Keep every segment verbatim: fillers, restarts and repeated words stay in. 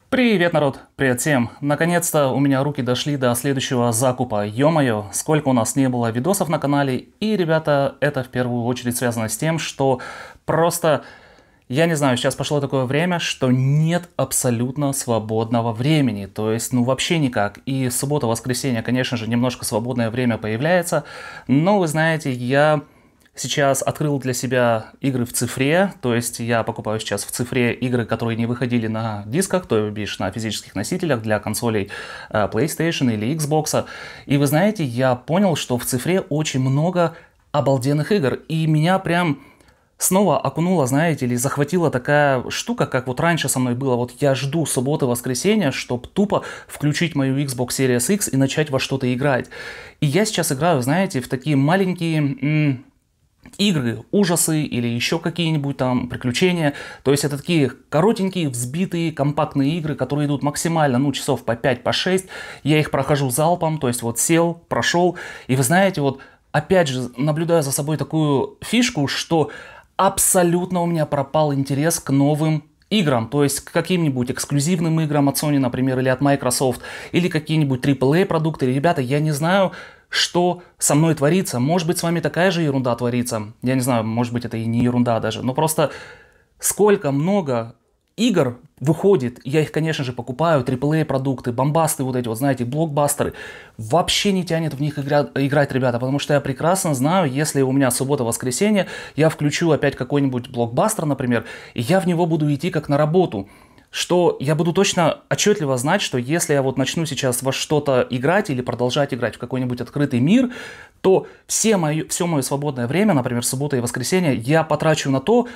Привет, народ! Привет всем! Наконец-то у меня руки дошли до следующего закупа. Ё-моё, сколько у нас не было видосов на канале. И, ребята, это в первую очередь связано с тем, что просто, я не знаю, сейчас пошло такое время, что нет абсолютно свободного времени. То есть, ну вообще никак. И суббота-воскресенье, конечно же, немножко свободное время появляется. Но, вы знаете, я... Сейчас открыл для себя игры в цифре, то есть я покупаю сейчас в цифре игры, которые не выходили на дисках, то бишь на физических носителях для консолей PlayStation или Xbox. И вы знаете, я понял, что в цифре очень много обалденных игр, и меня прям снова окунула, знаете, или захватила такая штука, как вот раньше со мной было, вот я жду субботы-воскресенья, чтобы тупо включить мою Xbox Series X и начать во что-то играть. И я сейчас играю, знаете, в такие маленькие... игры, ужасы или еще какие-нибудь там приключения. То есть это такие коротенькие, взбитые, компактные игры, которые идут максимально, ну, часов по пять, по шесть. Я их прохожу залпом, то есть вот сел, прошел. И вы знаете, вот опять же наблюдаю за собой такую фишку, что абсолютно у меня пропал интерес к новым играм, то есть к каким-нибудь эксклюзивным играм от Sony, например, или от Microsoft, или какие-нибудь трипл эй продукты. Ребята, я не знаю, что со мной творится. Может быть, с вами такая же ерунда творится. Я не знаю, может быть, это и не ерунда даже. Но просто сколько много игр выходит, я их, конечно же, покупаю, трипл эй продукты, бомбасты вот эти, вот знаете, блокбастеры. Вообще не тянет в них игра, играть, ребята, потому что я прекрасно знаю, если у меня суббота-воскресенье, я включу опять какой-нибудь блокбастер, например, и я в него буду идти как на работу. Что я буду точно отчетливо знать, что если я вот начну сейчас во что-то играть или продолжать играть в какой-нибудь открытый мир, то все моё, все мое свободное время, например, суббота и воскресенье, я потрачу на то,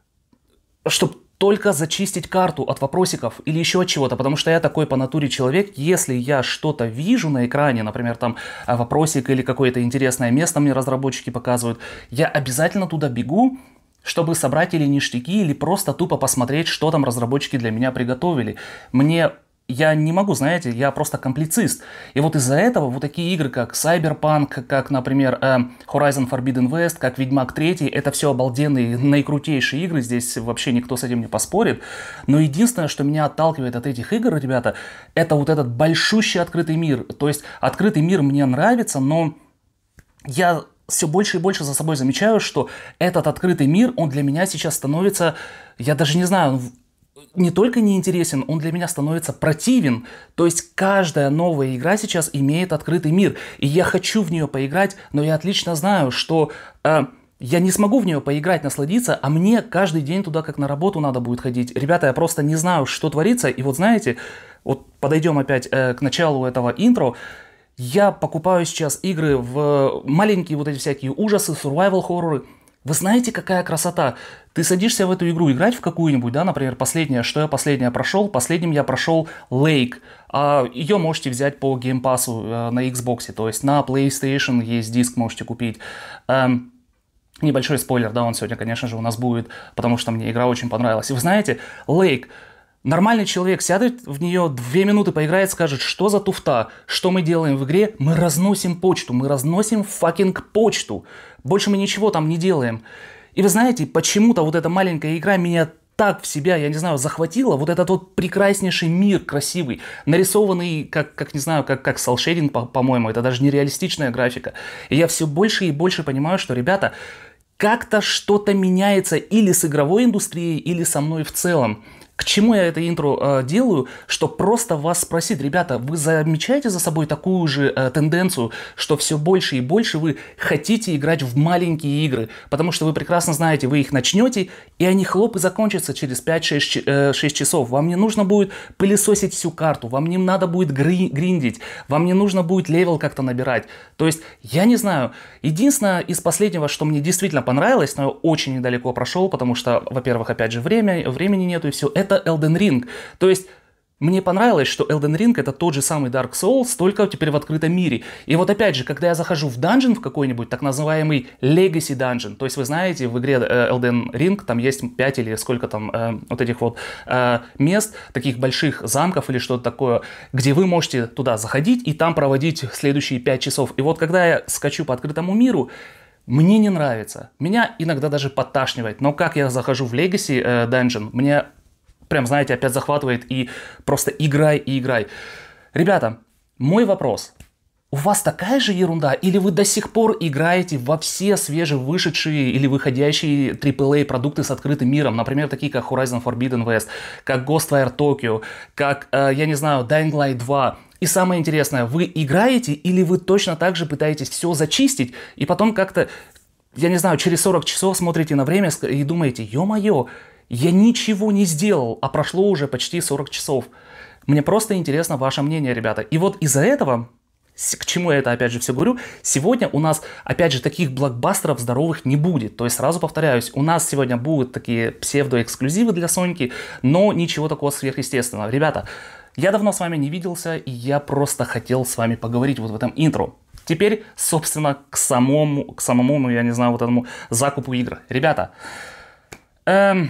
чтобы только зачистить карту от вопросиков или еще от чего-то, потому что я такой по натуре человек, если я что-то вижу на экране, например, там вопросик или какое-то интересное место мне разработчики показывают, я обязательно туда бегу, чтобы собрать или ништяки, или просто тупо посмотреть, что там разработчики для меня приготовили. Мне... Я не могу, знаете, я просто комплицист. И вот из-за этого вот такие игры, как Cyberpunk, как, например, Horizon Forbidden West, как Ведьмак три, это все обалденные, наикрутейшие игры, здесь вообще никто с этим не поспорит. Но единственное, что меня отталкивает от этих игр, ребята, это вот этот большущий открытый мир. То есть открытый мир мне нравится, но я... все больше и больше за собой замечаю, что этот открытый мир, он для меня сейчас становится, я даже не знаю, не только неинтересен, он для меня становится противен. То есть каждая новая игра сейчас имеет открытый мир, и я хочу в нее поиграть, но я отлично знаю, что э, я не смогу в нее поиграть, насладиться, а мне каждый день туда как на работу надо будет ходить. Ребята, я просто не знаю, что творится, и вот знаете, вот подойдем опять э, к началу этого интро. Я покупаю сейчас игры в маленькие вот эти всякие ужасы, survival хорроры. Вы знаете, какая красота? Ты садишься в эту игру играть в какую-нибудь, да, например, последнее, что я последнее прошел? Последним я прошел Lake. А ее можете взять по геймпасу э, на Xbox, то есть на PlayStation есть диск, можете купить. Эм, небольшой спойлер, да, он сегодня, конечно же, у нас будет, потому что мне игра очень понравилась. И вы знаете, Lake... Нормальный человек сядет в нее, две минуты поиграет, скажет, что за туфта, что мы делаем в игре, мы разносим почту, мы разносим факинг почту, больше мы ничего там не делаем. И вы знаете, почему-то вот эта маленькая игра меня так в себя, я не знаю, захватила, вот этот вот прекраснейший мир красивый, нарисованный, как, как не знаю, как, как селшейдинг, по- по-моему, это даже нереалистичная графика. И я все больше и больше понимаю, что, ребята, как-то что-то меняется или с игровой индустрией, или со мной в целом. К чему я это интро э, делаю? Что просто вас спросить, ребята, вы замечаете за собой такую же э, тенденцию, что все больше и больше вы хотите играть в маленькие игры, потому что вы прекрасно знаете, вы их начнете, и они хлоп и закончатся через пять-шесть э, часов. Вам не нужно будет пылесосить всю карту, вам не надо будет гри- гриндить, вам не нужно будет левел как-то набирать. То есть, я не знаю, единственное из последнего, что мне действительно понравилось, но я очень недалеко прошел, потому что, во-первых, опять же, время, времени нету и все, это Elden Ring. То есть мне понравилось, что Elden Ring это тот же самый Dark Souls, только теперь в открытом мире. И вот опять же, когда я захожу в данжен в какой-нибудь, так называемый Legacy Dungeon, то есть вы знаете, в игре Elden Ring там есть пять или сколько там э, вот этих вот э, мест, таких больших замков или что-то такое, где вы можете туда заходить и там проводить следующие пять часов. И вот когда я скачу по открытому миру, мне не нравится. Меня иногда даже подташнивает. Но как я захожу в Legacy э, Dungeon, мне прям, знаете, опять захватывает и просто играй и играй. Ребята, мой вопрос. У вас такая же ерунда? Или вы до сих пор играете во все свежевышедшие или выходящие трипл эй продукты с открытым миром? Например, такие как Horizon Forbidden West, как Ghostwire Tokyo, как, э, я не знаю, Dying Light два. И самое интересное, вы играете или вы точно так же пытаетесь все зачистить и потом как-то, я не знаю, через сорок часов смотрите на время и думаете, ё-моё, я ничего не сделал, а прошло уже почти сорок часов. Мне просто интересно ваше мнение, ребята. И вот из-за этого... К чему я это опять же все говорю? Сегодня у нас опять же таких блокбастеров здоровых не будет. То есть сразу повторяюсь, у нас сегодня будут такие псевдоэксклюзивы для Соньки, но ничего такого сверхъестественного. Ребята, я давно с вами не виделся, и я просто хотел с вами поговорить вот в этом интро. Теперь, собственно, к самому, к самому, я не знаю, вот этому закупу игр. Ребята, эм,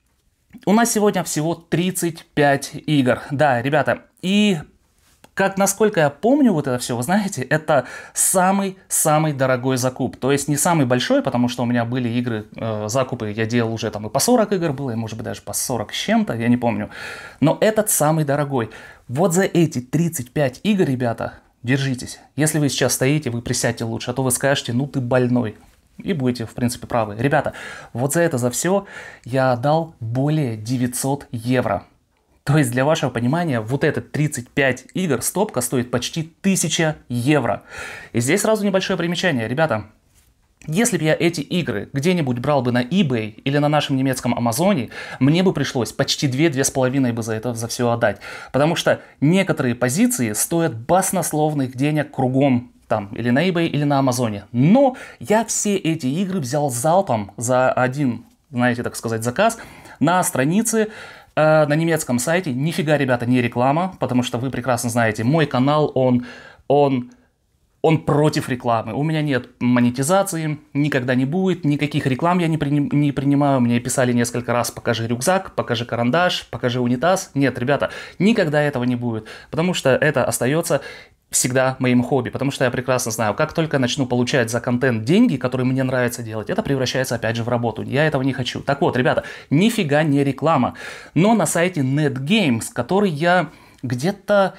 у нас сегодня всего тридцать пять игр. Да, ребята, и... Как, насколько я помню вот это все, вы знаете, это самый-самый дорогой закуп. То есть не самый большой, потому что у меня были игры, э, закупы, я делал уже там и по сорок игр было, и может быть даже по сорок с чем-то, я не помню. Но этот самый дорогой. Вот за эти тридцать пять игр, ребята, держитесь. Если вы сейчас стоите, вы присядьте лучше, а то вы скажете, ну ты больной. И будете, в принципе, правы. Ребята, вот за это, за все я дал более девятьсот евро. То есть, для вашего понимания, вот этот тридцать пять игр стопка стоит почти тысяча евро. И здесь сразу небольшое примечание. Ребята, если бы я эти игры где-нибудь брал бы на eBay или на нашем немецком Амазоне, мне бы пришлось почти две-две с половиной бы за это за все отдать. Потому что некоторые позиции стоят баснословных денег кругом. Там, или на eBay, или на Амазоне. Но я все эти игры взял залпом за один, знаете, так сказать, заказ на странице, на немецком сайте. Нифига, ребята, не реклама, потому что вы прекрасно знаете, мой канал, он, он, он против рекламы. У меня нет монетизации, никогда не будет, никаких реклам я не, при, не принимаю. Мне писали несколько раз, покажи рюкзак, покажи карандаш, покажи унитаз. Нет, ребята, никогда этого не будет, потому что это остается всегда моим хобби, потому что я прекрасно знаю, как только начну получать за контент деньги, которые мне нравится делать, это превращается опять же в работу. Я этого не хочу. Так вот, ребята, нифига не реклама. Но на сайте NetGames, который я где-то,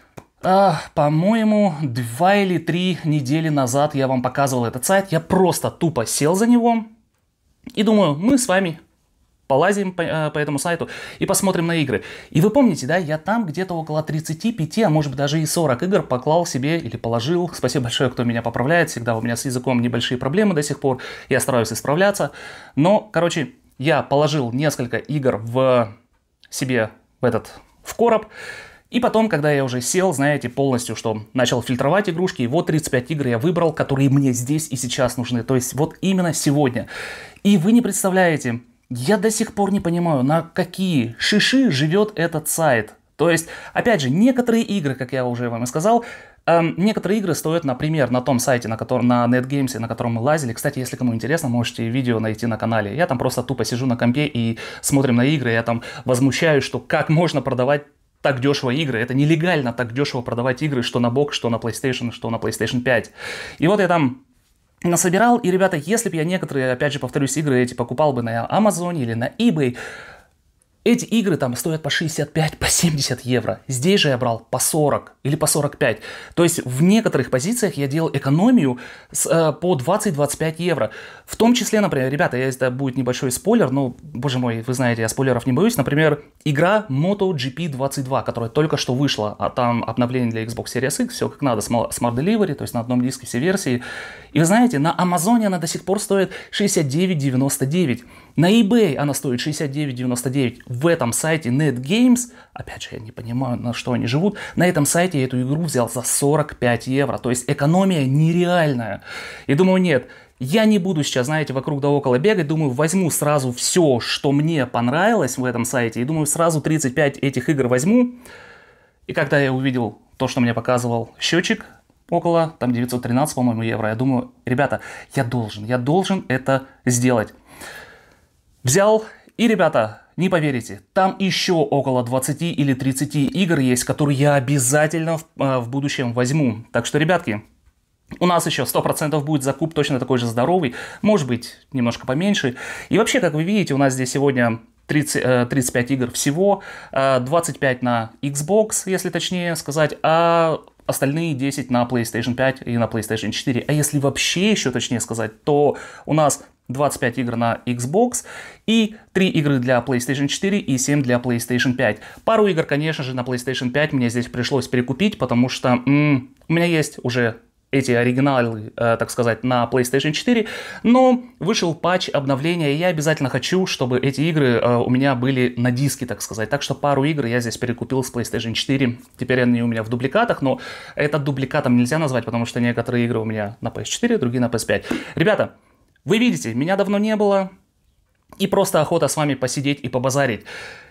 а, по-моему, два или три недели назад я вам показывал этот сайт, я просто тупо сел за него и думаю, мы с вами полазим по, по этому сайту и посмотрим на игры. И вы помните, да, я там где-то около тридцати пяти, а может быть даже и сорок игр поклал себе или положил. Спасибо большое, кто меня поправляет. Всегда у меня с языком небольшие проблемы до сих пор. Я стараюсь исправляться. Но, короче, я положил несколько игр в себе в этот, в короб. И потом, когда я уже сел, знаете, полностью, что начал фильтровать игрушки, и вот тридцать пять игр я выбрал, которые мне здесь и сейчас нужны. То есть вот именно сегодня. И вы не представляете... Я до сих пор не понимаю, на какие шиши живет этот сайт. То есть, опять же, некоторые игры, как я уже вам и сказал, эм, некоторые игры стоят, например, на том сайте, на, котором, на NetGames, на котором мы лазили. Кстати, если кому интересно, можете видео найти на канале. Я там просто тупо сижу на компе и смотрим на игры. Я там возмущаюсь, что как можно продавать так дешево игры. Это нелегально так дешево продавать игры, что на бок, что на PlayStation, что на PlayStation пять. И вот я там насобирал, и, ребята, если бы я некоторые, опять же, повторюсь, игры эти покупал бы на Амазоне или на eBay, эти игры там стоят по шестьдесят пять, по семьдесят евро. Здесь же я брал по сорок или по сорок пять. То есть в некоторых позициях я делал экономию с, э, по двадцать-двадцать пять евро. В том числе, например, ребята, это будет небольшой спойлер, но, боже мой, вы знаете, я спойлеров не боюсь. Например, игра MotoGP двадцать два, которая только что вышла, а там обновление для Xbox Series X, все как надо, Smart Delivery, то есть на одном диске все версии. И вы знаете, на Амазоне она до сих пор стоит шестьдесят девять девяносто девять. На eBay она стоит шестьдесят девять девяносто девять. В этом сайте NetGames, опять же, я не понимаю, на что они живут, на этом сайте я эту игру взял за сорок пять евро. То есть экономия нереальная. И думаю, нет, я не буду сейчас, знаете, вокруг да около бегать. Думаю, возьму сразу все, что мне понравилось в этом сайте. И думаю, сразу тридцать пять этих игр возьму. И когда я увидел то, что мне показывал счетчик, около там девятьсот тринадцать, по-моему, евро, я думаю, ребята, я должен, я должен это сделать. Взял, и, ребята, не поверите, там еще около двадцати или тридцати игр есть, которые я обязательно в, э, в будущем возьму. Так что, ребятки, у нас еще сто процентов будет закуп точно такой же здоровый, может быть, немножко поменьше. И вообще, как вы видите, у нас здесь сегодня тридцать, тридцать пять игр всего, двадцать пять на Xbox, если точнее сказать, а остальные десять на PlayStation пять и на PlayStation четыре. А если вообще еще точнее сказать, то у нас двадцать пять игр на Xbox и три игры для PlayStation четыре и семь для PlayStation пять. Пару игр, конечно же, на PlayStation пять мне здесь пришлось перекупить, потому что м- у меня есть уже эти оригиналы, э, так сказать, на PlayStation четыре, но вышел патч обновления, и я обязательно хочу, чтобы эти игры э, у меня были на диске, так сказать. Так что пару игр я здесь перекупил с PlayStation четыре. Теперь они у меня в дубликатах, но это дубликатом нельзя назвать, потому что некоторые игры у меня на пи эс четыре, другие на пи эс пять. Ребята, вы видите, меня давно не было, и просто охота с вами посидеть и побазарить.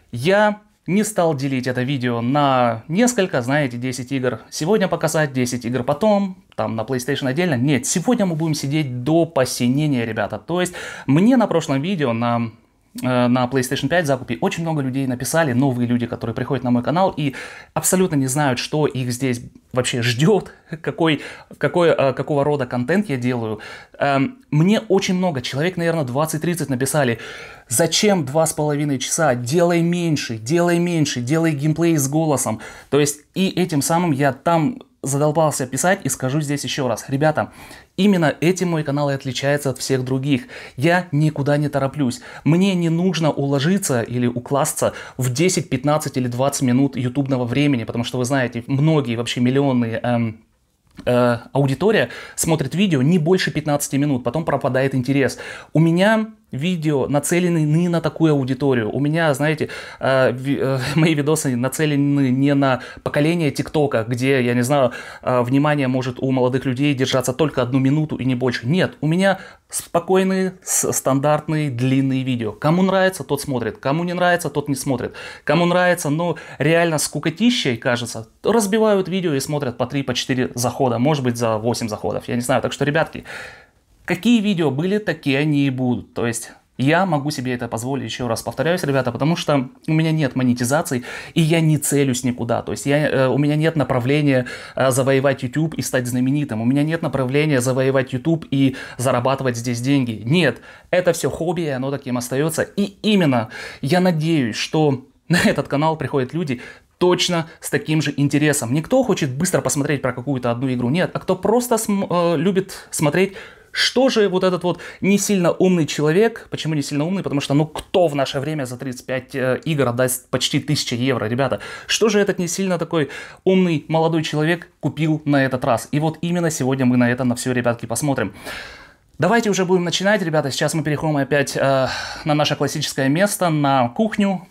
Я не стал делить это видео на несколько, знаете, десять игр. Сегодня показать, десять игр потом, там на PlayStation отдельно. Нет, сегодня мы будем сидеть до посинения, ребята. То есть мне на прошлом видео на, э, на PlayStation пять закупе очень много людей написали, новые люди, которые приходят на мой канал и абсолютно не знают, что их здесь вообще ждет, какой, какой, э, какого рода контент я делаю. Э, мне очень много, человек, наверное, двадцать-тридцать написали: зачем два с половиной часа? Делай меньше, делай меньше, делай геймплей с голосом. То есть и этим самым я там задолбался писать, и скажу здесь еще раз. Ребята, именно этим мой канал и отличается от всех других. Я никуда не тороплюсь. Мне не нужно уложиться или укласться в десять, пятнадцать или двадцать минут ютубного времени, потому что вы знаете, многие вообще миллионные... Эм, э, аудитория смотрит видео не больше пятнадцати минут, потом пропадает интерес. У меня видео нацелены не на такую аудиторию. У меня, знаете, э, ви, э, мои видосы нацелены не на поколение ТикТока, где, я не знаю, э, внимание может у молодых людей держаться только одну минуту и не больше. Нет, у меня спокойные, стандартные, длинные видео. Кому нравится, тот смотрит. Кому не нравится, тот не смотрит. Кому нравится, но реально скукотищей, кажется, разбивают видео и смотрят по три, по четыре захода. Может быть, за восемь заходов. Я не знаю. Так что, ребятки, какие видео были, такие они и будут. То есть я могу себе это позволить, еще раз повторяюсь, ребята, потому что у меня нет монетизации, и я не целюсь никуда. То есть я, э, у меня нет направления э, завоевать YouTube и стать знаменитым. У меня нет направления завоевать YouTube и зарабатывать здесь деньги. Нет, это все хобби, и оно таким остается. И именно я надеюсь, что на этот канал приходят люди точно с таким же интересом. Не кто хочет быстро посмотреть про какую-то одну игру, нет, а кто просто см- э, любит смотреть, что же вот этот вот не сильно умный человек, почему не сильно умный, потому что, ну, кто в наше время за тридцать пять э, игр отдаст почти тысячу евро, ребята, что же этот не сильно такой умный молодой человек купил на этот раз? И вот именно сегодня мы на это, на все, ребятки, посмотрим. Давайте уже будем начинать, ребята, сейчас мы переходим опять э, на наше классическое место, на кухню.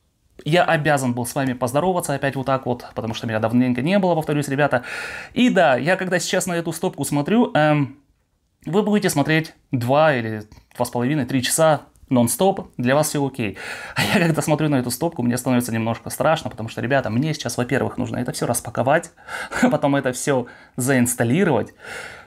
Я обязан был с вами поздороваться опять вот так вот, потому что меня давненько не было, повторюсь, ребята. И да, я когда сейчас на эту стопку смотрю... Эм, вы будете смотреть два или два с половиной, три часа нон-стоп, для вас все окей. А я когда смотрю на эту стопку, мне становится немножко страшно, потому что, ребята, мне сейчас, во-первых, нужно это все распаковать, потом это все заинсталлировать,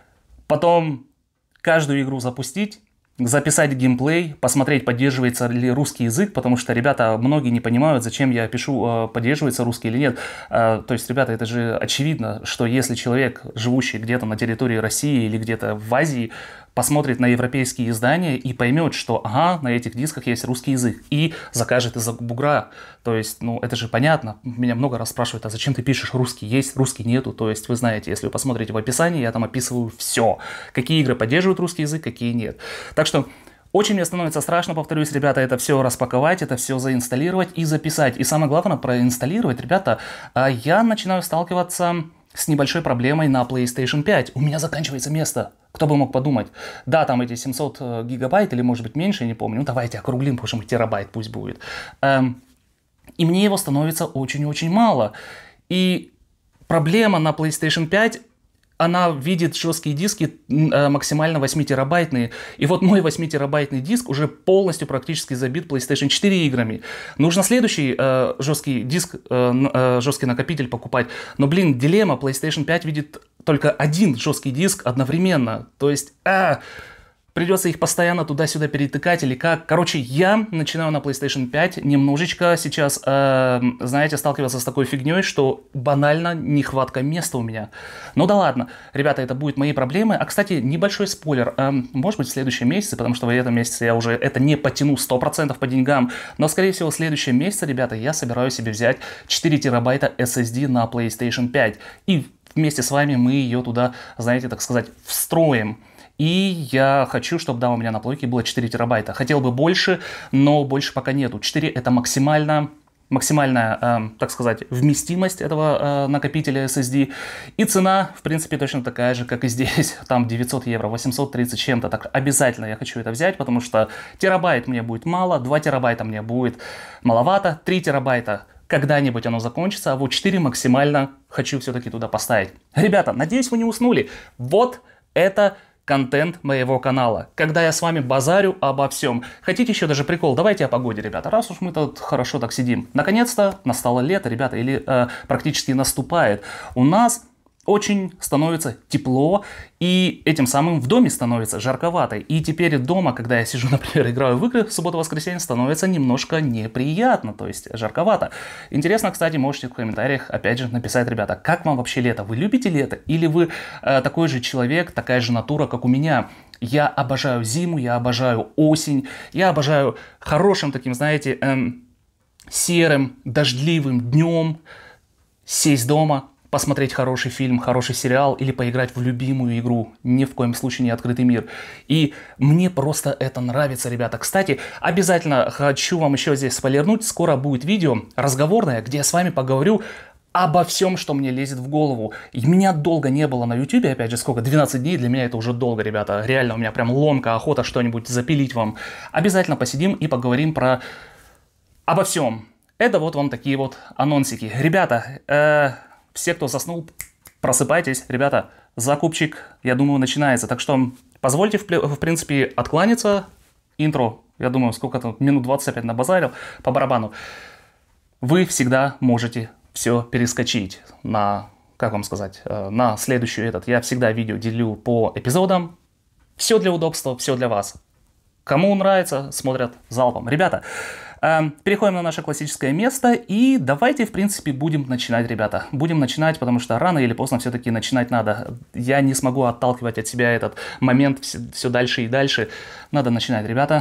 потом каждую игру запустить, записать геймплей, посмотреть, поддерживается ли русский язык, потому что, ребята, многие не понимают, зачем я пишу, поддерживается русский или нет. То есть, ребята, это же очевидно, что если человек, живущий где-то на территории России или где-то в Азии, посмотрит на европейские издания и поймет, что, ага, на этих дисках есть русский язык, и закажет из-за бугра. То есть, ну, это же понятно. Меня много раз спрашивают, а зачем ты пишешь русский? Есть, русский нету. То есть, вы знаете, если вы посмотрите в описании, я там описываю все. Какие игры поддерживают русский язык, какие нет. Так что очень мне становится страшно, повторюсь, ребята, это все распаковать, это все заинсталлировать и записать. И самое главное, проинсталлировать, ребята, я начинаю сталкиваться с небольшой проблемой на PlayStation пять. У меня заканчивается место. Кто бы мог подумать? Да, там эти семьсот гигабайт или может быть меньше, я не помню. Ну давайте округлим, потому что терабайт пусть будет. Эм, и мне его становится очень-очень мало. И проблема на PlayStation пять, она видит жесткие диски э, максимально восьмитерабайтные. И вот мой восьмитерабайтный диск уже полностью практически забит PlayStation четыре играми. Нужно следующий э, жесткий диск, э, э, жесткий накопитель покупать. Но, блин, дилемма, PlayStation пять видит только один жесткий диск одновременно. То есть, а, придется их постоянно туда-сюда перетыкать или как. Короче, я начинаю на PlayStation пять немножечко сейчас, э, знаете, сталкиваться с такой фигней, что банально нехватка места у меня. Ну да ладно, ребята, это будут мои проблемы. А, кстати, небольшой спойлер. Э, может быть, в следующем месяце, потому что в этом месяце я уже это не потяну сто процентов по деньгам. Но, скорее всего, в следующем месяце, ребята, я собираюсь себе взять четыре терабайта эс эс ди на PlayStation пять. И вместе с вами мы ее туда, знаете, так сказать, встроим. И я хочу, чтобы, да, у меня на плойке было четыре терабайта. Хотел бы больше, но больше пока нету. четыре это максимально, максимальная, э, так сказать, вместимость этого э, накопителя эс эс ди. И цена, в принципе, точно такая же, как и здесь. Там девятьсот евро, восемьсот тридцать чем-то. Так обязательно я хочу это взять, потому что терабайт мне будет мало, два терабайта мне будет маловато, три терабайта когда-нибудь оно закончится, а вот четыре максимально хочу все-таки туда поставить. Ребята, надеюсь, вы не уснули. Вот это контент моего канала, когда я с вами базарю обо всем. Хотите еще даже прикол? Давайте о погоде, ребята, раз уж мы тут хорошо так сидим. Наконец-то настало лето, ребята, или э, практически наступает. У нас очень становится тепло, и этим самым в доме становится жарковато. И теперь дома, когда я сижу, например, играю в игры в субботу-воскресенье, становится немножко неприятно, то есть жарковато. Интересно, кстати, можете в комментариях, опять же, написать, ребята, как вам вообще лето? Вы любите лето? Или вы э, такой же человек, такая же натура, как у меня? Я обожаю зиму, я обожаю осень, я обожаю хорошим таким, знаете, эм, серым, дождливым днем сесть дома, посмотреть хороший фильм, хороший сериал или поиграть в любимую игру. Ни в коем случае не открытый мир. И мне просто это нравится, ребята. Кстати, обязательно хочу вам еще здесь спойлернуть. Скоро будет видео разговорное, где я с вами поговорю обо всем, что мне лезет в голову. И меня долго не было на ютубе, опять же, сколько? двенадцать дней, для меня это уже долго, ребята. Реально, у меня прям ломка, охота что-нибудь запилить вам. Обязательно посидим и поговорим про обо всем. Это вот вам такие вот анонсики. Ребята, э все, кто заснул, просыпайтесь. Ребята, закупчик, я думаю, начинается. Так что позвольте, в принципе, откланяться. Интро, я думаю, сколько-то, минут двадцать опять набазарил по барабану. Вы всегда можете все перескочить на, как вам сказать, на следующий этот. Я всегда видео делю по эпизодам. Все для удобства, все для вас. Кому нравится, смотрят залпом. Ребята, переходим на наше классическое место и давайте, в принципе, будем начинать, ребята. Будем начинать, потому что рано или поздно все-таки начинать надо. Я не смогу отталкивать от себя этот момент все, все дальше и дальше. Надо начинать, ребята.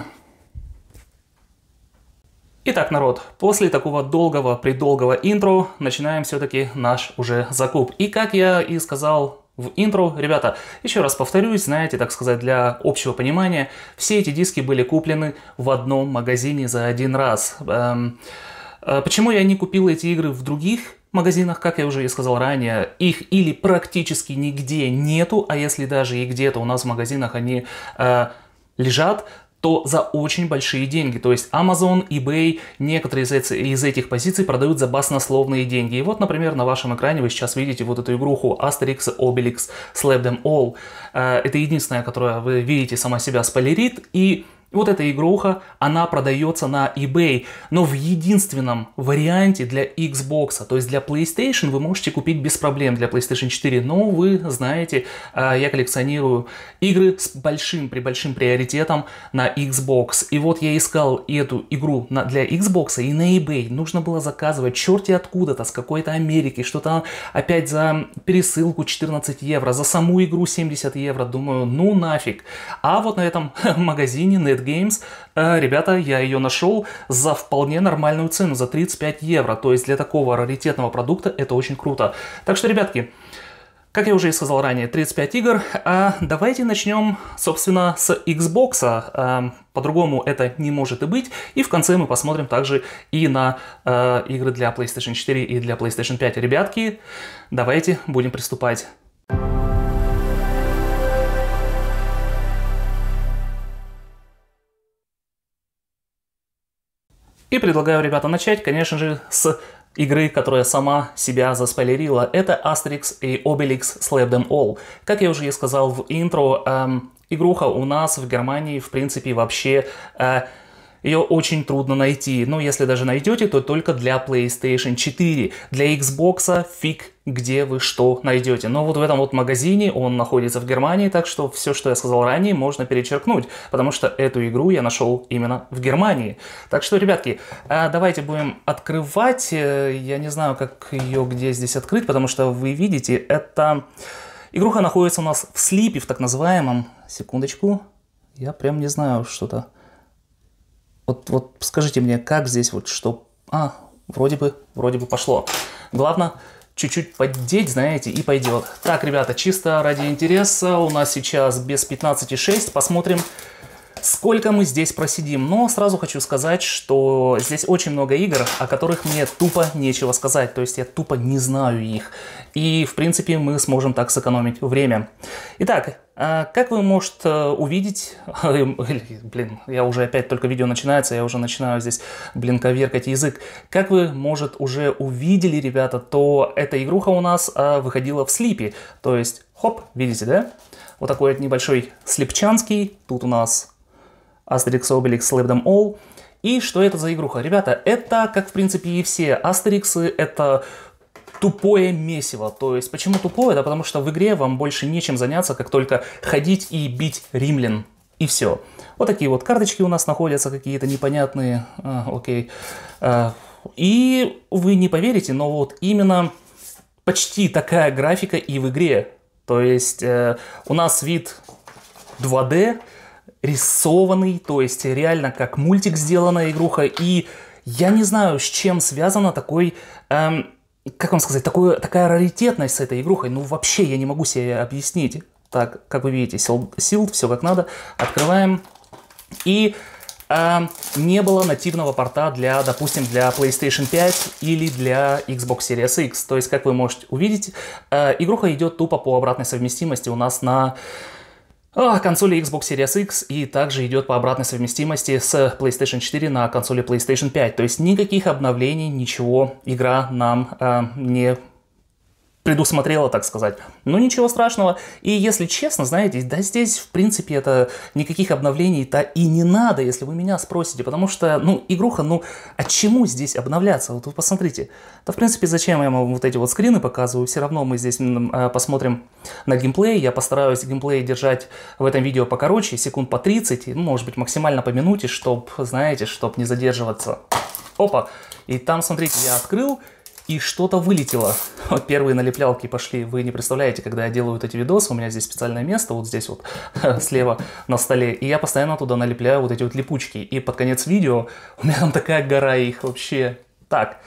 Итак, народ, после такого долгого-предолгого интро начинаем все-таки наш уже закуп. И как я и сказал в интро, ребята, еще раз повторюсь, знаете, так сказать, для общего понимания, все эти диски были куплены в одном магазине за один раз. Эм, э, почему я не купил эти игры в других магазинах, как я уже и сказал ранее, их или практически нигде нету, а если даже и где-то у нас в магазинах они э, лежат, то за очень большие деньги. То есть Amazon, eBay, некоторые из, из этих позиций продают за баснословные деньги. И вот, например, на вашем экране вы сейчас видите вот эту игруху Asterix, Obelix, Slap Them All. Это единственная, которая, вы видите, сама себя спойлерит. И вот эта игруха, она продается на eBay, но в единственном варианте для Xbox, то есть для PlayStation вы можете купить без проблем для PlayStation четыре, но вы знаете, я коллекционирую игры с большим, при большим приоритетом на Xbox, и вот я искал эту игру для Xbox и на eBay, нужно было заказывать черти откуда-то, с какой-то Америки, что-то опять за пересылку четырнадцать евро, за саму игру семьдесят евро, думаю, ну нафиг, а вот на этом магазине NetGames, ребята, я ее нашел за вполне нормальную цену, за тридцать пять евро. То есть для такого раритетного продукта это очень круто. Так что, ребятки, как я уже и сказал ранее, тридцать пять игр. А давайте начнем, собственно, с Xbox. А, по-другому это не может и быть. И в конце мы посмотрим также и на а, игры для PlayStation четыре и для PlayStation пять. Ребятки, давайте будем приступать. И предлагаю, ребята, начать, конечно же, с игры, которая сама себя заспойлерила. Это Asterix и Obelix Slap Them All. Как я уже и сказал в интро, эм, игруха у нас в Германии, в принципе, вообще... Э, ее очень трудно найти. Но если даже найдете, то только для PlayStation четыре. Для Xbox фиг где вы что найдете. Но вот в этом вот магазине, он находится в Германии, так что все, что я сказал ранее, можно перечеркнуть, потому что эту игру я нашел именно в Германии. Так что, ребятки, давайте будем открывать. Я не знаю, как ее где здесь открыть, потому что вы видите, эта игруха находится у нас в слипе, в так называемом. Секундочку. Я прям не знаю что-то. Вот, вот скажите мне, как здесь вот что... А, вроде бы, вроде бы пошло. Главное, чуть-чуть поддеть, знаете, и пойдет. Так, ребята, чисто ради интереса, у нас сейчас без пятнадцати шесть. Посмотрим, сколько мы здесь просидим. Но сразу хочу сказать, что здесь очень много игр, о которых мне тупо нечего сказать. То есть я тупо не знаю их. И, в принципе, мы сможем так сэкономить время. Итак, как вы можете увидеть... Блин, я уже опять только видео начинается, я уже начинаю здесь, блин, коверкать язык. Как вы, может, уже увидели, ребята, то эта игруха у нас выходила в слипе. То есть, хоп, видите, да? Вот такой вот небольшой слипчанский. Тут у нас Asterix, Obelix, Slap Them All. И что это за игруха? Ребята, это, как в принципе и все Астериксы, это тупое месиво. То есть, почему тупое? Да потому что в игре вам больше нечем заняться, как только ходить и бить римлян. И все. Вот такие вот карточки у нас находятся, какие-то непонятные. А, окей. А, и вы не поверите, но вот именно почти такая графика и в игре. То есть, э, у нас вид два дэ, рисованный, то есть реально как мультик сделана игруха, и я не знаю, с чем связано такой, эм, как вам сказать, такое, такая раритетность с этой игрухой, ну вообще я не могу себе объяснить. Так, как вы видите, силд, все как надо, открываем, и э, не было нативного порта для, допустим, для PlayStation пять или для Xbox Series X, то есть, как вы можете увидеть, э, игруха идет тупо по обратной совместимости у нас на... консоли Xbox Series X, и также идет по обратной совместимости с PlayStation четыре на консоли PlayStation пять. То есть никаких обновлений, ничего игра нам э, не предусмотрела, так сказать. Но ничего страшного. И если честно, знаете, да здесь, в принципе, это никаких обновлений-то и не надо, если вы меня спросите. Потому что, ну, игруха, ну, а чему здесь обновляться? Вот вы посмотрите. Да, в принципе, зачем я вам вот эти вот скрины показываю? Все равно мы здесь э, посмотрим на геймплей. Я постараюсь геймплей держать в этом видео покороче, секунд по тридцать, ну, может быть, максимально по минуте, чтобы, знаете, чтобы не задерживаться. Опа! И там, смотрите, я открыл, и что-то вылетело. Вот первые налеплялки пошли. Вы не представляете, когда я делаю вот эти видосы, у меня здесь специальное место, вот здесь вот слева на столе, и я постоянно туда налепляю вот эти вот липучки. И под конец видео у меня там такая гора их вообще. Так.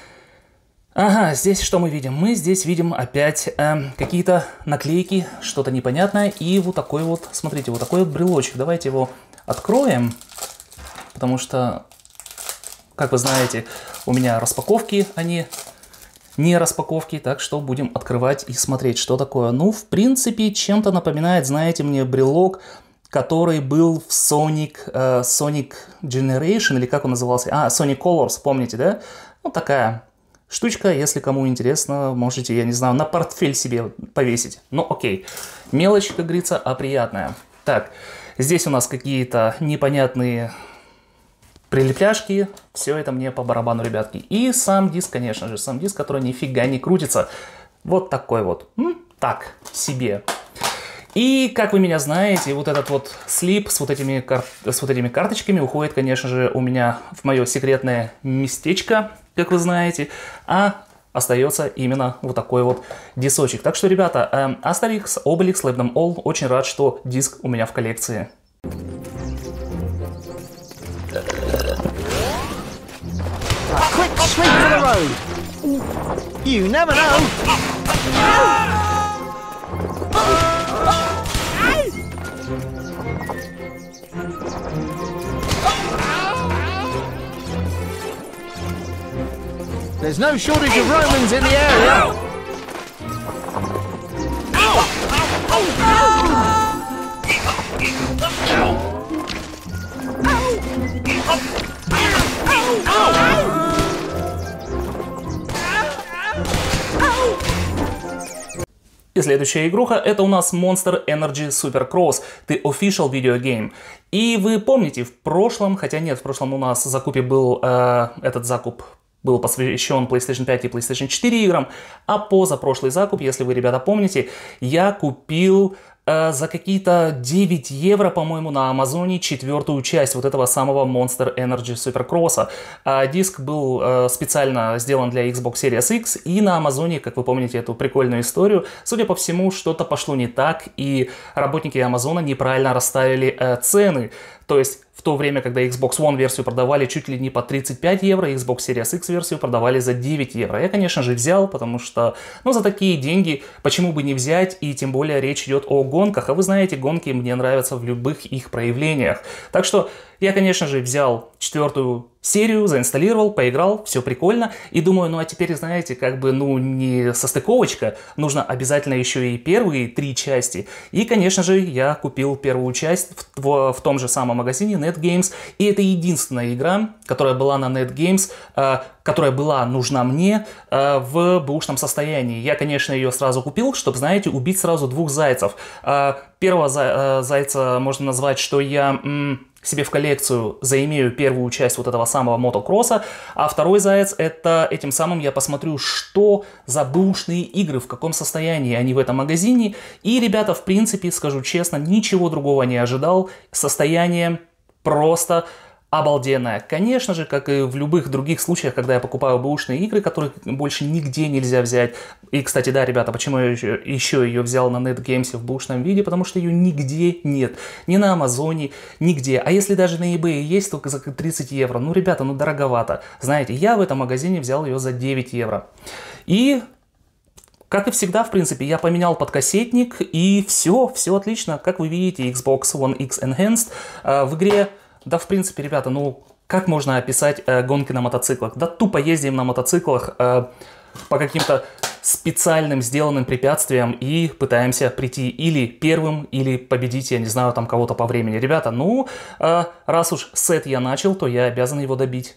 Ага, здесь что мы видим? Мы здесь видим опять э, какие-то наклейки, что-то непонятное. И вот такой вот, смотрите, вот такой вот брелочек. Давайте его откроем, потому что, как вы знаете, у меня распаковки, они не распаковки, так что будем открывать и смотреть, что такое. Ну, в принципе, чем-то напоминает, знаете, мне брелок, который был в Sonic, э, Sonic Generation, или как он назывался? А, Sonic Colors, помните, да? Ну, такая штучка, если кому интересно, можете, я не знаю, на портфель себе повесить. Ну, окей. Мелочь, как говорится, а приятная. Так, здесь у нас какие-то непонятные прилепляшки, все это мне по барабану, ребятки. И сам диск, конечно же, сам диск, который нифига не крутится. Вот такой вот. М? Так, себе. И, как вы меня знаете, вот этот вот слип с вот этими, кар... с вот этими карточками уходит, конечно же, у меня в мое секретное местечко, как вы знаете, а остается именно вот такой вот дисочек. Так что, ребята, эм, Asterix, Obelix, Slap Them All, очень рад, что диск у меня в коллекции. Quick sweep for the road. You never know. There's no shortage of Romans in the area. И следующая игруха это у нас Monster Energy Supercross, The Official Video Game. И вы помните, в прошлом, хотя нет, в прошлом у нас в закупе был э, этот закуп был посвящен PlayStation пять и PlayStation четыре играм, а позапрошлый закуп, если вы, ребята, помните, я купил э, за какие-то девять евро, по-моему, на Амазоне четвертую часть вот этого самого Monster Energy Supercross. А диск был э, специально сделан для Xbox Series X, и на Амазоне, как вы помните эту прикольную историю, судя по всему, что-то пошло не так, и работники Амазона неправильно расставили э, цены. То есть в то время, когда Xbox One версию продавали чуть ли не по тридцать пять евро, Xbox Series X версию продавали за девять евро. Я, конечно же, взял, потому что, ну, за такие деньги почему бы не взять, и тем более речь идет о гонках. А вы знаете, гонки мне нравятся в любых их проявлениях. Так что я, конечно же, взял четвертую серию, заинсталлировал, поиграл, все прикольно. И думаю, ну а теперь, знаете, как бы, ну, не состыковочка, нужно обязательно еще и первые три части. И, конечно же, я купил первую часть в, в, в том же самом магазине NetGames. И это единственная игра, которая была на NetGames, э, которая была нужна мне э, в бэушном состоянии. Я, конечно, ее сразу купил, чтобы, знаете, убить сразу двух зайцев. Э, первого зай, э, зайца можно назвать, что я... М- себе в коллекцию заимею первую часть вот этого самого мотокросса, а второй заяц это этим самым я посмотрю, что за бэушные игры, в каком состоянии они в этом магазине. И, ребята, в принципе, скажу честно, ничего другого не ожидал. Состояние просто обалденная. Конечно же, как и в любых других случаях, когда я покупаю бэушные игры, которые больше нигде нельзя взять. И, кстати, да, ребята, почему я еще, еще ее взял на NetGames в бэушном виде? Потому что ее нигде нет. Ни на Амазоне, нигде. А если даже на eBay есть, только за тридцать евро. Ну, ребята, ну дороговато. Знаете, я в этом магазине взял ее за девять евро. И... как и всегда, в принципе, я поменял подкассетник, и все, все отлично. Как вы видите, Xbox One X Enhanced э, в игре... Да, в принципе, ребята, ну, как можно описать э, гонки на мотоциклах? Да тупо ездим на мотоциклах э, по каким-то специальным сделанным препятствиям и пытаемся прийти или первым, или победить, я не знаю, там кого-то по времени. Ребята, ну, э, раз уж сет я начал, то я обязан его добить.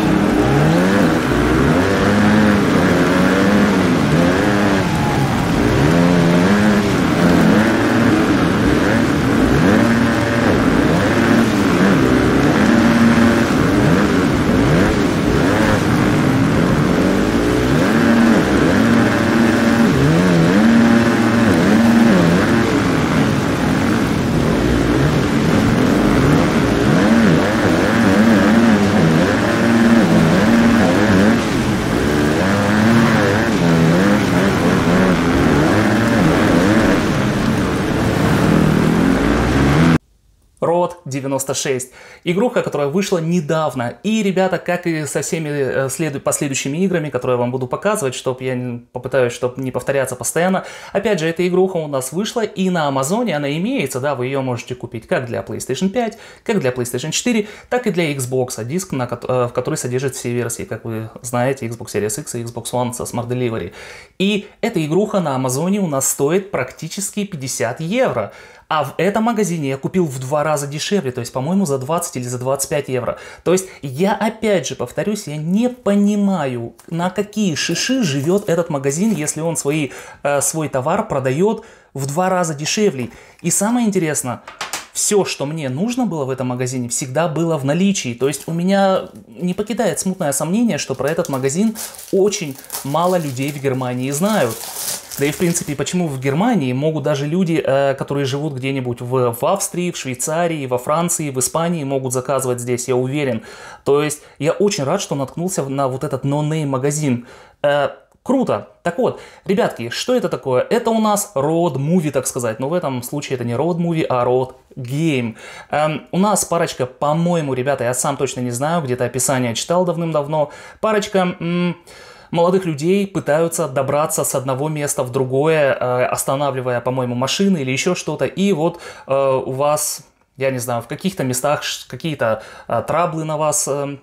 девяносто шесть. Игруха, которая вышла недавно. И, ребята, как и со всеми след... последующими играми, которые я вам буду показывать, чтобы я попытаюсь, чтобы не повторяться постоянно. Опять же, эта игруха у нас вышла, и на Амазоне она имеется, да, вы ее можете купить как для PlayStation пять, как для PlayStation четыре, так и для Xbox, диск, на... в который содержит все версии, как вы знаете, Xbox Series X и Xbox One со Smart Delivery. И эта игруха на Амазоне у нас стоит практически пятьдесят евро. А в этом магазине я купил в два раза дешевле, то есть, по-моему, за двадцать или за двадцать пять евро. То есть, я опять же повторюсь, я не понимаю, на какие шиши живет этот магазин, если он свои, э, свой товар продает в два раза дешевле. И самое интересное, все, что мне нужно было в этом магазине, всегда было в наличии. То есть, у меня не покидает смутное сомнение, что про этот магазин очень мало людей в Германии знают. Да и, в принципе, почему в Германии могут даже люди, э, которые живут где-нибудь в, в Австрии, в Швейцарии, во Франции, в Испании, могут заказывать здесь, я уверен. То есть, я очень рад, что наткнулся на вот этот no-name магазин. Э, круто. Так вот, ребятки, что это такое? Это у нас road movie, так сказать. Но в этом случае это не road movie, а road game. Эм, у нас парочка, по-моему, ребята, я сам точно не знаю, где-то описание читал давным-давно. Парочка... М- молодых людей пытаются добраться с одного места в другое, э, останавливая, по-моему, машины или еще что-то. И вот э, у вас, я не знаю, в каких-то местах какие-то э, траблы на вас, э,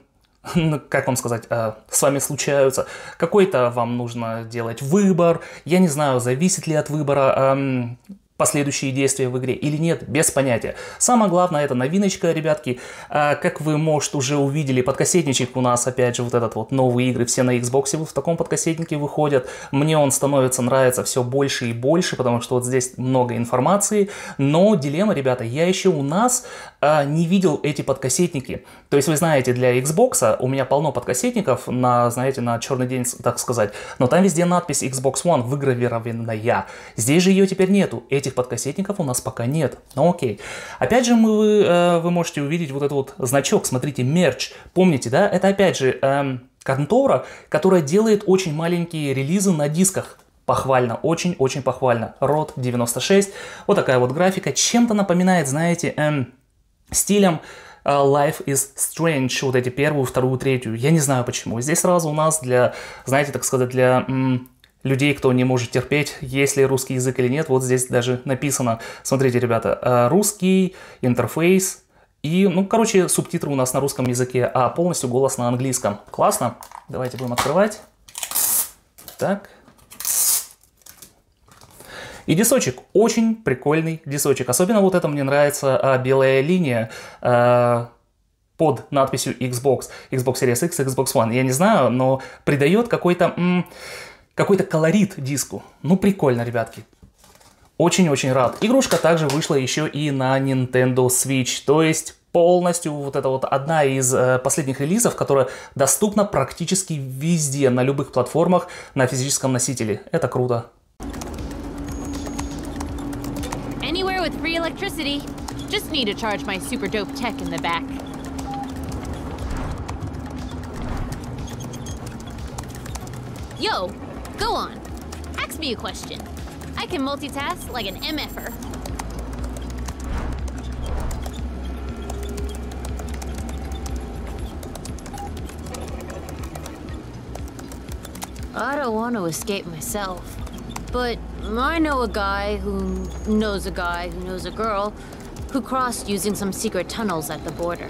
как вам сказать, э, с вами случаются. Какой-то вам нужно делать выбор. Я не знаю, зависит ли от выбора... Э, последующие действия в игре или нет, без понятия. Самое главное, это новиночка, ребятки. А, как вы, может, уже увидели, подкассетничек у нас, опять же, вот этот вот новые игры, все на Xbox в таком подкассетнике выходят. Мне он становится нравится все больше и больше, потому что вот здесь много информации. Но дилемма, ребята, я еще у нас а, не видел эти подкассетники. То есть, вы знаете, для Xbox у меня полно подкассетников на, знаете, на черный день, так сказать. Но там везде надпись Xbox One выгравированная. Здесь же ее теперь нету. Этих подкассетников у нас пока нет. Ну окей. Опять же, мы, вы, вы можете увидеть вот этот вот значок. Смотрите, мерч. Помните, да? Это опять же эм, контора, которая делает очень маленькие релизы на дисках. Похвально, очень-очень похвально. род девяносто шесть. Вот такая вот графика. Чем-то напоминает, знаете, эм, стилем Uh, Life is Strange, вот эти первую, вторую, третью. Я не знаю почему. Здесь сразу у нас для, знаете, так сказать, для м, людей, кто не может терпеть, есть ли русский язык или нет, вот здесь даже написано. Смотрите, ребята, uh, русский, интерфейс и, ну, короче, субтитры у нас на русском языке, а полностью голос на английском. Классно. Давайте будем открывать. Так. И дисочек, очень прикольный дисочек. Особенно вот это мне нравится, а, белая линия а, под надписью Xbox, Xbox Series X, Xbox One. Я не знаю, но придает какой-то какой-то колорит диску. Ну, прикольно, ребятки. Очень-очень рад. Игрушка также вышла еще и на Nintendo Switch, то есть полностью вот это вот одна из э, последних релизов, которая доступна практически везде, на любых платформах, на физическом носителе. Это круто. Anywhere with free electricity. Just need to charge my super dope tech in the back. Yo, go on. Ask me a question. I can multitask like an M F er. I don't want to escape myself. But I know a guy who knows a guy who knows a girl who crossed using some secret tunnels at the border.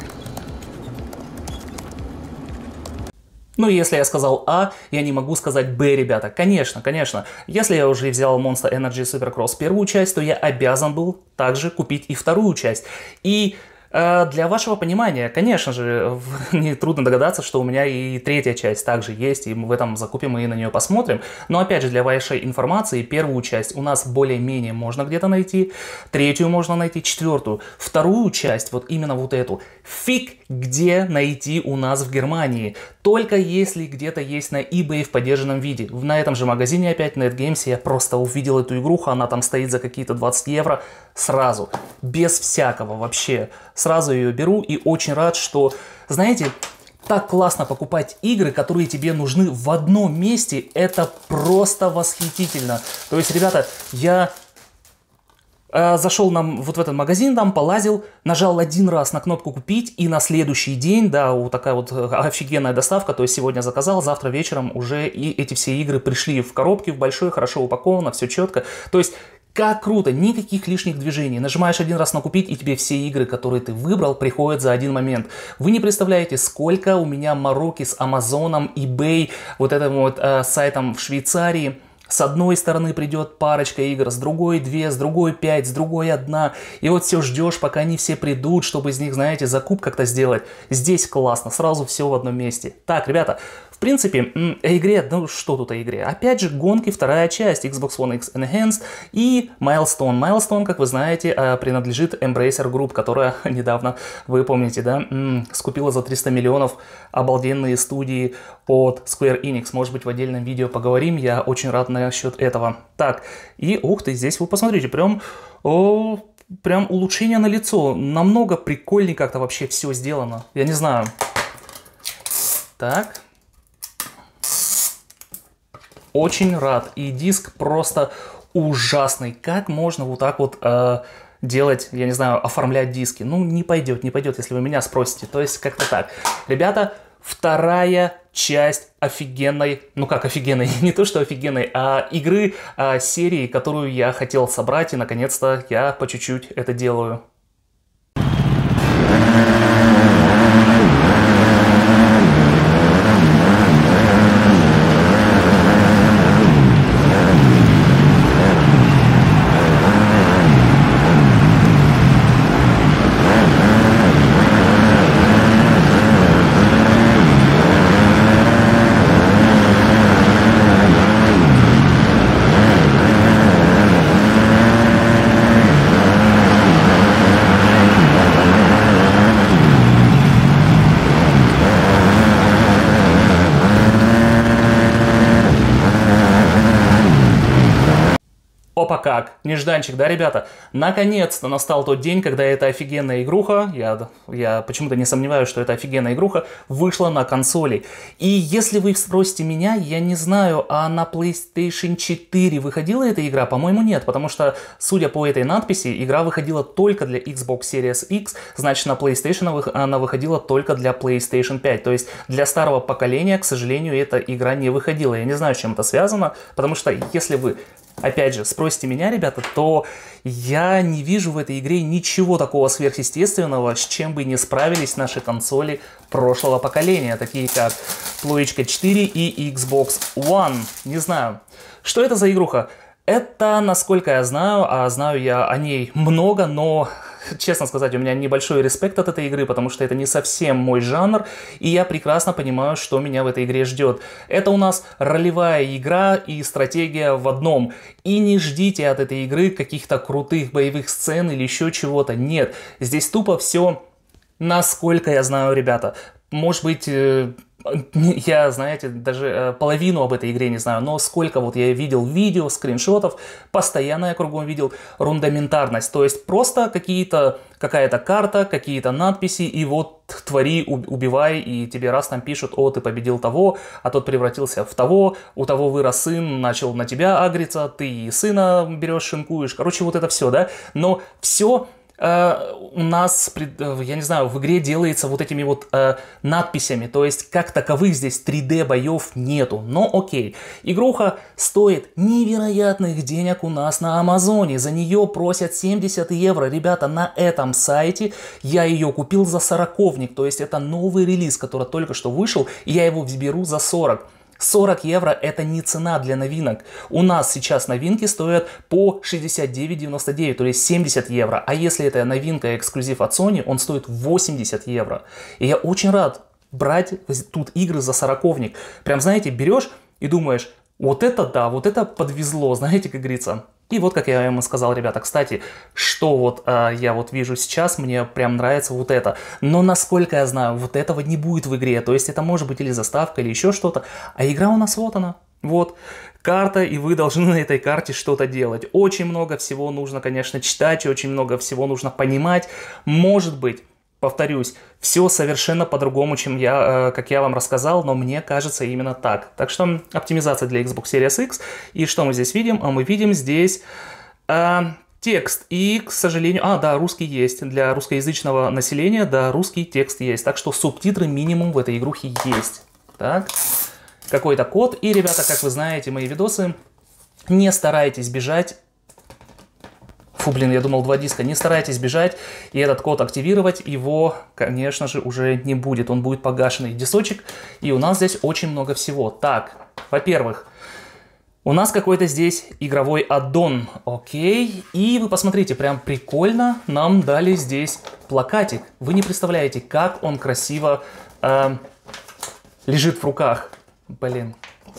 Ну, если я сказал А, я не могу сказать Б, ребята. Конечно, конечно. Если я уже взял Monster Energy Supercross первую часть, то я обязан был также купить и вторую часть. И для вашего понимания, конечно же, не трудно догадаться, что у меня и третья часть также есть, и мы в этом закупим и на нее посмотрим. Но опять же, для вашей информации, первую часть у нас более-менее можно где-то найти, третью можно найти, четвертую. Вторую часть, вот именно вот эту, фиг где найти у нас в Германии. Только если где-то есть на eBay в поддержанном виде. На этом же магазине опять, на NetGames, я просто увидел эту игруху, она там стоит за какие-то двадцать евро сразу, без всякого вообще. Сразу ее беру и очень рад, что, знаете, так классно покупать игры, которые тебе нужны в одном месте. Это просто восхитительно. То есть, ребята, я э, зашел нам вот в этот магазин, там полазил, нажал один раз на кнопку «Купить», и на следующий день, да, вот такая вот офигенная доставка, то есть сегодня заказал, завтра вечером уже и эти все игры пришли в коробке, в большой, хорошо упаковано, все четко. То есть, как круто, никаких лишних движений. Нажимаешь один раз на «Купить», и тебе все игры, которые ты выбрал, приходят за один момент. Вы не представляете, сколько у меня мороки с Амазоном, eBay, вот этим вот э, сайтом в Швейцарии. С одной стороны придет парочка игр, с другой две, с другой пять, с другой одна. И вот все ждешь, пока они все придут, чтобы из них, знаете, закуп как-то сделать. Здесь классно, сразу все в одном месте. Так, ребята, в принципе, о игре, ну что тут о игре? Опять же, гонки, вторая часть, Xbox One X Enhanced и Milestone. Milestone, как вы знаете, принадлежит Embracer Group, которая недавно, вы помните, да, скупила за триста миллионов обалденные студии от Square Enix. Может быть, в отдельном видео поговорим, я очень рад насчет этого. Так, и ух ты, здесь вы посмотрите, прям... О, прям улучшение на лицо. Намного прикольнее как-то вообще все сделано. Я не знаю. Так. Очень рад. И диск просто ужасный. Как можно вот так вот э, делать, я не знаю, оформлять диски? Ну, не пойдет, не пойдет, если вы меня спросите. То есть, как-то так. Ребята, вторая часть офигенной, ну как офигенной, не то что офигенной, а игры, а, серии, которую я хотел собрать, и наконец-то я по чуть-чуть это делаю. Опа как, нежданчик, да, ребята? Наконец-то настал тот день, когда эта офигенная игруха, я, я почему-то не сомневаюсь, что эта офигенная игруха вышла на консоли. И если вы спросите меня, я не знаю, а на PlayStation четыре выходила эта игра? По-моему, нет, потому что, судя по этой надписи, игра выходила только для Xbox Series X, значит, на PlayStation она выходила только для PlayStation пять. То есть для старого поколения, к сожалению, эта игра не выходила. Я не знаю, с чем это связано, потому что если вы... Опять же, спросите меня, ребята, то я не вижу в этой игре ничего такого сверхъестественного, с чем бы не справились наши консоли прошлого поколения, такие как PlayStation четыре и Xbox One. Не знаю, что это за игруха? Это, насколько я знаю, а знаю я о ней много, но, честно сказать, у меня небольшой респект от этой игры, потому что это не совсем мой жанр, и я прекрасно понимаю, что меня в этой игре ждет. Это у нас ролевая игра и стратегия в одном. И не ждите от этой игры каких-то крутых боевых сцен или еще чего-то. Нет, здесь тупо все, насколько я знаю, ребята. Может быть... Я, знаете, даже половину об этой игре не знаю, но сколько вот я видел видео, скриншотов, постоянно я кругом видел рундаментарность, то есть просто какие-то, какая-то карта, какие-то надписи, и вот твори, убивай, и тебе раз там пишут: о, ты победил того, а тот превратился в того, у того вырос сын, начал на тебя агриться, ты и сына берешь, шинкуешь, короче, вот это все, да, но все... Uh, у нас, я не знаю, в игре делается вот этими вот uh, надписями, то есть как таковых здесь три дэ боев нету, но окей. Игруха стоит невероятных денег у нас на Амазоне, за нее просят семьдесят евро, ребята, на этом сайте я ее купил за сороковник, то есть это новый релиз, который только что вышел, и я его беру за сорок. сорок евро это не цена для новинок. У нас сейчас новинки стоят по шестьдесят девять девяносто девять, то есть семьдесят евро. А если это новинка эксклюзив от Sony, он стоит восемьдесят евро. И я очень рад брать тут игры за сороковник. Прям, знаете, берешь и думаешь: вот это да, вот это подвезло, знаете, как говорится. И вот, как я ему сказал, ребята, кстати, что вот э, я вот вижу сейчас, мне прям нравится вот это. Но, насколько я знаю, вот этого не будет в игре. То есть это может быть или заставка, или еще что-то. А игра у нас вот она. Вот. Карта, и вы должны на этой карте что-то делать. Очень много всего нужно, конечно, читать, очень много всего нужно понимать. Может быть, повторюсь, все совершенно по-другому, чем я, э, как я вам рассказал, но мне кажется именно так. Так что оптимизация для Xbox Series X. И что мы здесь видим? А мы видим здесь э, текст. И, к сожалению... А, да, русский есть. Для русскоязычного населения, да, русский текст есть. Так что субтитры минимум в этой игрухе есть. Так, какой-то код. И, ребята, как вы знаете, мои видосы, не старайтесь бежать. Фу, блин, я думал два диска. Не старайтесь бежать и этот код активировать. Его, конечно же, уже не будет. Он будет погашенный дисочек. И у нас здесь очень много всего. Так, во-первых, у нас какой-то здесь игровой аддон. Окей. И вы посмотрите, прям прикольно нам дали здесь плакатик. Вы не представляете, как он красиво э, лежит в руках. Блин.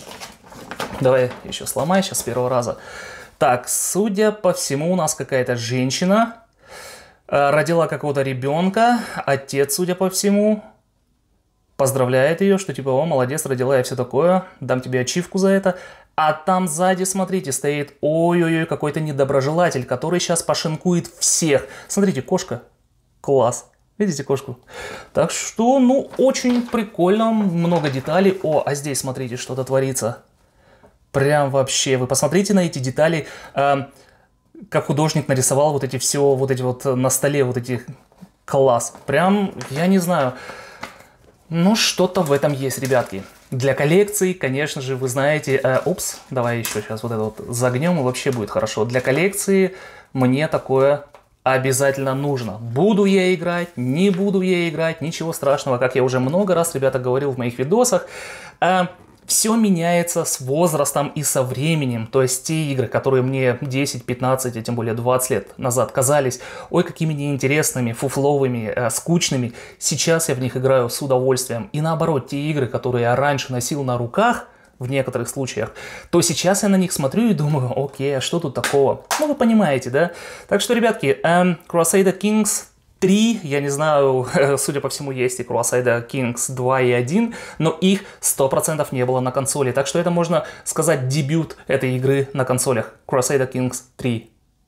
Давай еще сломай сейчас с первого раза. Так, судя по всему, у нас какая-то женщина э, родила какого-то ребенка, отец, судя по всему, поздравляет ее, что типа: о, молодец, родила, и все такое, дам тебе ачивку за это. А там сзади, смотрите, стоит, ой-ой-ой, какой-то недоброжелатель, который сейчас пошинкует всех. Смотрите, кошка, класс. Видите кошку? Так что, ну, очень прикольно, много деталей. О, а здесь, смотрите, что-то творится. Прям вообще, вы посмотрите на эти детали, э, как художник нарисовал вот эти все, вот эти вот на столе, вот эти, класс. Прям, я не знаю, ну что-то в этом есть, ребятки. Для коллекции, конечно же, вы знаете, э, опс, давай еще сейчас вот это вот загнем, и вообще будет хорошо. Для коллекции мне такое обязательно нужно. Буду я играть, не буду я играть, ничего страшного, как я уже много раз, ребята, говорил в моих видосах. Э, Все меняется с возрастом и со временем. То есть те игры, которые мне десять, пятнадцать, а тем более двадцать лет назад казались, ой, какими неинтересными, фуфловыми, э, скучными, сейчас я в них играю с удовольствием. И наоборот, те игры, которые я раньше носил на руках, в некоторых случаях, то сейчас я на них смотрю и думаю: окей, а что тут такого? Ну, вы понимаете, да? Так что, ребятки, эм, Crusader Kings три, я не знаю, судя по всему, есть и Crusader Kings два и один, но их сто процентов не было на консоли. Так что это, можно сказать, дебют этой игры на консолях. Crusader Kings три.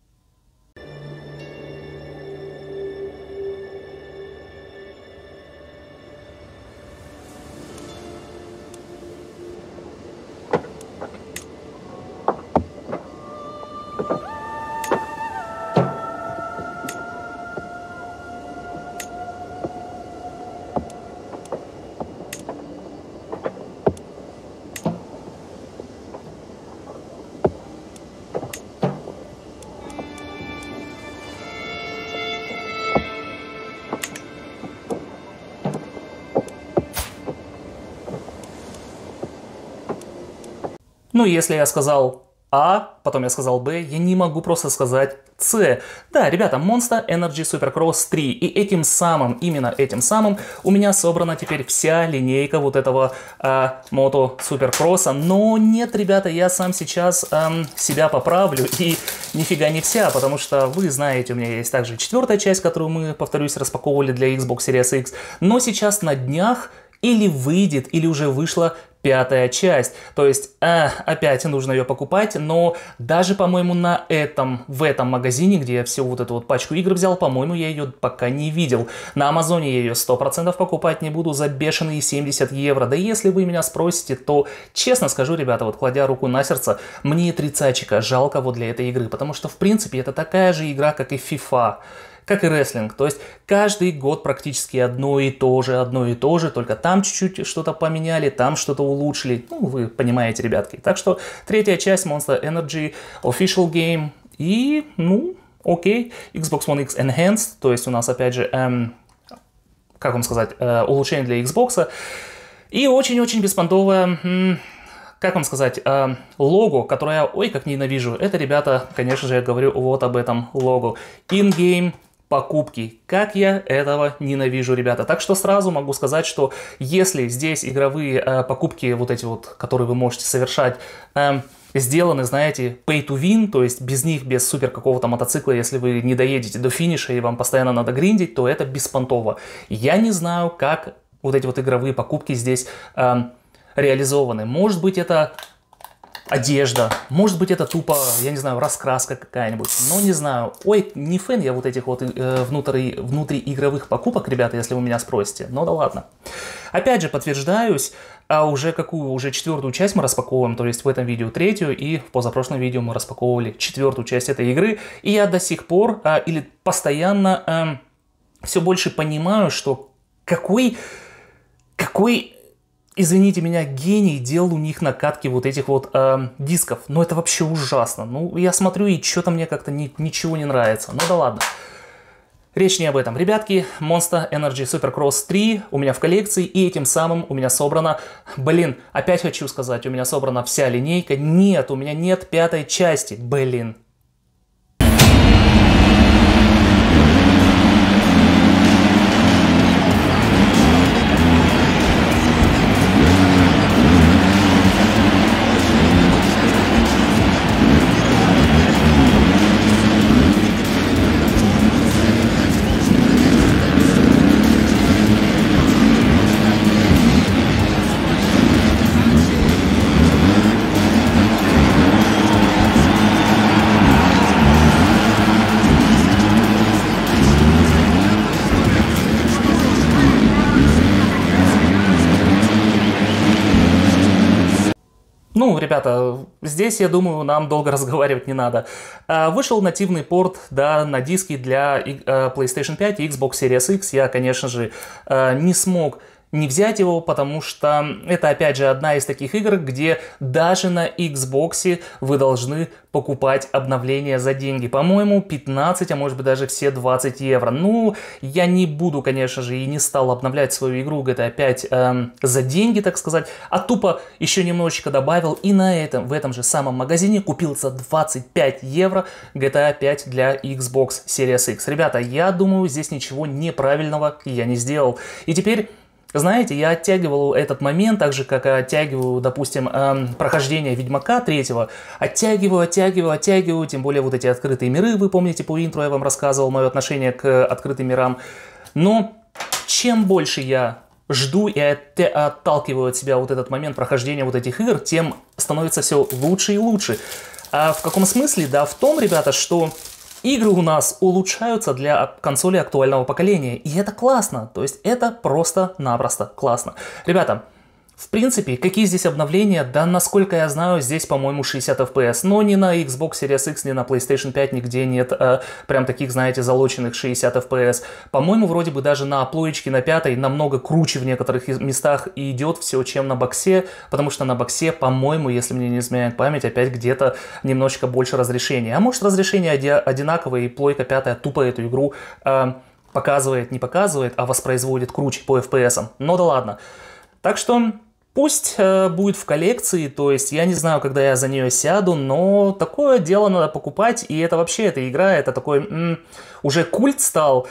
Ну, если я сказал А, потом я сказал Б, я не могу просто сказать С. Да, ребята, Monster Energy Supercross три. И этим самым, именно этим самым, у меня собрана теперь вся линейка вот этого э, Moto Supercross. Но нет, ребята, я сам сейчас э, себя поправлю. И нифига не вся, потому что вы знаете, у меня есть также четвертая часть, которую мы, повторюсь, распаковывали для Xbox Series X. Но сейчас на днях или выйдет, или уже вышла пятая часть. То есть, э, опять нужно ее покупать, но даже, по-моему, на этом, в этом магазине, где я всю вот эту вот пачку игр взял, по-моему, я ее пока не видел. На Амазоне я ее сто процентов покупать не буду за бешеные семьдесят евро. Да если вы меня спросите, то, честно скажу, ребята, вот кладя руку на сердце, мне тридцатчика жалко вот для этой игры, потому что, в принципе, это такая же игра, как и FIFA. Как и рестлинг, то есть каждый год практически одно и то же, одно и то же, только там чуть-чуть что-то поменяли, там что-то улучшили, ну вы понимаете, ребятки. Так что третья часть Monster Energy Official Game и, ну, окей, Xbox One X Enhanced, то есть у нас опять же, эм, как вам сказать, э, улучшение для Xbox, и очень-очень беспонтовое... М Как вам сказать, э, лого, которое я, ой, как ненавижу, это, ребята, конечно же, я говорю вот об этом лого. In-game покупки. Как я этого ненавижу, ребята. Так что сразу могу сказать, что если здесь игровые э, покупки, вот эти вот, которые вы можете совершать, э, сделаны, знаете, pay to win, то есть без них, без супер какого-то мотоцикла, если вы не доедете до финиша и вам постоянно надо гриндить, то это беспонтово. Я не знаю, как вот эти вот игровые покупки здесь... Э, реализованы. Может быть, это одежда, может быть, это тупо, я не знаю, раскраска какая-нибудь, но не знаю. Ой, не фэн я вот этих вот э, внутри, внутриигровых покупок, ребята, если вы меня спросите, но да ладно. Опять же, подтверждаюсь, а уже какую, уже четвертую часть мы распаковываем, то есть в этом видео третью, и в позапрошлом видео мы распаковывали четвертую часть этой игры, и я до сих пор, а, или постоянно а, все больше понимаю, что какой, какой... Извините меня, гений делал у них накатки вот этих вот э, дисков. Ну это вообще ужасно. Ну я смотрю и что-то мне как-то ни, ничего не нравится. Ну да ладно. Речь не об этом. Ребятки, Monster Energy Supercross три у меня в коллекции. И этим самым у меня собрана... Блин, опять хочу сказать, у меня собрана вся линейка. Нет, у меня нет пятой части. Блин. Ну, ребята, здесь, я думаю, нам долго разговаривать не надо. Вышел нативный порт, да, на диски для PlayStation пять и Xbox Series X. Я, конечно же, не смог не взять его, потому что это, опять же, одна из таких игр, где даже на Xbox вы должны покупать обновления за деньги. По-моему, пятнадцать, а может быть даже все двадцать евро. Ну, я не буду, конечно же, и не стал обновлять свою игру джи ти эй пять эм, за деньги, так сказать, а тупо еще немножечко добавил и на этом, в этом же самом магазине купил за двадцать пять евро джи ти эй пять для Xbox Series X. Ребята, я думаю, здесь ничего неправильного я не сделал. И теперь... знаете, я оттягивал этот момент, так же, как и оттягиваю, допустим, эм, прохождение Ведьмака третьего. Оттягиваю, оттягиваю, оттягиваю, тем более вот эти открытые миры, вы помните, по интро я вам рассказывал мое отношение к открытым мирам. Но чем больше я жду и отталкиваю от себя вот этот момент прохождения вот этих игр, тем становится все лучше и лучше. А в каком смысле? Да в том, ребята, что игры у нас улучшаются для консолей актуального поколения. И это классно. То есть это просто-напросто классно. Ребята, в принципе, какие здесь обновления? Да, насколько я знаю, здесь, по-моему, шестьдесят эф пи эс. Но ни на Xbox Series X, ни на PlayStation пять нигде нет э, прям таких, знаете, залоченных шестьдесят эф пи эс. По-моему, вроде бы даже на плоечке на пятой намного круче в некоторых местах идет все, чем на боксе. Потому что на боксе, по-моему, если мне не изменяет память, опять где-то немножечко больше разрешения. А может, разрешение одинаковое, и плойка пятая тупо эту игру э, показывает, не показывает, а воспроизводит круче по эф пи эсам. Но да ладно. Так что пусть э, будет в коллекции, то есть я не знаю, когда я за нее сяду, но такое дело надо покупать, и это вообще, эта игра, это такой, м, уже культ стал.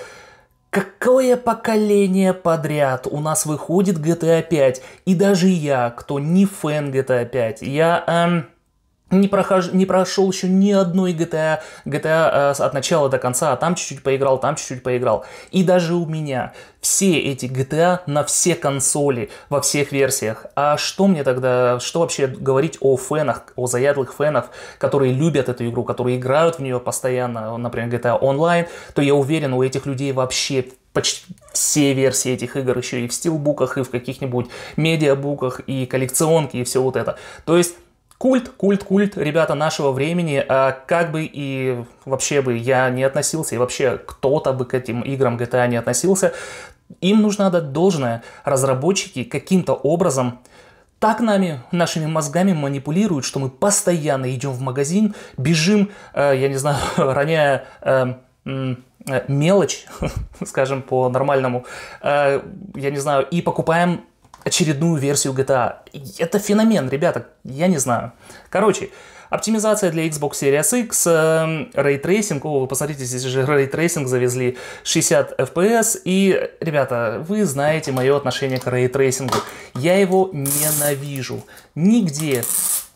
Какое поколение подряд у нас выходит джи ти эй пять, и даже я, кто не фэн джи ти эй пять, я... Эм, Не, прохож... не прошел еще ни одной джи ти эй, джи ти эй э, от начала до конца, а там чуть-чуть поиграл, там чуть-чуть поиграл. И даже у меня все эти джи ти эй на все консоли, во всех версиях. А что мне тогда, что вообще говорить о фенах, о заядлых фенах, которые любят эту игру, которые играют в нее постоянно, например, джи ти эй Online, то я уверен, у этих людей вообще почти все версии этих игр еще и в стилбуках, и в каких-нибудь медиабуках, и коллекционки, и все вот это. То есть Культ, культ, культ, ребята нашего времени, а как бы и вообще бы я не относился, и вообще кто-то бы к этим играм джи ти эй не относился, им нужно отдать должное. Разработчики каким-то образом так нами, нашими мозгами манипулируют, что мы постоянно идем в магазин, бежим, э, я не знаю, роняя... Э, э, мелочь, скажем по-нормальному, э, я не знаю, и покупаем очередную версию джи ти эй. Это феномен, ребята, я не знаю. Короче, оптимизация для Xbox Series X, Ray Tracing, о, вы посмотрите, здесь же Ray Tracing завезли, шестьдесят эф пи эс, и, ребята, вы знаете мое отношение к Ray Tracing. Я его ненавижу. Нигде,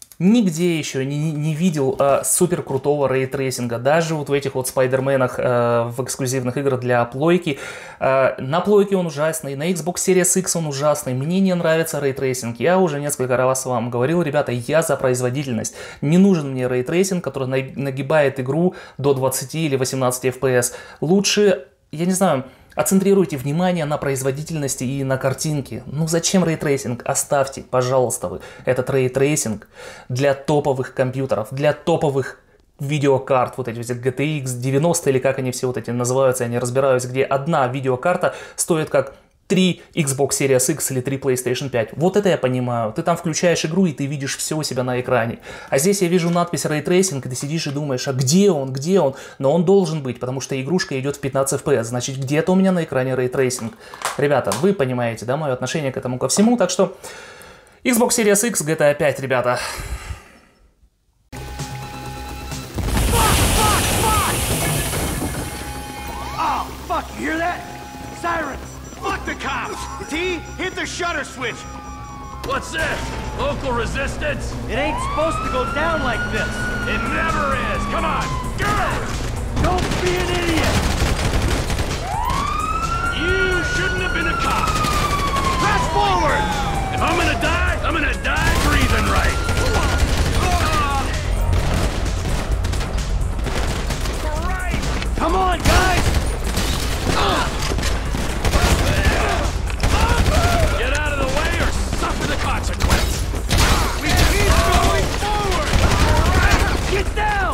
нигде еще не, не видел э, супер крутого рейтрейсинга. Даже вот в этих вот спайдерменах э, в эксклюзивных играх для плойки. Э, на плойке он ужасный, на Xbox Series X он ужасный. Мне не нравится рейтрейсинг. Я уже несколько раз вам говорил, ребята, я за производительность. Не нужен мне рейтрейсинг, который нагибает игру до двадцати или восемнадцати эф пи эс. Лучше, я не знаю... Отцентрируйте внимание на производительности и на картинке. Ну зачем рейтрейсинг? Оставьте, пожалуйста, вы этот рейтрейсинг для топовых компьютеров, для топовых видеокарт, вот эти джи ти экс девяносто или как они все вот эти называются, я не разбираюсь, где одна видеокарта стоит как три Xbox Series X или три PlayStation пять. Вот это я понимаю. Ты там включаешь игру, и ты видишь все у себя на экране. А здесь я вижу надпись Ray Tracing, и ты сидишь и думаешь, а где он, где он? Но он должен быть, потому что игрушка идет в пятнадцать эф пи эс. Значит, где-то у меня на экране Ray Tracing. Ребята, вы понимаете, да, мое отношение к этому ко всему. Так что Xbox Series X, джи ти эй пять, ребята. Fuck the cops! T, hit the shutter switch! What's this? Local resistance? It ain't supposed to go down like this! It never is! Come on! Go! Don't be an idiot! You shouldn't have been a cop! Fast forward! If I'm gonna die, I'm gonna die breathing right! Come on, guys! Get out of the way or suffer the consequence! We keep going forward! Get down!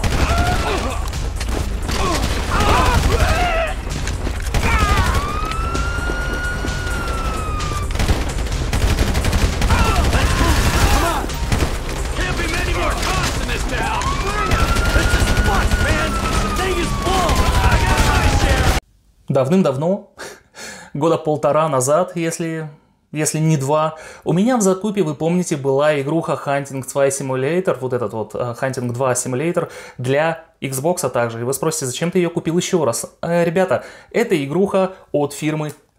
Come on! Can't be many more cops in this town! This is fun, man! The thing is blown! I got my share! Давным-давно, года полтора назад, если, если не два, у меня в закупе, вы помните, была игруха Hunting два Simulator, вот этот вот uh, Hunting два Simulator для Xbox также. И вы спросите, зачем ты ее купил еще раз? Э, ребята, это игруха от фирмы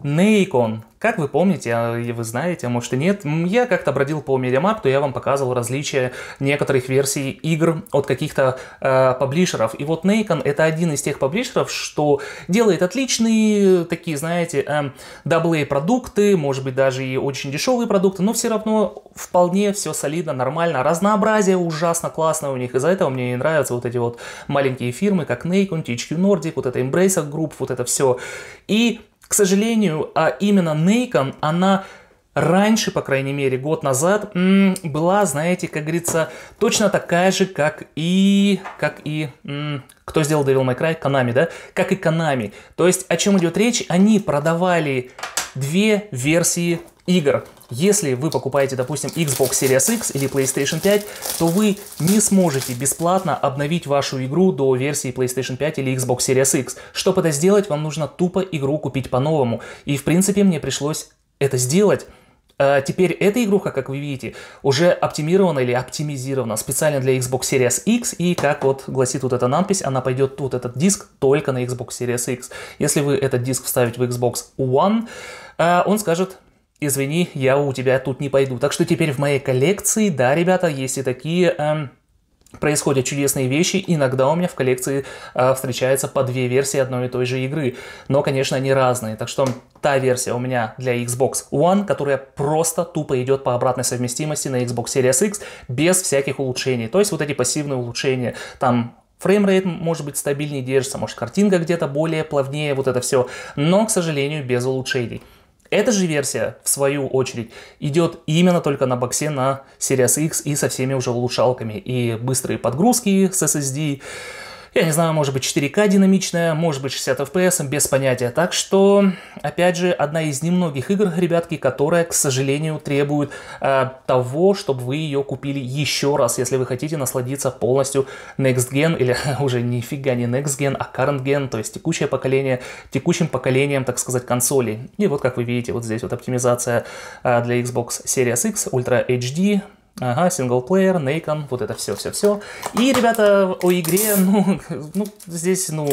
Nacon. Как вы помните, вы знаете, а может и нет, я как-то бродил по MediaMarkt, я вам показывал различия некоторых версий игр от каких-то э, паблишеров. И вот Nacon — это один из тех паблишеров, что делает отличные такие, знаете, э, дабл эй продукты, может быть даже и очень дешевые продукты, но все равно вполне все солидно, нормально. Разнообразие ужасно классное у них. Из-за этого мне и нравятся вот эти вот маленькие фирмы, как Nacon, ти эйч кью Nordic, вот это Embracer Group, вот это все. И к сожалению, а именно Nacon, она раньше, по крайней мере, год назад, м, была, знаете, как говорится, точно такая же, как и... Как и м, кто сделал Devil May Cry? Konami, да? Как и Konami. То есть, о чем идет речь? Они продавали две версии игр. Если вы покупаете, допустим, Xbox Series X или PlayStation пять, то вы не сможете бесплатно обновить вашу игру до версии PlayStation пять или Xbox Series X. Чтобы это сделать, вам нужно тупо игру купить по-новому. И, в принципе, мне пришлось это сделать. А теперь эта игруха, как вы видите, уже оптимирована или оптимизирована специально для Xbox Series X. И, как вот гласит вот эта надпись, она пойдет, вот этот диск, только на Xbox Series X. Если вы этот диск вставите в Xbox One, он скажет: извини, я у тебя тут не пойду. Так что теперь в моей коллекции, да, ребята, есть и такие... Эм, происходят чудесные вещи. Иногда у меня в коллекции э, встречаются по две версии одной и той же игры. Но, конечно, они разные. Так что та версия у меня для Xbox One, которая просто тупо идет по обратной совместимости на Xbox Series X без всяких улучшений. То есть вот эти пассивные улучшения. Там фреймрейт может быть стабильнее держится, может картинка где-то более плавнее, вот это все. Но, к сожалению, без улучшений. Эта же версия, в свою очередь, идет именно только на боксе на Series X и со всеми уже улучшалками. И быстрые подгрузки с эс эс ди, я не знаю, может быть четыре ка динамичная, может быть шестьдесят эф пи эс, без понятия. Так что, опять же, одна из немногих игр, ребятки, которая, к сожалению, требует э, того, чтобы вы ее купили еще раз, если вы хотите насладиться полностью Next Gen, или уже нифига не Next Gen, а Current Gen, то есть текущее поколение, текущим поколением, так сказать, консолей. И вот, как вы видите, вот здесь вот оптимизация э, для Xbox Series X, Ultra эйч ди. Ага, синглплеер, Nacon, вот это все-все-все. И, ребята, о игре, ну, ну, здесь, ну,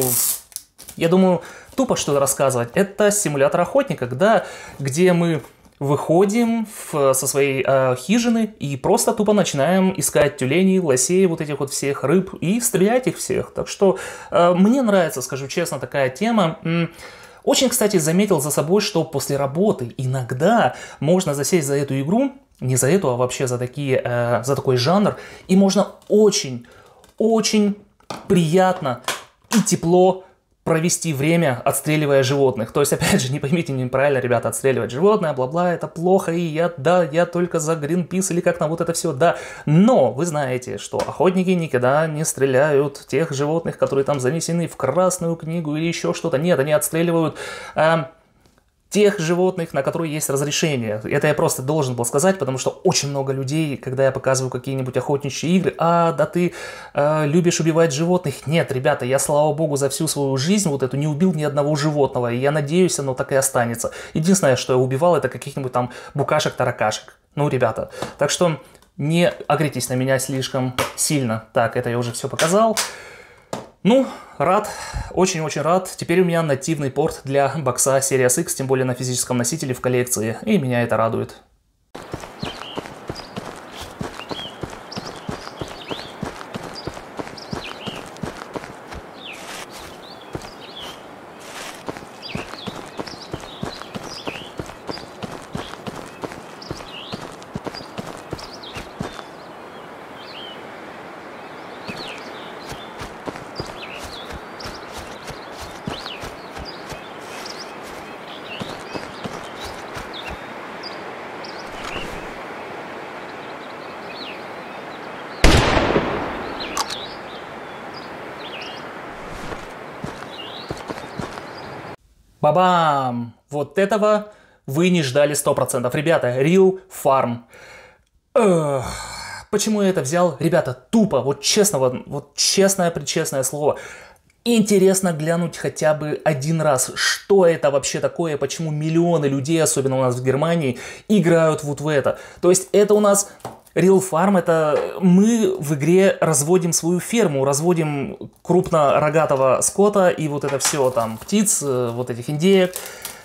я думаю, тупо что-то рассказывать. Это симулятор охотника, да, где мы выходим в, со своей э, хижины и просто тупо начинаем искать тюленей, лосей, вот этих вот всех рыб и стрелять их всех. Так что э, мне нравится, скажу честно, такая тема. Очень, кстати, заметил за собой, что после работы иногда можно засесть за эту игру, не за эту, а вообще за, такие, э, за такой жанр, и можно очень, очень приятно и тепло провести время, отстреливая животных. То есть, опять же, не поймите неправильно, ребята, отстреливать животное, бла-бла, это плохо, и я, да, я только за Greenpeace или как на вот это все, да. Но вы знаете, что охотники никогда не стреляют тех животных, которые там занесены в Красную книгу или еще что-то. Нет, они отстреливают... Э, тех животных, на которые есть разрешение. Это я просто должен был сказать, потому что очень много людей, когда я показываю какие-нибудь охотничьи игры, а, да ты э, любишь убивать животных. Нет, ребята, я, слава богу, за всю свою жизнь вот эту не убил ни одного животного, и я надеюсь, оно так и останется. Единственное, что я убивал, это каких-нибудь там букашек-таракашек. Ну, ребята, так что не агритесь на меня слишком сильно. Так, это я уже все показал. Ну, рад, очень-очень рад. Теперь у меня нативный порт для бокса Series X, тем более на физическом носителе в коллекции, и меня это радует. Бабам! Вот этого вы не ждали сто процентов. Ребята, Real Farm. Эх, почему я это взял? Ребята, тупо, вот честно, вот, вот честное-пречестное слово. Интересно глянуть хотя бы один раз, что это вообще такое, почему миллионы людей, особенно у нас в Германии, играют вот в это. То есть это у нас... Real Farm — это мы в игре разводим свою ферму, разводим крупнорогатого скота и вот это все, там, птиц, вот этих индеек.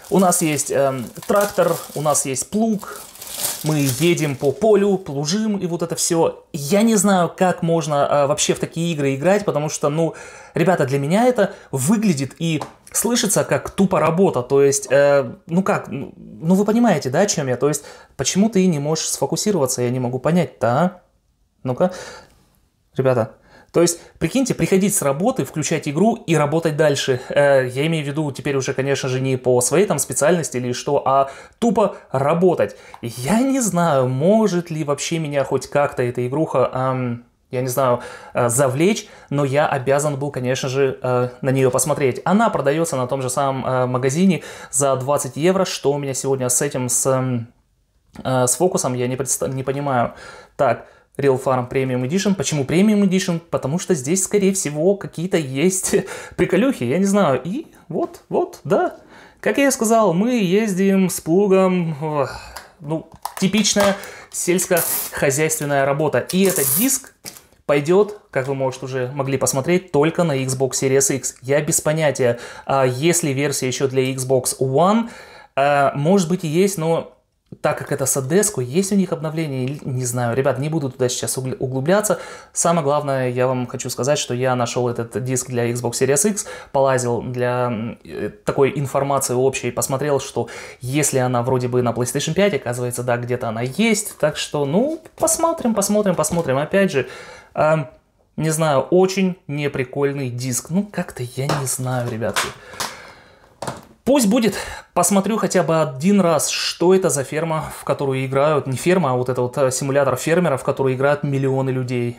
У нас есть э, трактор, у нас есть плуг. Мы едем по полю, плужим и вот это все. Я не знаю, как можно а, вообще в такие игры играть, потому что, ну, ребята, для меня это выглядит и слышится как тупо работа. То есть, э, ну как, ну вы понимаете, да, о чем я? То есть, почему ты не можешь сфокусироваться, я не могу понять-то, а? Ну-ка, ребята. То есть, прикиньте, приходить с работы, включать игру и работать дальше. Э, я имею в виду теперь уже, конечно же, не по своей там специальности или что, а тупо работать. Я не знаю, может ли вообще меня хоть как-то эта игруха, эм, я не знаю, э, завлечь, но я обязан был, конечно же, э, на нее посмотреть. Она продается на том же самом э, магазине за двадцать евро, что у меня сегодня с этим, с, э, с фокусом, я не, предста- не понимаю. Так. Real Farm Premium Edition. Почему Premium Edition? Потому что здесь, скорее всего, какие-то есть приколюхи, я не знаю. И вот, вот, да. Как я и сказал, мы ездим с плугом. Ну, типичная сельскохозяйственная работа. И этот диск пойдет, как вы, может, уже могли посмотреть, только на Xbox Series X. Я без понятия, есть ли версия еще для Xbox One. Может быть и есть, но... Так как это с Одеску, есть у них обновление, не знаю, ребят, не буду туда сейчас углубляться. Самое главное, я вам хочу сказать, что я нашел этот диск для Xbox Series X, полазил для такой информации общей, посмотрел, что если она вроде бы на PlayStation пять, оказывается, да, где-то она есть. Так что, ну, посмотрим, посмотрим, посмотрим. Опять же, э, не знаю, очень неприкольный диск. Ну, как-то я не знаю, ребятки. Пусть будет, посмотрю хотя бы один раз, что это за ферма, в которую играют, не ферма, а вот это вот симулятор фермера, в который играют миллионы людей.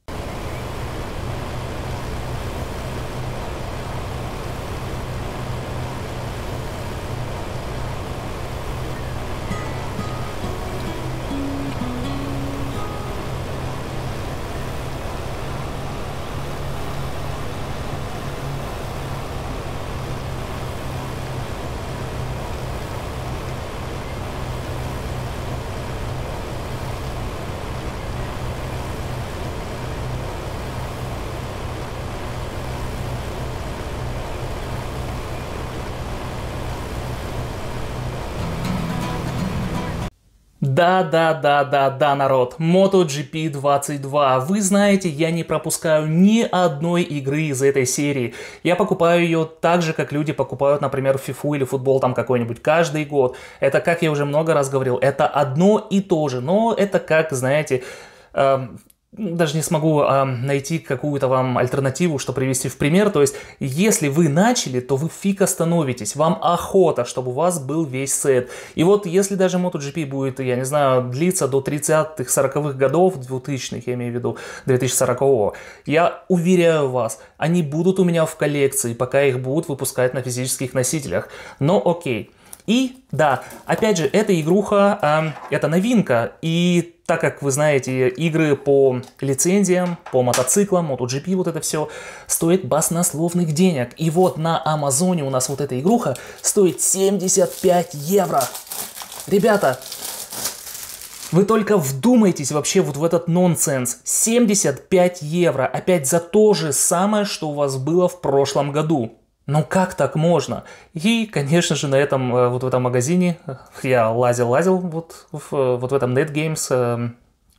Да-да-да-да-да, народ, MotoGP двадцать два. Вы знаете, я не пропускаю ни одной игры из этой серии. Я покупаю ее так же, как люди покупают, например, фифу или футбол там какой-нибудь каждый год. Это, как я уже много раз говорил, это одно и то же. Но это как, знаете... Э Даже не смогу э, найти какую-то вам альтернативу, что привести в пример. То есть, если вы начали, то вы фиг остановитесь. Вам охота, чтобы у вас был весь сет. И вот, если даже MotoGP будет, я не знаю, длиться до тридцатых, сороковых годов, двухтысячных, я имею в виду, две тысячи сорокового, я уверяю вас, они будут у меня в коллекции, пока их будут выпускать на физических носителях. Но окей. И, да, опять же, эта игруха, э, это новинка, и так как вы знаете, игры по лицензиям, по мотоциклам, MotoGP, вот это все, стоит баснословных денег. И вот на Амазоне у нас вот эта игруха стоит семьдесят пять евро. Ребята, вы только вдумайтесь вообще вот в этот нонсенс. семьдесят пять евро, опять за то же самое, что у вас было в прошлом году. Ну как так можно? И, конечно же, на этом, вот в этом магазине, я лазил-лазил, вот, вот в этом NetGames,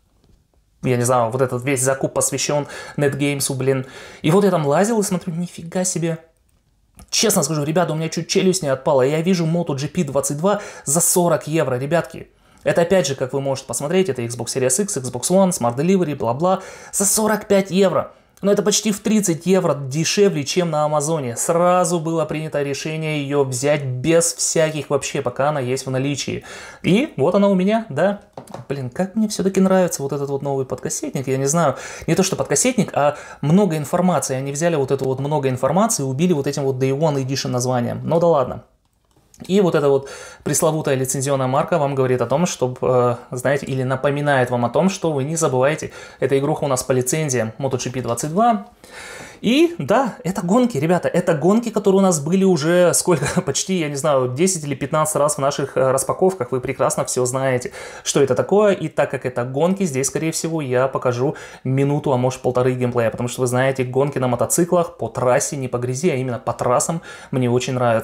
я не знаю, вот этот весь закуп посвящен NetGames, блин. И вот я там лазил и смотрю, нифига себе. Честно скажу, ребята, у меня чуть челюсть не отпала, я вижу MotoGP двадцать два за сорок евро, ребятки. Это опять же, как вы можете посмотреть, это Xbox Series X, Xbox One, Smart Delivery, бла-бла, за сорок пять евро. Но это почти в тридцать евро дешевле, чем на Амазоне. Сразу было принято решение ее взять без всяких вообще, пока она есть в наличии. И вот она у меня, да. Блин, как мне все-таки нравится вот этот вот новый подкассетник. Я не знаю, не то что подкассетник, а много информации. Они взяли вот эту вот много информации и убили вот этим вот Day One Edition названием. Ну да ладно. И вот эта вот пресловутая лицензионная марка вам говорит о том, что, э, знаете, или напоминает вам о том, что вы не забывайте, эта игруха у нас по лицензиям MotoGP двадцать два. И да, это гонки, ребята, это гонки, которые у нас были уже сколько, почти, я не знаю, десять или пятнадцать раз в наших распаковках. Вы прекрасно все знаете, что это такое. И так как это гонки, здесь, скорее всего, я покажу минуту, а может полторы геймплея. Потому что вы знаете, гонки на мотоциклах по трассе, не по грязи, а именно по трассам мне очень нравятся.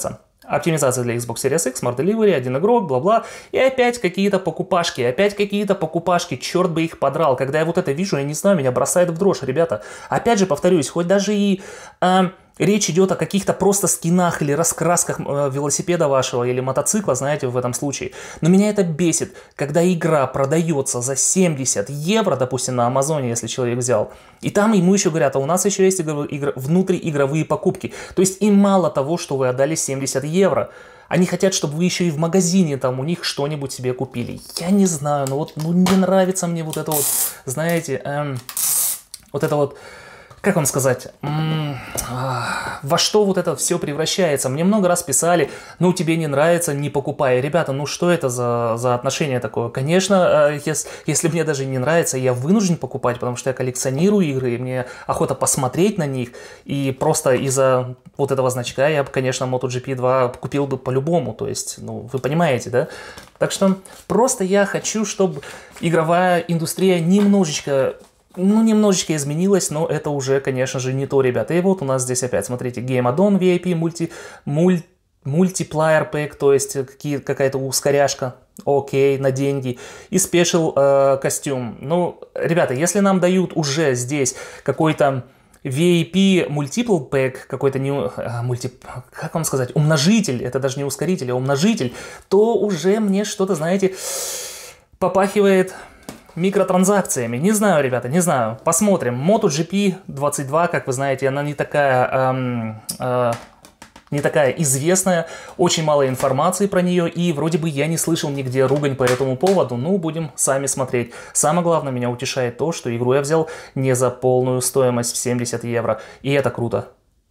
Оптимизация для Xbox Series X, Smart Delivery, один игрок, бла-бла. И опять какие-то покупашки, опять какие-то покупашки, черт бы их подрал. Когда я вот это вижу, я не знаю, меня бросает в дрожь, ребята. Опять же, повторюсь, хоть даже и... Э, речь идет о каких-то просто скинах или раскрасках э, велосипеда вашего или мотоцикла, знаете, в этом случае. Но меня это бесит, когда игра продается за семьдесят евро, допустим, на Амазоне, если человек взял, и там ему еще говорят, а у нас еще есть игр, игр, внутриигровые покупки. То есть им мало того, что вы отдали семьдесят евро. Они хотят, чтобы вы еще и в магазине там у них что-нибудь себе купили. Я не знаю, но вот ну, не нравится мне вот это вот, знаете, эм, вот это вот... Как вам сказать, во что вот это все превращается? Мне много раз писали, ну тебе не нравится, не покупай. Ребята, ну что это за, за отношение такое? Конечно, если, если мне даже не нравится, я вынужден покупать, потому что я коллекционирую игры, и мне охота посмотреть на них. И просто из-за вот этого значка я бы, конечно, MotoGP два купил бы по-любому. То есть, ну вы понимаете, да? Так что просто я хочу, чтобы игровая индустрия немножечко... Ну, немножечко изменилось, но это уже, конечно же, не то, ребята. И вот у нас здесь опять, смотрите, Game Add-on ви ай пи, мульти, муль, мультиплеер пэк, то есть какая-то ускоряшка, окей, на деньги. И спешл э, костюм. Ну, ребята, если нам дают уже здесь какой-то ви ай пи Multiple Pack, какой-то не... А, мульти... Как вам сказать? Умножитель, это даже не ускоритель, а умножитель, то уже мне что-то, знаете, попахивает... микротранзакциями. Не знаю, ребята, не знаю. Посмотрим. MotoGP двадцать два, как вы знаете, она не такая, эм, э, не такая известная. Очень мало информации про нее. И вроде бы я не слышал нигде ругань по этому поводу. Ну, будем сами смотреть. Самое главное, меня утешает то, что игру я взял не за полную стоимость в семьдесят евро. И это круто.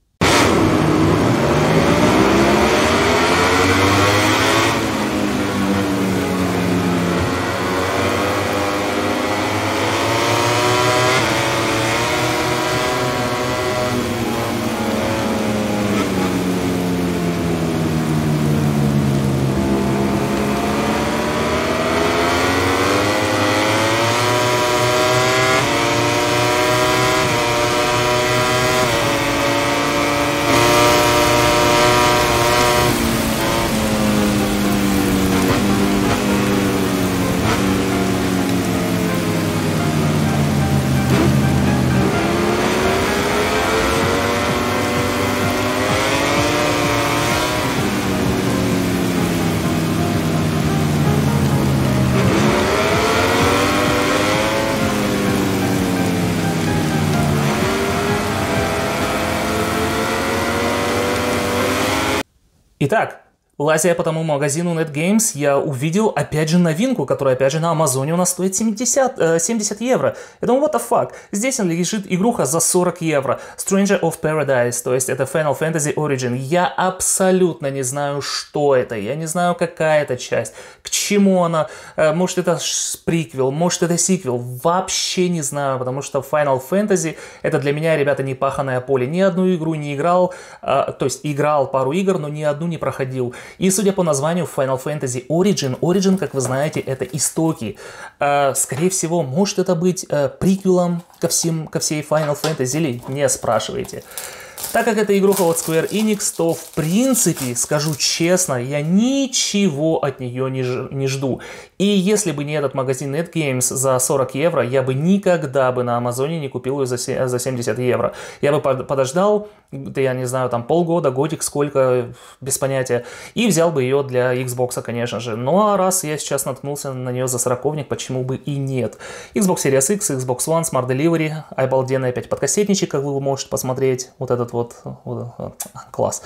Итак, лазя по тому магазину NetGames, я увидел опять же новинку, которая опять же на Амазоне у нас стоит семьдесят, э, семьдесят евро. Я думаю, what the fuck? Здесь лежит игруха за сорок евро. Stranger of Paradise, то есть это Final Fantasy Origin. Я абсолютно не знаю, что это. Я не знаю, какая это часть, к чему она. Э, может это приквел, может это сиквел. Вообще не знаю, потому что Final Fantasy это для меня, ребята, не паханое поле. Ни одну игру не играл, э, то есть играл пару игр, но ни одну не проходил. И судя по названию Final Fantasy Origin, Origin, как вы знаете, это истоки. Э, скорее всего, может это быть э, приквелом ко, всем, ко всей Final Fantasy, или не спрашивайте. Так как это игруха от Square Enix, то в принципе, скажу честно, я ничего от нее не, ж, не жду. И если бы не этот магазин NetGames за сорок евро, я бы никогда бы на Амазоне не купил ее за, за семьдесят евро. Я бы подождал, да я не знаю, там полгода, годик, сколько, без понятия, и взял бы ее для Xbox, конечно же. Ну а раз я сейчас наткнулся на нее за сороковник, почему бы и нет. Xbox Series X, Xbox One, Smart Delivery, обалденный опять подкассетничек, как вы можете посмотреть, вот этот вот, вот, вот класс.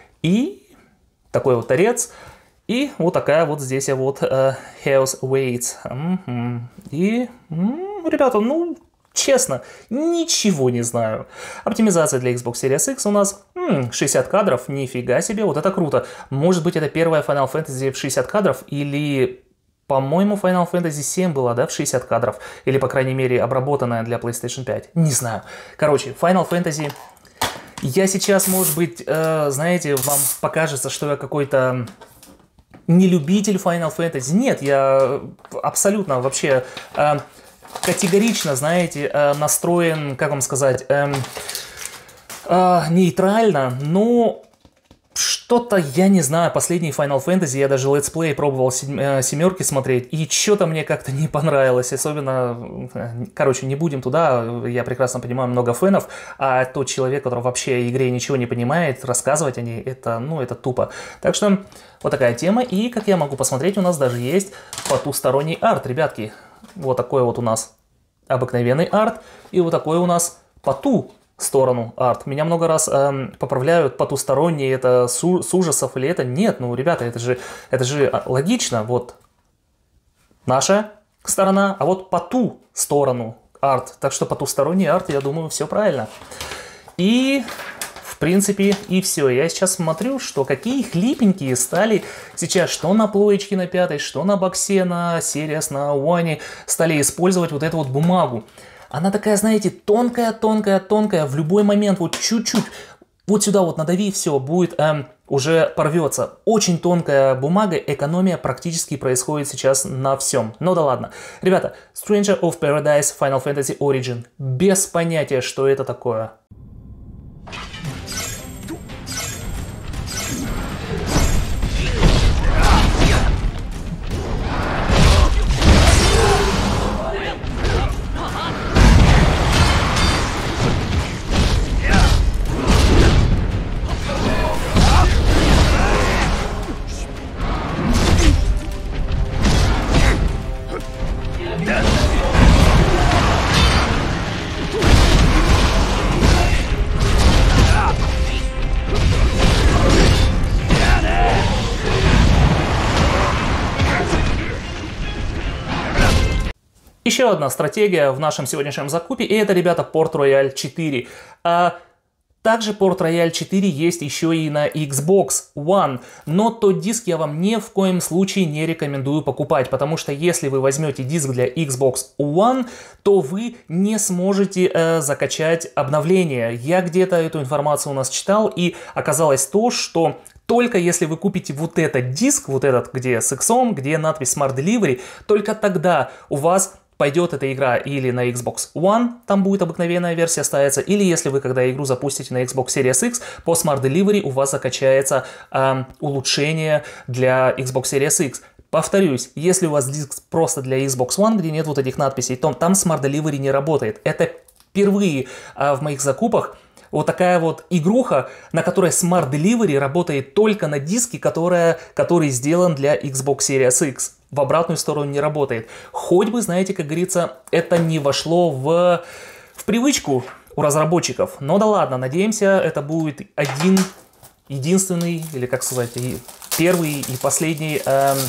И такой вот торец. И вот такая вот здесь вот uh, House Waits. Mm-hmm. И, mm, ребята, ну, честно, ничего не знаю. Оптимизация для Xbox Series X у нас м, шестьдесят кадров, нифига себе, вот это круто. Может быть, это первая Final Fantasy в шестьдесят кадров, или, по-моему, Final Fantasy семь была, да, в шестьдесят кадров, или, по крайней мере, обработанная для PlayStation пять, не знаю. Короче, Final Fantasy... Я сейчас, может быть, э, знаете, вам покажется, что я какой-то... не любитель Final Fantasy. Нет, я абсолютно вообще э, категорично, знаете, э, настроен, как вам сказать, э, э, нейтрально, но Что-то, я не знаю, последний Final Fantasy, я даже летсплей пробовал семерки смотреть, и что-то мне как-то не понравилось, особенно, короче, не будем туда, я прекрасно понимаю, много фенов, а тот человек, который вообще о игре ничего не понимает, рассказывать о ней, это, ну, это тупо. Так что, вот такая тема, и, как я могу посмотреть, у нас даже есть потусторонний арт, ребятки. Вот такой вот у нас обыкновенный арт, и вот такой у нас по ту сторону арт. Меня много раз эм, поправляют, потусторонние, это с, с ужасов или это нет. Ну, ребята, это же, это же логично. Вот наша сторона, а вот по ту сторону арт. Так что потусторонний арт, я думаю, все правильно. И, в принципе, и все. Я сейчас смотрю, что какие хлипенькие стали сейчас, что на плоечке на пятой, что на боксе, на Series, на One стали использовать вот эту вот бумагу. Она такая, знаете, тонкая, тонкая, тонкая, в любой момент, вот чуть-чуть, вот сюда вот надави, все, будет, эм, уже порвется. Очень тонкая бумага, экономия практически происходит сейчас на всем. Ну да ладно. Ребята, Stranger of Paradise Final Fantasy Origin. Без понятия, что это такое. Еще одна стратегия в нашем сегодняшнем закупе, и это, ребята, Port Royal четыре. А также Port Royal четыре есть еще и на Xbox One, но тот диск я вам ни в коем случае не рекомендую покупать, потому что если вы возьмете диск для Xbox One, то вы не сможете э, закачать обновление. Я где-то эту информацию у нас читал, и оказалось то, что только если вы купите вот этот диск, вот этот, где с иксом, где надпись Smart Delivery, только тогда у вас пойдет эта игра или на Xbox One, там будет обыкновенная версия ставиться, или если вы, когда игру запустите на Xbox Series X, по Smart Delivery у вас закачается э, улучшение для Xbox Series X. Повторюсь, если у вас диск просто для Xbox One, где нет вот этих надписей, то там Smart Delivery не работает. Это впервые э, в моих закупах вот такая вот игруха, на которой Smart Delivery работает только на диске, которая, который сделан для Xbox Series X. В обратную сторону не работает. Хоть бы, знаете, как говорится, это не вошло в, в привычку у разработчиков. Но да ладно, надеемся, это будет один, единственный, или как сказать, первый и последний эм,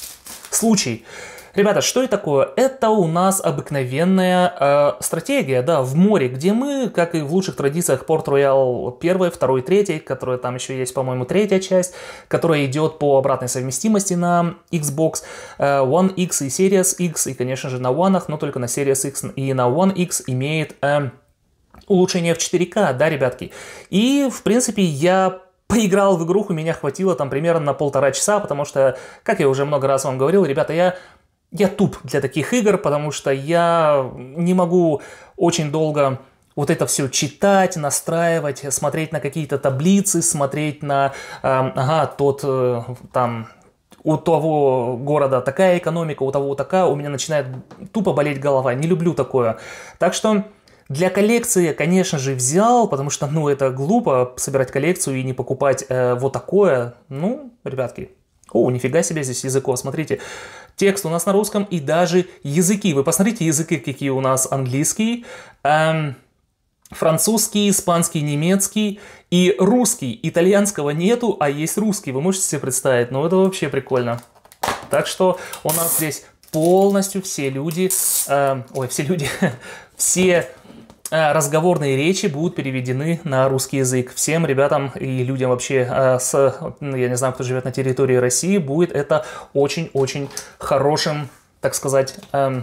случай. Ребята, что это такое? Это у нас обыкновенная э, стратегия, да, в море, где мы, как и в лучших традициях Port Royal один, два, три, которая там еще есть, по-моему, третья часть, которая идет по обратной совместимости на Xbox э, One X и Series X, и, конечно же, на One, но только на Series X и на One X имеет э, улучшение в четыре ка, да, ребятки? И, в принципе, я поиграл в игруху, меня хватило там примерно на полтора часа, потому что, как я уже много раз вам говорил, ребята, я... Я туп для таких игр, потому что я не могу очень долго вот это все читать, настраивать, смотреть на какие-то таблицы, смотреть на, э, ага, тот э, там, у того города такая экономика, у того такая, у меня начинает тупо болеть голова, не люблю такое. Так что для коллекции, конечно же, взял, потому что, ну, это глупо собирать коллекцию и не покупать э, вот такое, ну, ребятки. О, нифига себе здесь языков, смотрите. Текст у нас на русском и даже языки. Вы посмотрите языки, какие у нас: английский, эм, французский, испанский, немецкий и русский. Итальянского нету, а есть русский. Вы можете себе представить? Ну, это вообще прикольно. Так что у нас здесь полностью все люди, э, ой, все люди, все... разговорные речи будут переведены на русский язык. Всем ребятам и людям вообще, э, с, я не знаю, кто живет на территории России, будет это очень-очень хорошим, так сказать, э,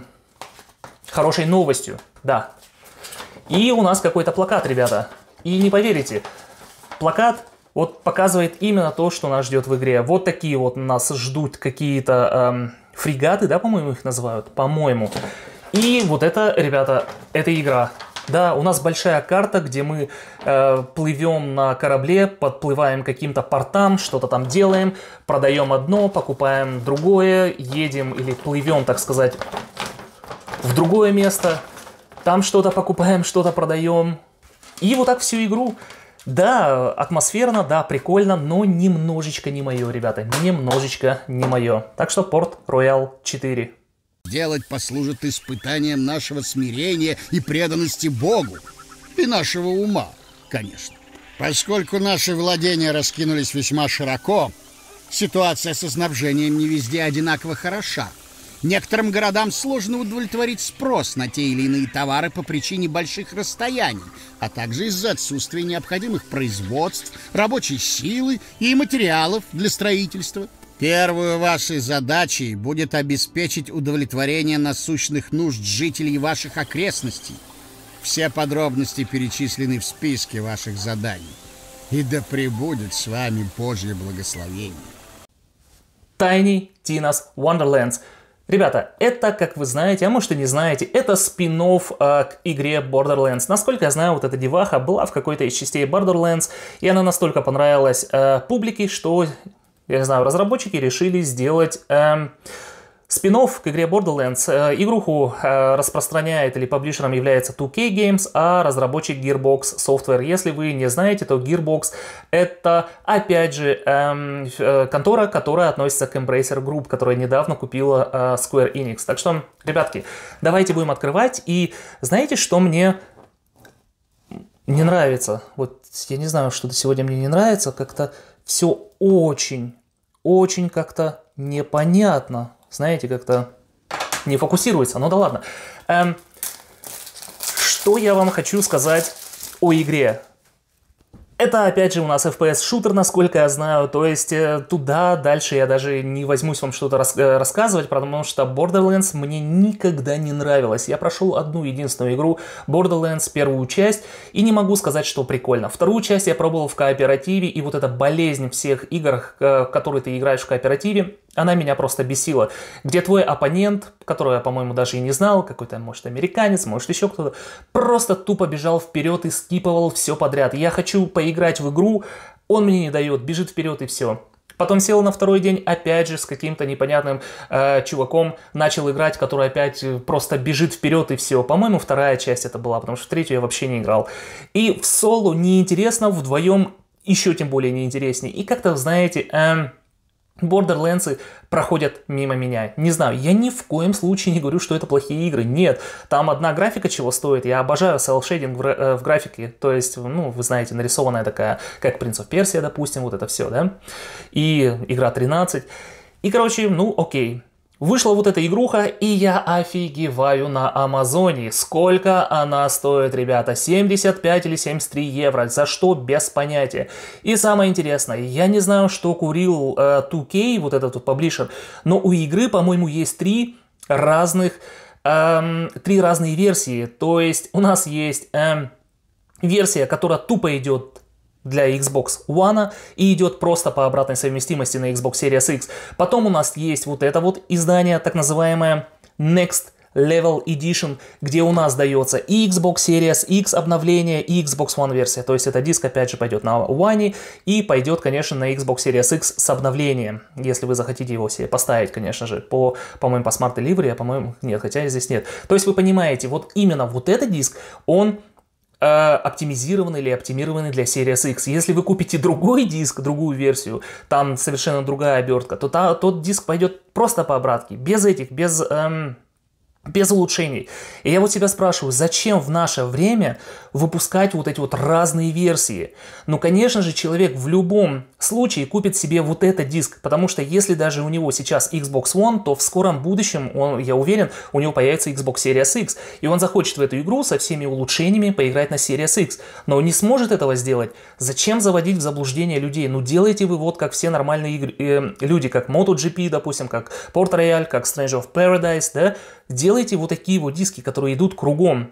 хорошей новостью. Да. И у нас какой-то плакат, ребята. И не поверите, плакат вот показывает именно то, что нас ждет в игре. Вот такие вот нас ждут какие-то э, фрегаты, да, по-моему, их называют? По-моему. И вот это, ребята, это игра. Да, у нас большая карта, где мы э, плывем на корабле, подплываем к каким-то портам, что-то там делаем, продаем одно, покупаем другое, едем или плывем, так сказать, в другое место, там что-то покупаем, что-то продаем. И вот так всю игру. Да, атмосферно, да, прикольно, но немножечко не мое, ребята, немножечко не мое. Так что Порт Роял четыре. Делать послужит испытанием нашего смирения и преданности Богу. И нашего ума, конечно. Поскольку наши владения раскинулись весьма широко, ситуация со снабжением не везде одинаково хороша. Некоторым городам сложно удовлетворить спрос на те или иные товары по причине больших расстояний, а также из-за отсутствия необходимых производств, рабочей силы и материалов для строительства. Первой вашей задачей будет обеспечить удовлетворение насущных нужд жителей ваших окрестностей. Все подробности перечислены в списке ваших заданий. И да пребудет с вами Божье благословение. Tiny Tina's Wonderlands. Ребята, это, как вы знаете, а может и не знаете, это спин-офф э, к игре Borderlands. Насколько я знаю, вот эта деваха была в какой-то из частей Borderlands, и она настолько понравилась э, публике, что, я не знаю, разработчики решили сделать э, спин-офф к игре Borderlands. Э, игруху э, распространяет или паблишером является ту кей Games, а разработчик Gearbox Software. Если вы не знаете, то Gearbox это, опять же, э, э, контора, которая относится к Embracer Group, которая недавно купила э, Square Enix. Так что, ребятки, давайте будем открывать. И знаете, что мне не нравится? Вот я не знаю, что-то сегодня мне не нравится. Как-то все очень, очень как-то непонятно. Знаете, как-то не фокусируется. Ну да ладно. Эм, что я вам хочу сказать о игре? Это, опять же, у нас эф пи эс-шутер, насколько я знаю, то есть э, туда дальше я даже не возьмусь вам что-то рас э, рассказывать, потому что Borderlands мне никогда не нравилось. Я прошел одну единственную игру, Borderlands, первую часть, и не могу сказать, что прикольно. Вторую часть я пробовал в кооперативе, и вот эта болезнь всех игр, э, в которые ты играешь в кооперативе, она меня просто бесила. Где твой оппонент, которого я, по-моему, даже и не знал, какой-то, может, американец, может, еще кто-то, просто тупо бежал вперед и скипывал все подряд. Я хочу поиграть в игру, он мне не дает, бежит вперед и все. Потом сел на второй день, опять же, с каким-то непонятным э, чуваком, начал играть, который опять просто бежит вперед и все. По-моему, вторая часть это была, потому что в третью я вообще не играл. И в соло неинтересно, вдвоем еще тем более неинтереснее. И как-то, знаете... Э, Borderlands проходят мимо меня. Не знаю, я ни в коем случае не говорю, что это плохие игры. Нет, там одна графика чего стоит. Я обожаю селл-шейдинг в, в графике. То есть, ну, вы знаете, нарисованная такая, как Prince of Persia, допустим, вот это все, да? И игра тринадцать. И, короче, ну, окей. Вышла вот эта игруха, и я офигеваю на Амазоне. Сколько она стоит, ребята? семьдесят пять или семьдесят три евро. За что? Без понятия. И самое интересное, я не знаю, что курил э, ту кей, вот этот вот паблишер, но у игры, по-моему, есть три разных, эм, три разные версии. То есть у нас есть эм, версия, которая тупо идет для Xbox One и идет просто по обратной совместимости на Xbox Series X. Потом у нас есть вот это вот издание, так называемое Next Level Edition, где у нас дается и Xbox Series X обновление, и Xbox One версия. То есть этот диск опять же пойдет на One и пойдет, конечно, на Xbox Series X с обновлением, если вы захотите его себе поставить, конечно же, по, по-моему, по Smart Delivery, а по-моему, нет, хотя здесь нет. То есть вы понимаете, вот именно вот этот диск, он оптимизированный или оптимированный для Series X. Если вы купите другой диск, другую версию, там совершенно другая обертка, то та, тот диск пойдет просто по обратке, без этих, без... Эм... без улучшений. И я вот себя спрашиваю, зачем в наше время выпускать вот эти вот разные версии? Ну, конечно же, человек в любом случае купит себе вот этот диск, потому что если даже у него сейчас Xbox One, то в скором будущем, он, я уверен, у него появится Xbox Series X, и он захочет в эту игру со всеми улучшениями поиграть на Series X, но он не сможет этого сделать. Зачем заводить в заблуждение людей? Ну, делайте вы вот как все нормальные игры, э, люди, как MotoGP, допустим, как Port Royal, как Stranger of Paradise, да, делайте вот такие вот диски, которые идут кругом.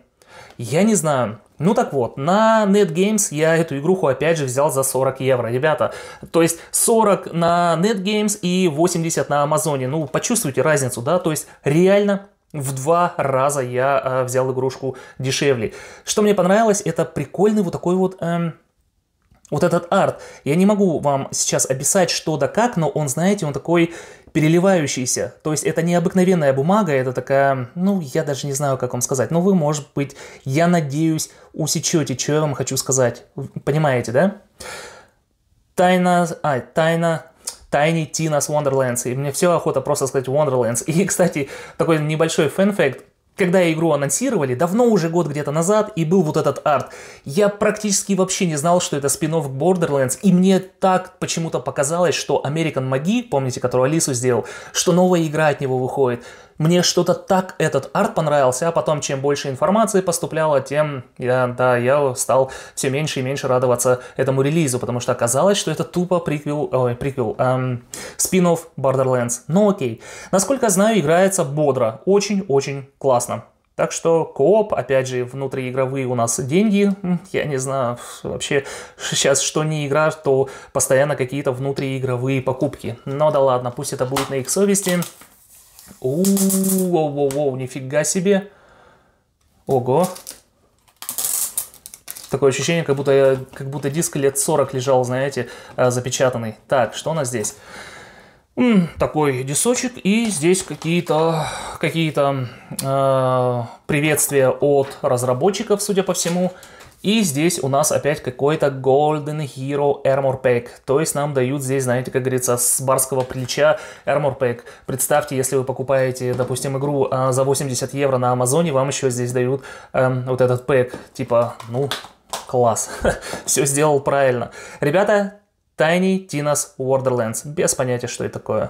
Я не знаю. Ну так вот, на NetGames я эту игруху опять же взял за сорок евро, ребята. То есть сорок на NetGames и восемьдесят на Амазоне. Ну, почувствуйте разницу, да? То есть реально в два раза я э, взял игрушку дешевле. Что мне понравилось, это прикольный вот такой вот... Эм, вот этот арт. Я не могу вам сейчас описать что да как, но он, знаете, он такой переливающийся. То есть это не обыкновенная бумага, это такая, ну, я даже не знаю, как вам сказать. Но вы, может быть, я надеюсь, усечете, что я вам хочу сказать. Понимаете, да? Тайна... А, тайна... Tiny Tina's Wonderlands. И мне все охота просто сказать Wonderlands. И, кстати, такой небольшой фэн-факт. Когда игру анонсировали, давно уже год где-то назад, и был вот этот арт, я практически вообще не знал, что это спин-офф Borderlands, и мне так почему-то показалось, что American Magi, помните, которую Алису сделал, что новая игра от него выходит. Мне что-то так этот арт понравился, а потом, чем больше информации поступляло, тем я, да, я стал все меньше и меньше радоваться этому релизу, потому что оказалось, что это тупо приквел, ой, приквел, эм, спин-офф Borderlands. Но окей. Насколько я знаю, играется бодро, очень-очень классно. Так что кооп, опять же, внутриигровые у нас деньги, я не знаю, вообще сейчас что не игра, то постоянно какие-то внутриигровые покупки. Но да ладно, пусть это будет на их совести. Оу-оу-оу, нифига себе. Ого. Такое ощущение, как будто, как будто диск лет сорок лежал, знаете, запечатанный. Так, что у нас здесь? М, такой дисочек, и здесь какие-то какие-то э, приветствия от разработчиков, судя по всему. И здесь у нас опять какой-то Golden Hero Armor Pack. То есть нам дают здесь, знаете, как говорится, с барского плеча Armor Pack. Представьте, если вы покупаете, допустим, игру э, за восемьдесят евро на Амазоне, вам еще здесь дают э, вот этот пэк. Типа, ну, класс. Все сделал правильно. Ребята, Tiny Tina's Wonderlands. Без понятия, что это такое.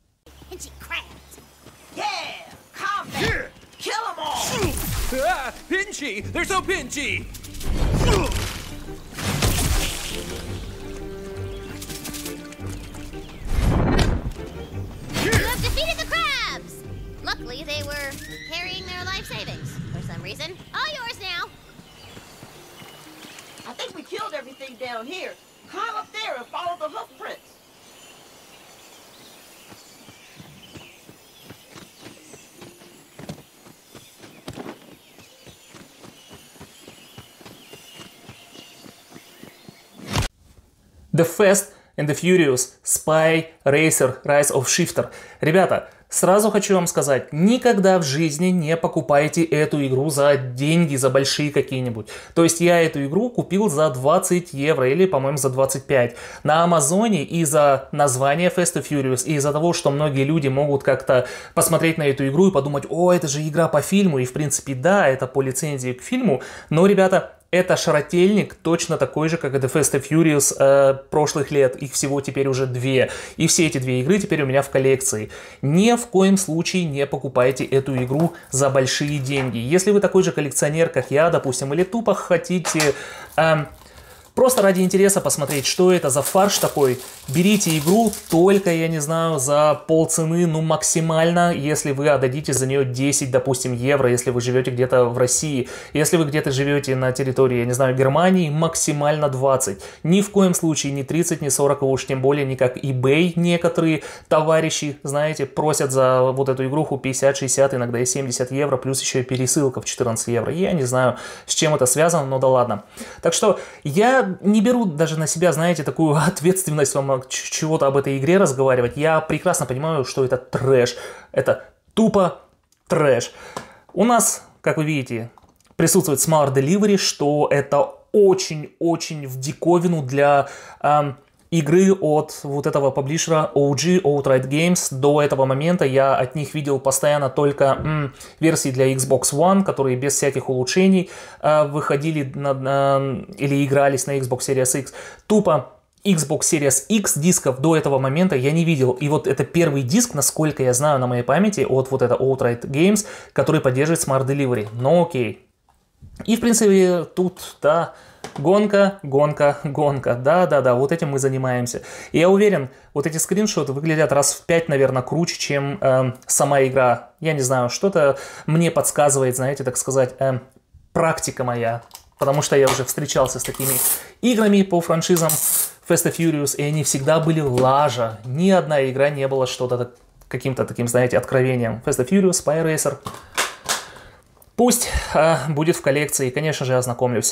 Ah, Pinchy! They're so pinchy! You have defeated the crabs! Luckily, they were carrying their life savings for some reason. All yours now. I think we killed everything down here. Climb up there and follow the hoof prints. The Fast and the Furious Spy Racer Rise of Shifter. Ребята, сразу хочу вам сказать, никогда в жизни не покупайте эту игру за деньги, за большие какие-нибудь. То есть я эту игру купил за двадцать евро или, по-моему, за двадцать пять на Амазоне из-за названия Fast and Furious и из-за того, что многие люди могут как-то посмотреть на эту игру и подумать: о, это же игра по фильму, и в принципе да, это по лицензии к фильму, но, ребята, это шаротельник точно такой же, как и The Fast and Furious э, прошлых лет. Их всего теперь уже две. И все эти две игры теперь у меня в коллекции. Ни в коем случае не покупайте эту игру за большие деньги. Если вы такой же коллекционер, как я, допустим, или тупо хотите... Э, Просто ради интереса посмотреть, что это за фарш такой, берите игру только, я не знаю, за полцены, ну максимально, если вы отдадите за нее десять, допустим, евро, если вы живете где-то в России. Если вы где-то живете на территории, я не знаю, Германии, максимально двадцать. Ни в коем случае не тридцать, не сорок, а уж тем более не как eBay некоторые товарищи, знаете, просят за вот эту игруху пятьдесят, шестьдесят, иногда и семьдесят евро, плюс еще и пересылка в четырнадцать евро. Я не знаю, с чем это связано, но да ладно. Так что я не беру даже на себя, знаете, такую ответственность вам чего-то об этой игре разговаривать. Я прекрасно понимаю, что это трэш. Это тупо трэш. У нас, как вы видите, присутствует Smart Delivery, что это очень-очень в диковину для... Эм, игры от вот этого паблишера о джи, Outright Games. До этого момента я от них видел постоянно только м, версии для Xbox One, которые без всяких улучшений э, выходили на, э, или игрались на Xbox Series X. Тупо Xbox Series X дисков до этого момента я не видел. И вот это первый диск, насколько я знаю на моей памяти, от вот это Outright Games, который поддерживает Smart Delivery. Но окей. И в принципе тут, да... Гонка, гонка, гонка. Да-да-да, вот этим мы занимаемся. И я уверен, вот эти скриншоты выглядят раз в пять, наверное, круче, чем э, сама игра. Я не знаю, что-то мне подсказывает, знаете, так сказать, э, практика моя. Потому что я уже встречался с такими играми по франшизам Fast and Furious, и они всегда были лажа. Ни одна игра не была что-то каким-то таким, знаете, откровением. Fast and Furious, Spy Racer. Пусть э, будет в коллекции, конечно же, ознакомлюсь.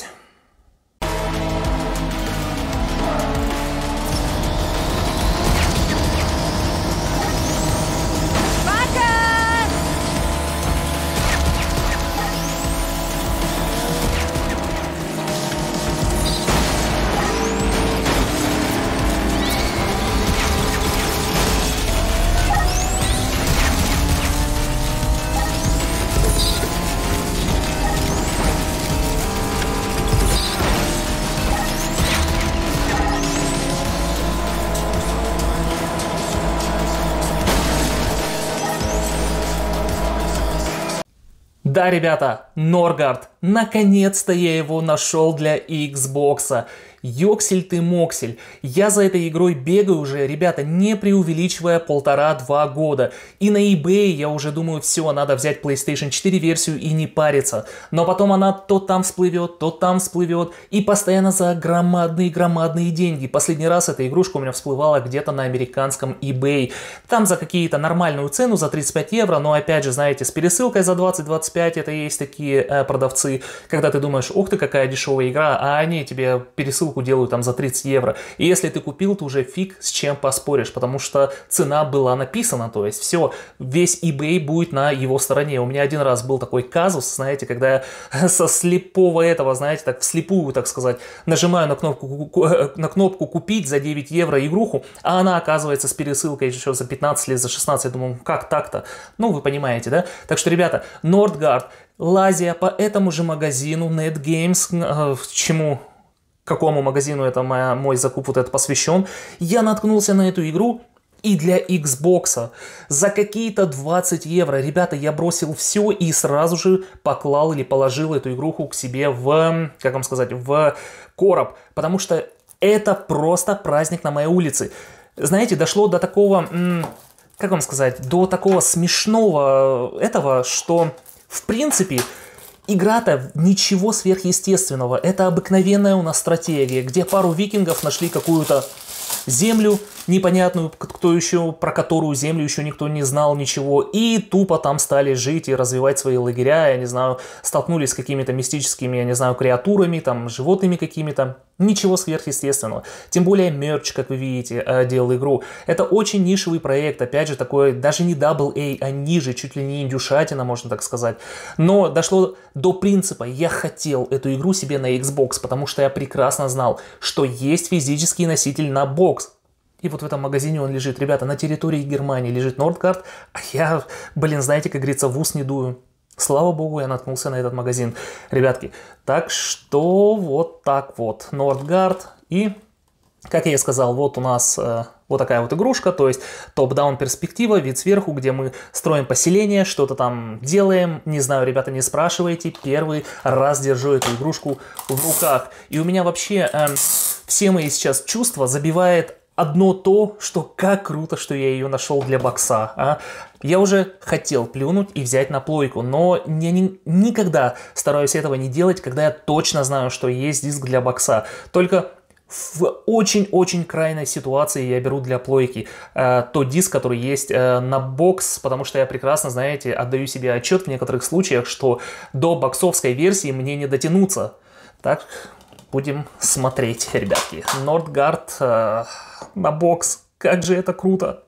Да, ребята, Норгард, наконец-то я его нашел для Xbox. Ёксель ты моксель. Я за этой игрой бегаю уже, ребята, не преувеличивая полтора-два года. И на eBay я уже думаю, все, надо взять PlayStation четыре версию и не париться. Но потом она то там всплывет, то там всплывет. И постоянно за громадные-громадные деньги. Последний раз эта игрушка у меня всплывала где-то на американском eBay. Там за какие-то нормальную цену, за тридцать пять евро. Но опять же, знаете, с пересылкой за двадцать-двадцать пять это есть такие э, продавцы. Когда ты думаешь, ух ты, какая дешевая игра, а они тебе пересылку делают там за тридцать евро. И если ты купил, то уже фиг с чем поспоришь, потому что цена была написана, то есть все, весь eBay будет на его стороне. У меня один раз был такой казус, знаете, когда я со слепого этого, знаете, так вслепую, так сказать, нажимаю на кнопку, на кнопку купить за девять евро игруху, а она оказывается с пересылкой еще за пятнадцать или за шестнадцать. Я думаю, как так-то? Ну, вы понимаете, да? Так что, ребята, Нордгард, лазя по этому же магазину NetGames, э, чему... какому магазину это моя, мой закуп вот это посвящен, я наткнулся на эту игру и для Xbox за какие-то двадцать евро. Ребята, я бросил все и сразу же поклал или положил эту игруху к себе в, как вам сказать, в короб, потому что это просто праздник на моей улице. Знаете, дошло до такого, как вам сказать, до такого смешного этого, что в принципе... Игра-то ничего сверхъестественного. Это обыкновенная у нас стратегия, где пару викингов нашли какую-то землю непонятную, кто еще, про которую землю еще никто не знал ничего, и тупо там стали жить и развивать свои лагеря, я не знаю, столкнулись с какими-то мистическими, я не знаю, креатурами, там, животными какими-то. Ничего сверхъестественного. Тем более мерч, как вы видите, делал игру. Это очень нишевый проект, опять же, такой, даже не дабл эй, а ниже, чуть ли не индюшатина, можно так сказать. Но дошло до принципа, я хотел эту игру себе на Xbox, потому что я прекрасно знал, что есть физический носитель на бокс. И вот в этом магазине он лежит. Ребята, на территории Германии лежит Нордгард, а я, блин, знаете, как говорится, в ус не дую. Слава богу, я наткнулся на этот магазин. Ребятки, так что вот так вот. Нордгард. И, как я и сказал, вот у нас э, вот такая вот игрушка. То есть топ-даун перспектива, вид сверху, где мы строим поселение, что-то там делаем. Не знаю, ребята, не спрашивайте. Первый раз держу эту игрушку в руках. И у меня вообще э, все мои сейчас чувства забивает одно то, что как круто, что я ее нашел для бокса. А? Я уже хотел плюнуть и взять на плойку, но я ни, никогда стараюсь этого не делать, когда я точно знаю, что есть диск для бокса. Только в очень-очень крайней ситуации я беру для плойки э, тот диск, который есть э, на бокс, потому что я прекрасно, знаете, отдаю себе отчет в некоторых случаях, что до боксовской версии мне не дотянуться. Так, будем смотреть, ребятки. Нордгард э, на бокс. Как же это круто.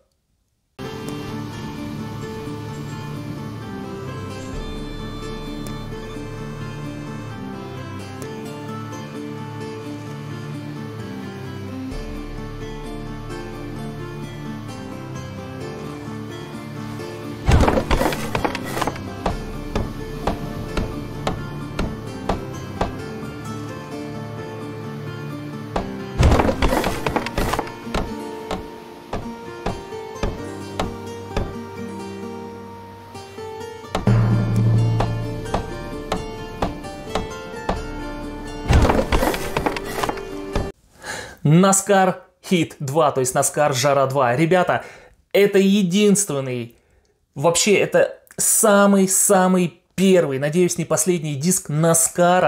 NASCAR Heat два, то есть NASCAR Жара два. Ребята, это единственный, вообще это самый-самый первый, надеюсь, не последний диск NASCAR,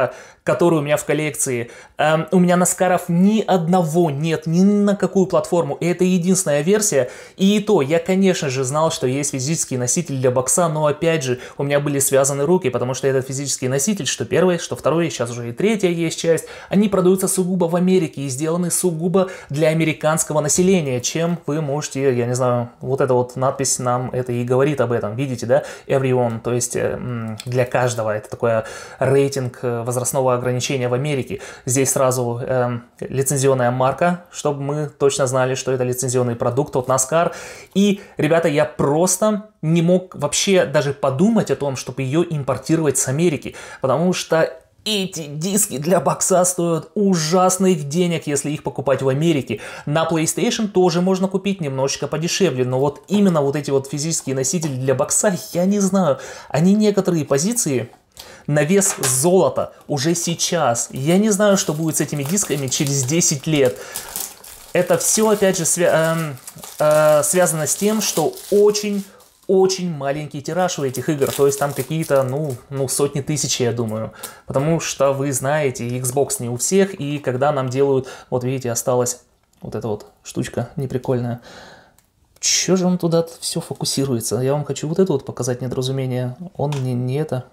который у меня в коллекции. Эм, у меня наскаров ни одного нет, ни на какую платформу. И это единственная версия. И то, я, конечно же, знал, что есть физический носитель для бокса, но, опять же, у меня были связаны руки, потому что этот физический носитель, что первый, что второй, сейчас уже и третья есть часть, они продаются сугубо в Америке и сделаны сугубо для американского населения, чем вы можете, я не знаю, вот эта вот надпись нам это и говорит об этом, видите, да, everyone, то есть для каждого, это такое рейтинг возрастного ограничения в Америке. Здесь сразу э, лицензионная марка, чтобы мы точно знали, что это лицензионный продукт от NASCAR. И, ребята, я просто не мог вообще даже подумать о том, чтобы ее импортировать с Америки, потому что эти диски для бокса стоят ужасных денег, если их покупать в Америке. На PlayStation тоже можно купить немножечко подешевле, но вот именно вот эти вот физические носители для бокса, я не знаю, они некоторые позиции на вес золота уже сейчас. Я не знаю, что будет с этими дисками через десять лет. Это все, опять же, свя э, э, связано с тем, что очень... очень маленький тираж у этих игр, то есть там какие-то, ну, ну, сотни тысяч, я думаю. Потому что вы знаете, Xbox не у всех, и когда нам делают, вот видите, осталась вот эта вот штучка неприкольная. Чё же он туда все фокусируется? Я вам хочу вот это вот показать недоразумение. Он не, не это...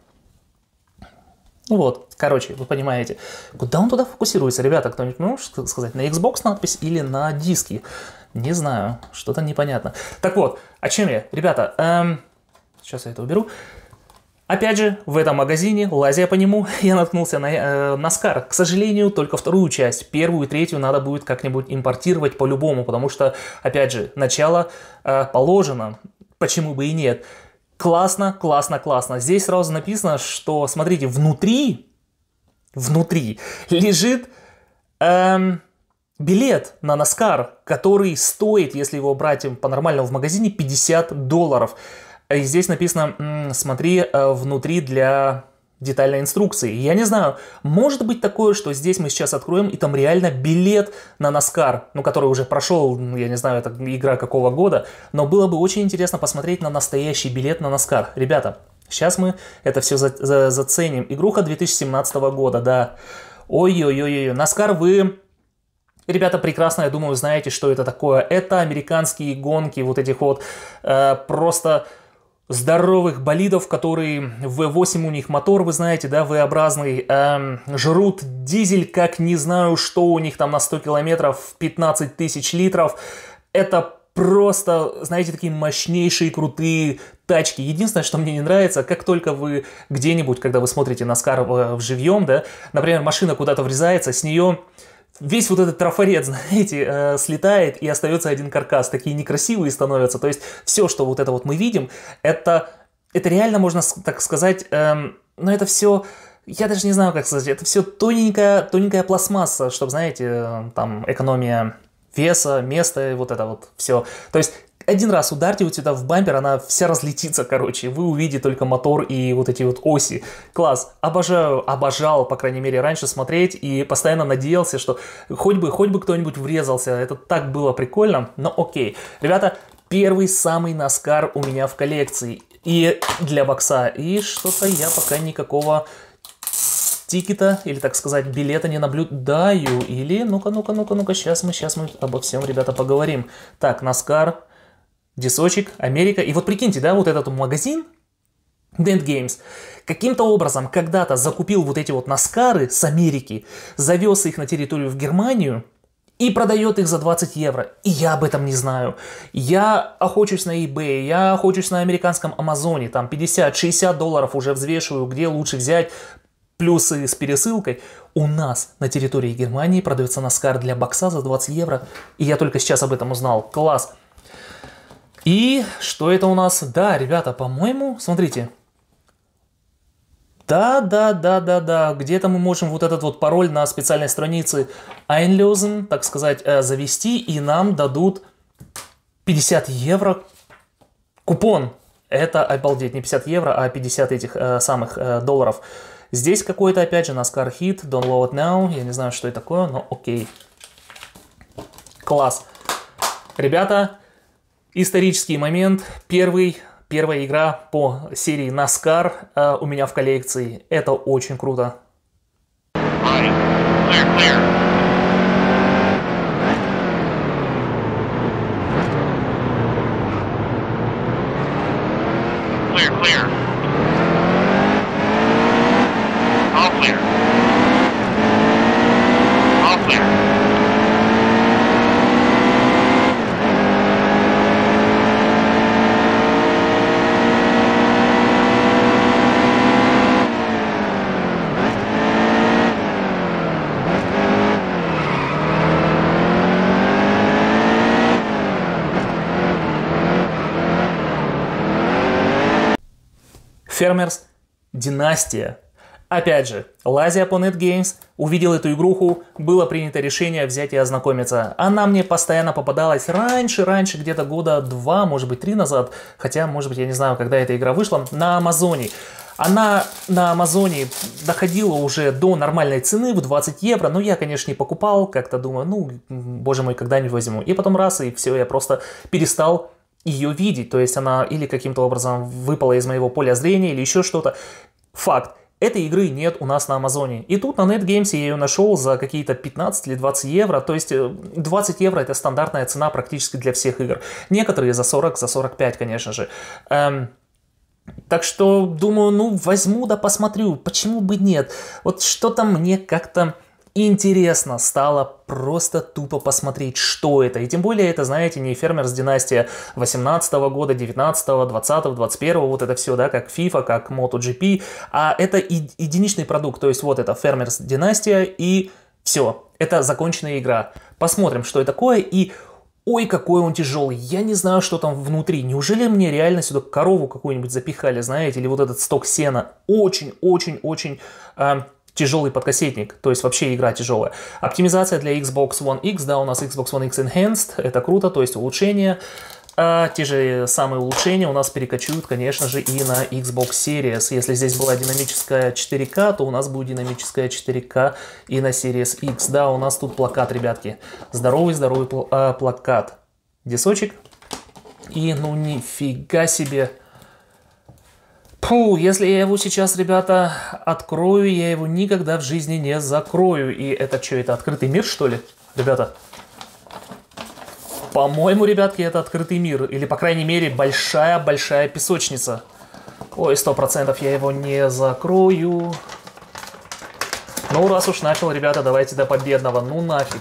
Ну вот, короче, вы понимаете, куда он туда фокусируется, ребята, кто-нибудь может сказать, на Xbox надпись или на диске? Не знаю, что-то непонятно. Так вот, о чем я, ребята, эм, сейчас я это уберу. Опять же, в этом магазине, лазя по нему, я наткнулся на э, NASCAR. К сожалению, только вторую часть, первую и третью надо будет как-нибудь импортировать по-любому, потому что, опять же, начало э, положено, почему бы и нет. Классно, классно, классно. Здесь сразу написано, что, смотрите, внутри, внутри лежит эм, билет на NASCAR, который стоит, если его брать по-нормальному в магазине, пятьдесят долларов. И здесь написано, смотри, внутри для детальной инструкции. Я не знаю, может быть такое, что здесь мы сейчас откроем, и там реально билет на NASCAR, ну, который уже прошел, я не знаю, это игра какого года, но было бы очень интересно посмотреть на настоящий билет на NASCAR. Ребята, сейчас мы это все за за заценим. Игруха две тысячи семнадцатого года, да. Ой-ой-ой-ой, NASCAR вы... Ребята, прекрасно, я думаю, знаете, что это такое. Это американские гонки, вот этих вот э, просто... здоровых болидов, которые вэ восемь у них мотор, вы знаете, да, вэ-образный, эм, жрут дизель, как не знаю, что у них там на сто километров, пятнадцать тысяч литров. Это просто, знаете, такие мощнейшие, крутые тачки. Единственное, что мне не нравится, как только вы где-нибудь, когда вы смотрите NASCAR вживьем, да, например, машина куда-то врезается, с нее... весь вот этот трафарет, знаете, э, слетает, и остается один каркас. Такие некрасивые становятся. То есть все, что вот это вот мы видим, это, это реально, можно так сказать, эм, но это все, я даже не знаю, как сказать, это все тоненькая, тоненькая пластмасса, чтобы, знаете, э, там экономия веса, места, вот это вот все. То есть один раз ударьте вот сюда в бампер, она вся разлетится, короче. Вы увидите только мотор и вот эти вот оси. Класс. Обожаю, обожал, по крайней мере, раньше смотреть. И постоянно надеялся, что хоть бы, хоть бы кто-нибудь врезался. Это так было прикольно. Но окей. Ребята, первый самый NASCAR у меня в коллекции. И для бокса. И что-то я пока никакого... тикета, или, так сказать, билета не наблюдаю. Или, ну-ка, ну-ка, ну-ка, ну-ка, сейчас мы, сейчас мы обо всем, ребята, поговорим. Так, NASCAR, дисочек, Америка. И вот прикиньте, да, вот этот магазин, Dent Games, каким-то образом когда-то закупил вот эти вот NASCAR с Америки, завез их на территорию в Германию и продает их за двадцать евро. И я об этом не знаю. Я охочусь на eBay, я охочусь на американском Амазоне, там пятьдесят-шестьдесят долларов уже взвешиваю, где лучше взять. Плюсы с пересылкой. У нас на территории Германии продается NASCAR для бокса за двадцать евро. И я только сейчас об этом узнал. Класс. И что это у нас? Да, ребята, по-моему, смотрите. Да, да, да, да, да. Где-то мы можем вот этот вот пароль на специальной странице Einlösen, так сказать, завести. И нам дадут пятьдесят евро купон. Это, обалдеть, не пятьдесят евро, а пятьдесят этих э, самых э, долларов. Здесь какой-то, опять же, NASCAR Hit, Download Now. Я не знаю, что это такое, но окей. Класс. Ребята, исторический момент. Первый, первая игра по серии NASCAR э, у меня в коллекции. Это очень круто. Clear, clear. All clear. All clear. Farmers Династия. Опять же, лазя по NetGames, увидел эту игруху, было принято решение взять и ознакомиться. Она мне постоянно попадалась раньше, раньше, где-то года два, может быть, три назад, хотя, может быть, я не знаю, когда эта игра вышла, на Амазоне. Она на Амазоне доходила уже до нормальной цены в двадцать евро, но я, конечно, не покупал, как-то думаю, ну, боже мой, когда-нибудь возьму. И потом раз, и все, я просто перестал ее видеть, то есть она или каким-то образом выпала из моего поля зрения, или еще что-то. Факт. Этой игры нет у нас на Амазоне. И тут на NetGames я ее нашел за какие-то пятнадцать или двадцать евро. То есть двадцать евро это стандартная цена практически для всех игр. Некоторые за сорок, за сорок пять, конечно же. Эм, так что думаю, ну возьму да посмотрю. Почему бы нет? Вот что-то мне как-то интересно стало просто тупо посмотреть, что это. И тем более это, знаете, не Farmers Династия восемнадцатого года, девятнадцатого, двадцатого, двадцать первого, вот это все, да, как FIFA, как MotoGP, а это и, единичный продукт, то есть вот это Farmers Династия и все, это законченная игра. Посмотрим, что это такое, и ой, какой он тяжелый, я не знаю, что там внутри, неужели мне реально сюда корову какую-нибудь запихали, знаете, или вот этот сток сена, очень-очень-очень... Э, тяжелый подкассетник, то есть вообще игра тяжелая. Оптимизация для Xbox One X, да, у нас Xbox One X Enhanced, это круто, то есть улучшения. А те же самые улучшения у нас перекочуют, конечно же, и на Xbox Series. Если здесь была динамическая четыре ка, то у нас будет динамическая четыре ка и на Series X. Да, у нас тут плакат, ребятки. Здоровый-здоровый пл э, плакат. Дисочек. И, ну, нифига себе... Фу, если я его сейчас, ребята, открою, я его никогда в жизни не закрою. И это что, это открытый мир, что ли, ребята? По-моему, ребятки, это открытый мир. Или, по крайней мере, большая-большая песочница. Ой, сто процентов я его не закрою. Ну, раз уж начал, ребята, давайте до победного. Ну, нафиг.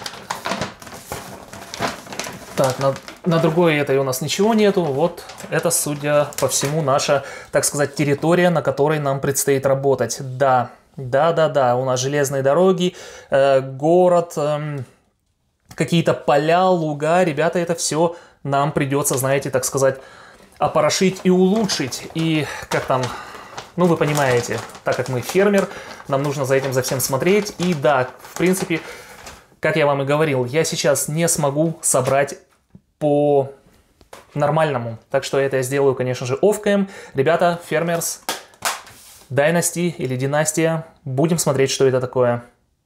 Так, на, на другой этой у нас ничего нету. Вот это, судя по всему, наша, так сказать, территория, на которой нам предстоит работать. Да, да, да, да. У нас железные дороги, э, город, э, какие-то поля, луга. Ребята, это все нам придется, знаете, так сказать, опорошить и улучшить. И как там... Ну, вы понимаете, так как мы фермер, нам нужно за этим за всем смотреть. И да, в принципе, как я вам и говорил, я сейчас не смогу собрать по нормальному. Так что это я сделаю, конечно же, офф-кэм. Ребята, Farmers Dynasty или Династия. Будем смотреть, что это такое.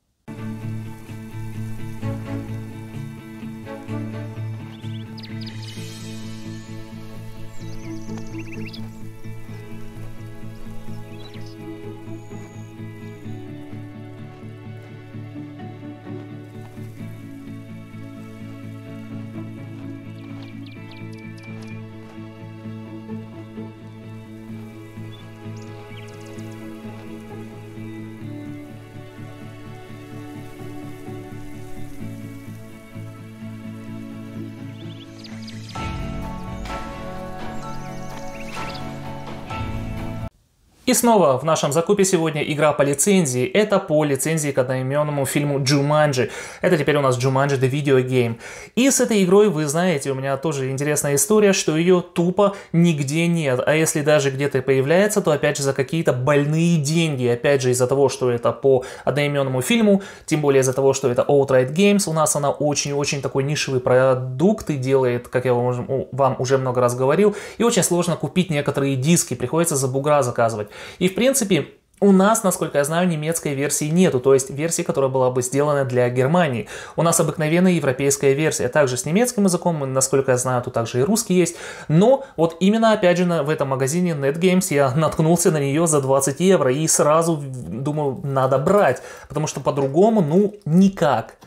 И снова в нашем закупе сегодня игра по лицензии. Это по лицензии к одноименному фильму Jumanji. Это теперь у нас Jumanji The Video Game. И с этой игрой, вы знаете, у меня тоже интересная история, что ее тупо нигде нет. А если даже где-то появляется, то опять же за какие-то больные деньги. Опять же из-за того, что это по одноименному фильму, тем более из-за того, что это Outright Games. У нас она очень-очень такой нишевый продукт и делает, как я вам, вам уже много раз говорил. И очень сложно купить некоторые диски, приходится за бугра заказывать. И, в принципе, У нас, насколько я знаю, немецкой версии нету, то есть версии, которая была бы сделана для Германии. У нас обыкновенная европейская версия, также с немецким языком, насколько я знаю, тут также и русский есть. Но вот именно, опять же, в этом магазине NetGames я наткнулся на нее за двадцать евро и сразу думаю, надо брать, потому что по-другому, ну, никак.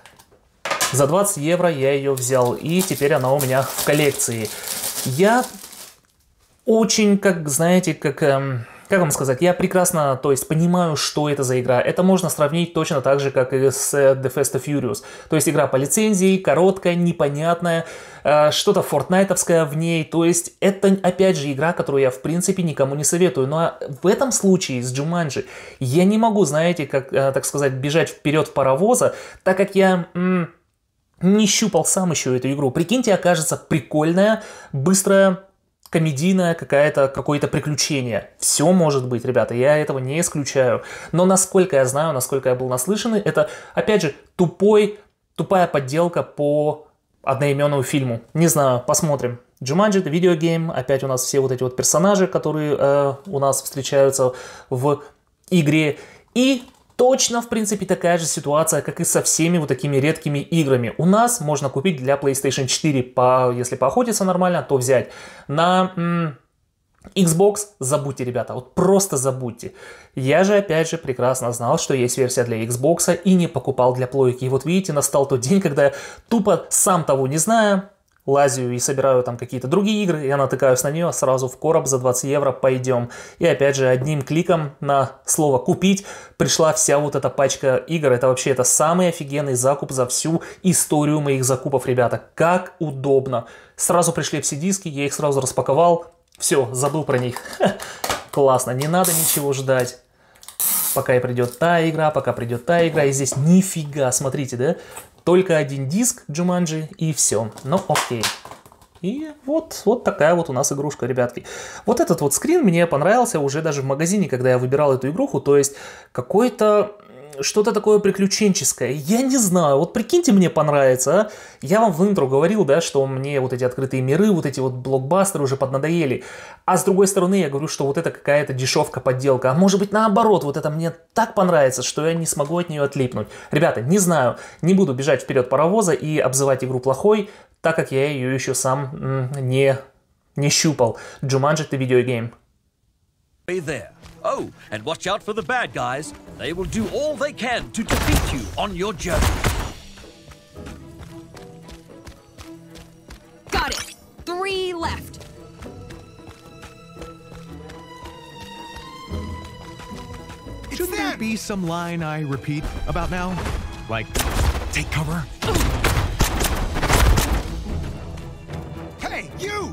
За двадцать евро я ее взял, и теперь она у меня в коллекции. Я очень, как, знаете, как... Эм, Как вам сказать, я прекрасно, то есть, понимаю, что это за игра. Это можно сравнить точно так же, как и с The Fast and Furious. То есть, игра по лицензии, короткая, непонятная, э, что-то фортнайтовское в ней. То есть, это, опять же, игра, которую я, в принципе, никому не советую. Но в этом случае с Jumanji я не могу, знаете, как, э, так сказать, бежать вперед в паровоза, так как я... М- не щупал сам еще эту игру. Прикиньте, окажется прикольная, быстрая, комедийная какая-то, какое-то приключение. Все может быть, ребята, я этого не исключаю. Но насколько я знаю, насколько я был наслышанный, это, опять же, тупой, тупая подделка по одноименному фильму. Не знаю, посмотрим. Jumanji, это видеогейм, опять у нас все вот эти вот персонажи, которые э, у нас встречаются в игре. И точно, в принципе, такая же ситуация, как и со всеми вот такими редкими играми. У нас можно купить для PlayStation четыре, по, если поохотиться нормально, то взять. На м, Xbox забудьте, ребята, вот просто забудьте. Я же, опять же, прекрасно знал, что есть версия для Xbox и не покупал для плойки. И вот видите, настал тот день, когда я тупо, сам того не зная, лазю и собираю там какие-то другие игры, я натыкаюсь на нее, сразу в короб за двадцать евро, пойдем. И опять же, одним кликом на слово «купить» пришла вся вот эта пачка игр. Это вообще это самый офигенный закуп за всю историю моих закупов, ребята. Как удобно. Сразу пришли все диски, я их сразу распаковал. Все, забыл про них. Классно, не надо ничего ждать, пока и придет та игра, пока придет та игра. И здесь нифига, смотрите, да? Только один диск Jumanji и все. Ну окей. И вот, вот такая вот у нас игрушка, ребятки. Вот этот вот скрин мне понравился уже даже в магазине, когда я выбирал эту игруху. То есть какой-то... что-то такое приключенческое. Я не знаю, вот прикиньте, мне понравится, а? Я вам в интро говорил, да, что мне вот эти открытые миры, вот эти вот блокбастеры уже поднадоели. А с другой стороны, я говорю, что вот это какая-то дешевка, подделка. А может быть, наоборот, вот это мне так понравится, что я не смогу от нее отлипнуть. Ребята, не знаю, не буду бежать вперед паровоза и обзывать игру плохой, так как я ее еще сам м, не, не щупал. Jumanji — это видеогейм. There. Oh, and watch out for the bad guys. They will do all they can to defeat you on your journey. Got it. Three left. Should there be some line I repeat about now? Like, take cover? Hey, you!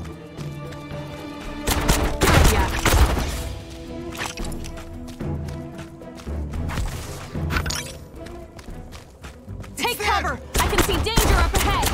Take cover! I can see danger up ahead!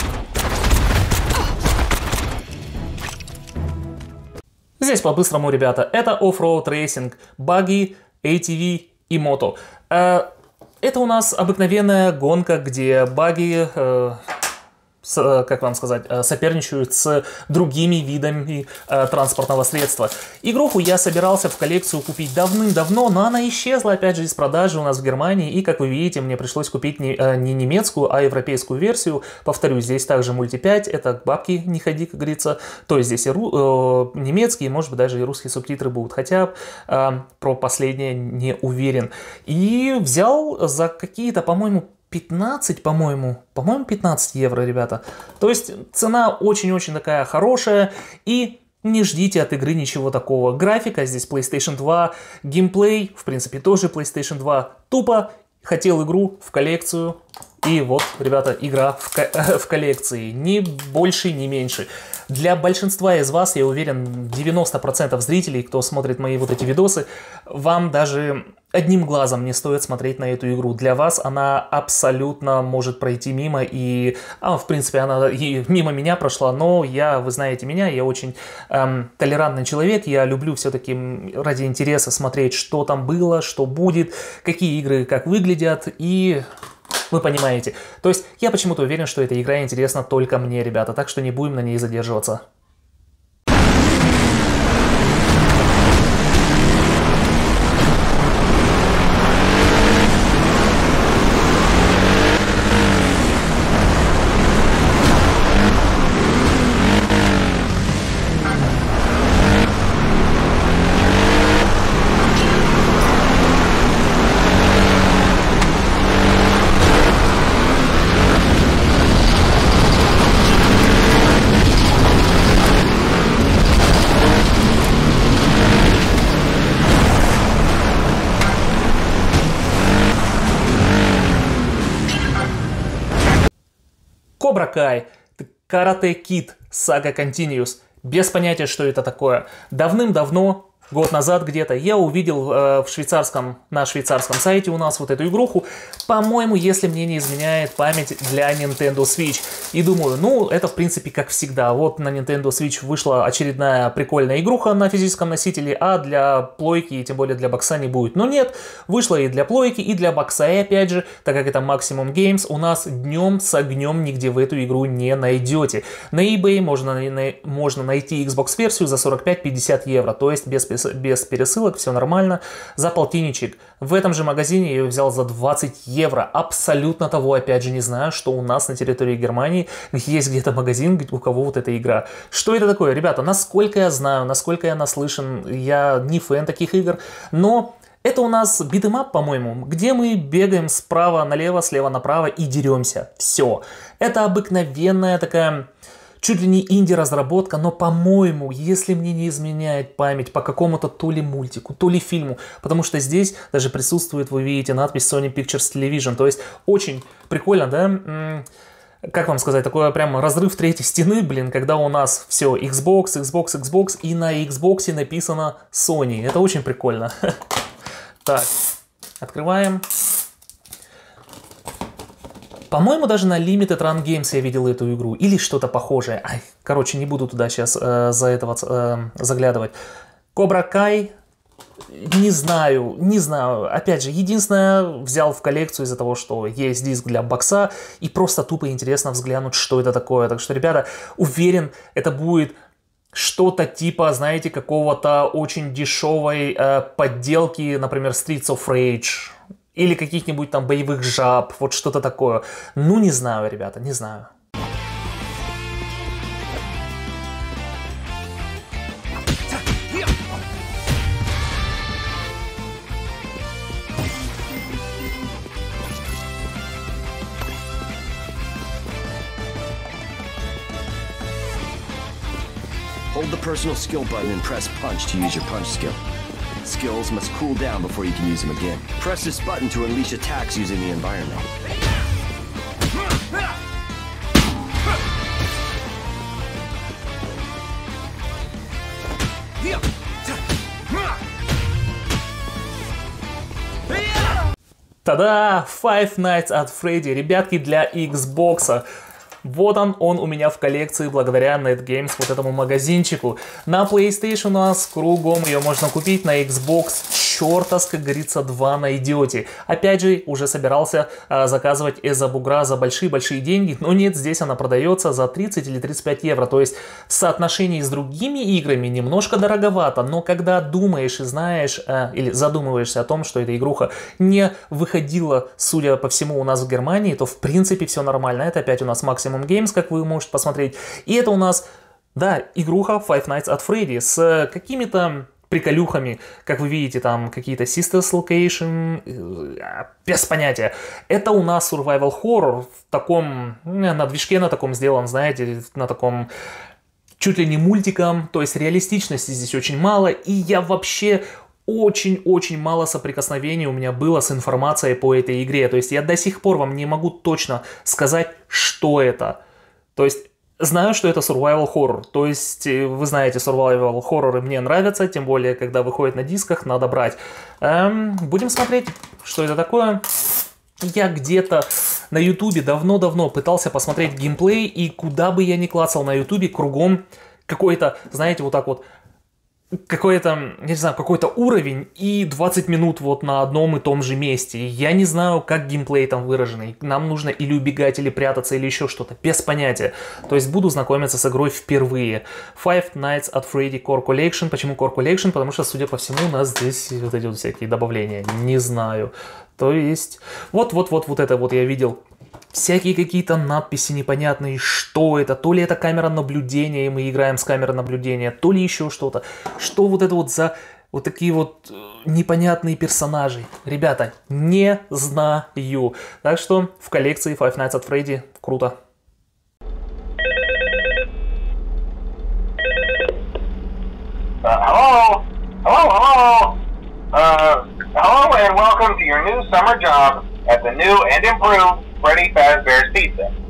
Здесь по-быстрому, ребята, это оффроуд рейсинг, баги, эй ти ви и мото. Это у нас обыкновенная гонка, где баги, с, как вам сказать, соперничают с другими видами э, транспортного средства. Игруху я собирался в коллекцию купить давным-давно, но она исчезла, опять же, из продажи у нас в Германии, и, как вы видите, мне пришлось купить не, э, не немецкую, а европейскую версию. Повторюсь, здесь также мульти пять, это к бабке не ходи, как говорится. То есть здесь и ру, э, немецкие, может быть, даже и русские субтитры будут, хотя э, про последнее не уверен. И взял за какие-то, по-моему, пятнадцать, по-моему, по-моему, пятнадцать евро, ребята. То есть цена очень-очень такая хорошая, и не ждите от игры ничего такого. Графика здесь PlayStation два, геймплей, в принципе, тоже PlayStation два. Тупо хотел игру в коллекцию, и вот, ребята, игра в, ко в коллекции. Ни больше, ни меньше. Для большинства из вас, я уверен, девяносто процентов зрителей, кто смотрит мои вот эти видосы, вам даже одним глазом не стоит смотреть на эту игру. Для вас она абсолютно может пройти мимо, и, а, в принципе, она и мимо меня прошла, но я, вы знаете меня, я очень эм, толерантный человек, я люблю все-таки ради интереса смотреть, что там было, что будет, какие игры как выглядят, и... Вы понимаете. То есть я почему-то уверен, что эта игра интересна только мне, ребята, так что не будем на ней задерживаться. Cobra Kai, Karate Kid, Saga Continues. Без понятия, что это такое. Давным-давно, год назад где-то, я увидел э, в швейцарском, на швейцарском сайте у нас вот эту игруху, по-моему, если мне не изменяет память, для Nintendo Switch. И думаю, ну, это в принципе как всегда. Вот на Nintendo Switch вышла очередная прикольная игруха на физическом носителе, а для плойки, и тем более для бокса, не будет. Но нет, вышла и для плойки, и для бокса, и опять же, так как это Maximum Games, у нас днем с огнем нигде в эту игру не найдете. На eBay можно, на, можно найти Xbox-версию за сорок пять - пятьдесят евро, то есть без без пересылок, все нормально, за полтинничек. В этом же магазине я ее взял за двадцать евро. Абсолютно того, опять же, не знаю, что у нас на территории Германии есть где-то магазин, у кого вот эта игра. Что это такое? Ребята, насколько я знаю, насколько я наслышан, я не фэн таких игр, но это у нас битэмап, по-моему, где мы бегаем справа налево, слева направо и деремся. Все. Это обыкновенная такая... чуть ли не инди-разработка, но, по-моему, если мне не изменяет память, по какому-то то ли мультику, то ли фильму, потому что здесь даже присутствует, вы видите, надпись Sony Pictures Television, то есть очень прикольно, да? Как вам сказать, такой прям разрыв третьей стены, блин, когда у нас все Xbox, Xbox, Xbox, и на Xbox написано Sony, это очень прикольно. Так, открываем. По-моему, даже на Limited Run Games я видел эту игру. Или что-то похожее. Ай, короче, не буду туда сейчас э, за этого э, заглядывать. Cobra Kai. Не знаю, не знаю. Опять же, единственное, взял в коллекцию из-за того, что есть диск для бокса. И просто тупо интересно взглянуть, что это такое. Так что, ребята, уверен, это будет... что-то типа, знаете, какого-то очень дешевой э, подделки, например, Streets of Rage. Или каких-нибудь там боевых жаб, вот что-то такое. Ну, не знаю, ребята, не знаю. Hold the personal skill button and press punch to use your punch skill. Skills must cool down before you can use them again. Press this button to unleash attacks using the environment. Та-да! Five Nights at Freddy, ребятки, для Xbox. Вот он, он у меня в коллекции благодаря NetGames, вот этому магазинчику. На PlayStation у нас кругом ее можно купить, на Xbox чертас, как говорится, два найдете. Опять же, уже собирался а, заказывать из-за бугра за большие-большие деньги, но нет, здесь она продается за тридцать или тридцать пять евро. То есть в соотношении с другими играми немножко дороговато, но когда думаешь и знаешь, а, или задумываешься о том, что эта игруха не выходила, судя по всему, у нас в Германии, то в принципе все нормально. Это опять у нас Maximum Games, как вы можете посмотреть. И это у нас, да, игруха Five Nights at Freddy с какими-то приколюхами, как вы видите, там какие-то Sisters Location, без понятия. Это у нас survival horror в таком, на движке на таком сделан, знаете, на таком чуть ли не мультиком, то есть реалистичности здесь очень мало, и я вообще очень-очень мало соприкосновений у меня было с информацией по этой игре, то есть я до сих пор вам не могу точно сказать, что это. То есть знаю, что это survival horror, то есть вы знаете, survival horror мне нравятся, тем более, когда выходит на дисках, надо брать. Эм, будем смотреть, что это такое. Я где-то на ютубе давно-давно пытался посмотреть геймплей, и куда бы я ни клацал на ютубе, кругом какой-то, знаете, вот так вот, какой-то, я не знаю, какой-то уровень и двадцать минут вот на одном и том же месте. Я не знаю, как геймплей там выраженный. Нам нужно или убегать, или прятаться, или еще что-то. Без понятия. То есть буду знакомиться с игрой впервые. Five Nights at Freddy Core Collection. Почему Core Collection? Потому что, судя по всему, у нас здесь вот эти вот всякие добавления. Не знаю. То есть, вот-вот-вот вот это вот я видел. Всякие какие-то надписи непонятные, что это, то ли это камера наблюдения, и мы играем с камерой наблюдения, то ли еще что-то. Что вот это вот за вот такие вот непонятные персонажи? Ребята, не знаю. Так что в коллекции Five Nights at Freddy круто. Uh, hello? Hello, hello? Uh, hello and welcome to your new summer job at the new and improved Freddy Fazbear's Pizza.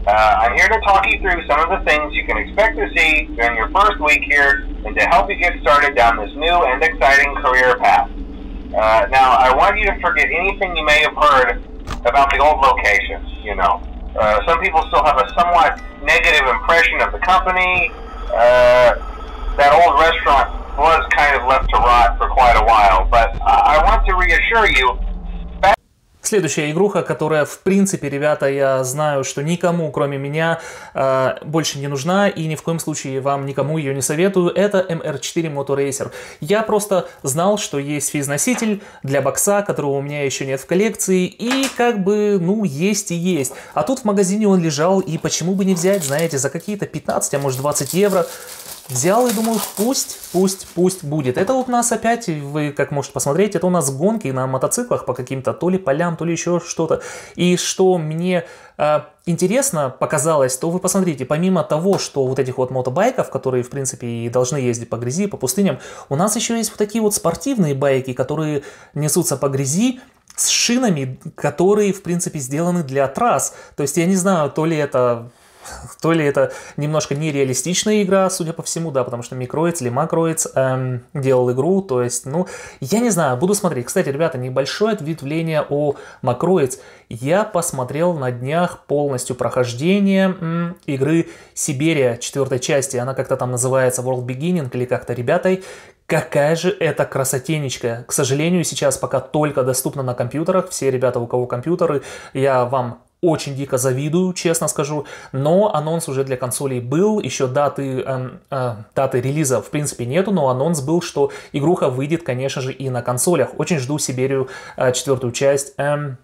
Uh, I'm here to talk you through some of the things you can expect to see during your first week here and to help you get started down this new and exciting career path. Uh, now, I want you to forget anything you may have heard about the old locations, you know. Uh, some people still have a somewhat negative impression of the company. Uh, that old restaurant was kind of left to rot for quite a while, but I want to reassure you. Следующая игруха, которая, в принципе, ребята, я знаю, что никому, кроме меня, э, больше не нужна, и ни в коем случае вам никому ее не советую, это эм эр четыре Moto Racer. Я просто знал, что есть физ-носитель для бокса, которого у меня еще нет в коллекции, и как бы, ну, есть и есть. А тут в магазине он лежал, и почему бы не взять, знаете, за какие-то пятнадцать, а может двадцать евро. Взял и думаю, пусть, пусть, пусть будет. Это вот у нас опять, вы как можете посмотреть, это у нас гонки на мотоциклах по каким-то то ли полям, то ли еще что-то. И что мне э, интересно показалось, то вы посмотрите, помимо того, что вот этих вот мотобайков, которые в принципе и должны ездить по грязи, по пустыням, у нас еще есть вот такие вот спортивные байки, которые несутся по грязи, с шинами, которые в принципе сделаны для трасс. То есть я не знаю, то ли это... То ли это немножко нереалистичная игра, судя по всему, да, потому что Microids или Macroids эм, делал игру, то есть, ну, я не знаю, буду смотреть. Кстати, ребята, небольшое ответвление о Macroids. Я посмотрел на днях полностью прохождение м, игры Сибирия, четвертой части, она как-то там называется World Beginning или как-то, ребята, какая же это красотенечка. К сожалению, сейчас пока только доступна на компьютерах, все ребята, у кого компьютеры, я вам очень дико завидую, честно скажу, но анонс уже для консолей был, еще даты, э, э, даты релиза в принципе нету, но анонс был, что игруха выйдет, конечно же, и на консолях. Очень жду Сибирию э, четвертую часть э,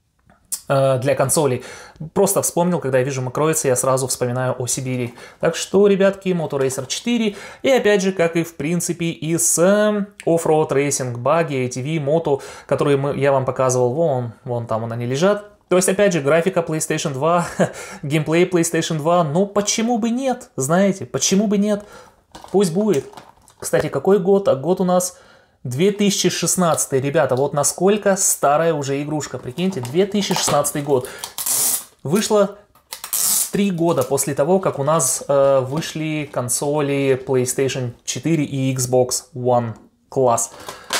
э, для консолей. Просто вспомнил, когда я вижу Macroids, я сразу вспоминаю о Сибири. Так что, ребятки, Moto Racer четыре, и опять же, как и в принципе и с э, Off-Road Racing, баги, эй ти ви, мото, которые мы, я вам показывал, вон, вон там они лежат. То есть, опять же, графика PlayStation два, геймплей PlayStation два, но почему бы нет, знаете, почему бы нет, пусть будет. Кстати, какой год? А год у нас две тысячи шестнадцатый, ребята, вот насколько старая уже игрушка, прикиньте, две тысячи шестнадцатый год. Вышло три года после того, как у нас э, вышли консоли PlayStation четыре и Xbox One. Класс.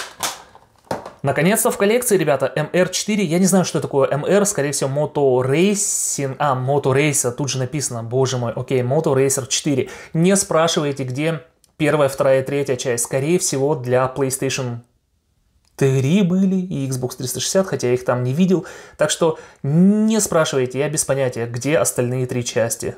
Наконец-то в коллекции, ребята, эм эр четыре, я не знаю, что такое эм эр, скорее всего, Moto Racing, а, Moto Racer, тут же написано, боже мой, окей, Moto Racer четыре. Не спрашивайте, где первая, вторая, третья часть, скорее всего, для PlayStation три были и Xbox триста шестьдесят, хотя я их там не видел, так что не спрашивайте, я без понятия, где остальные три части.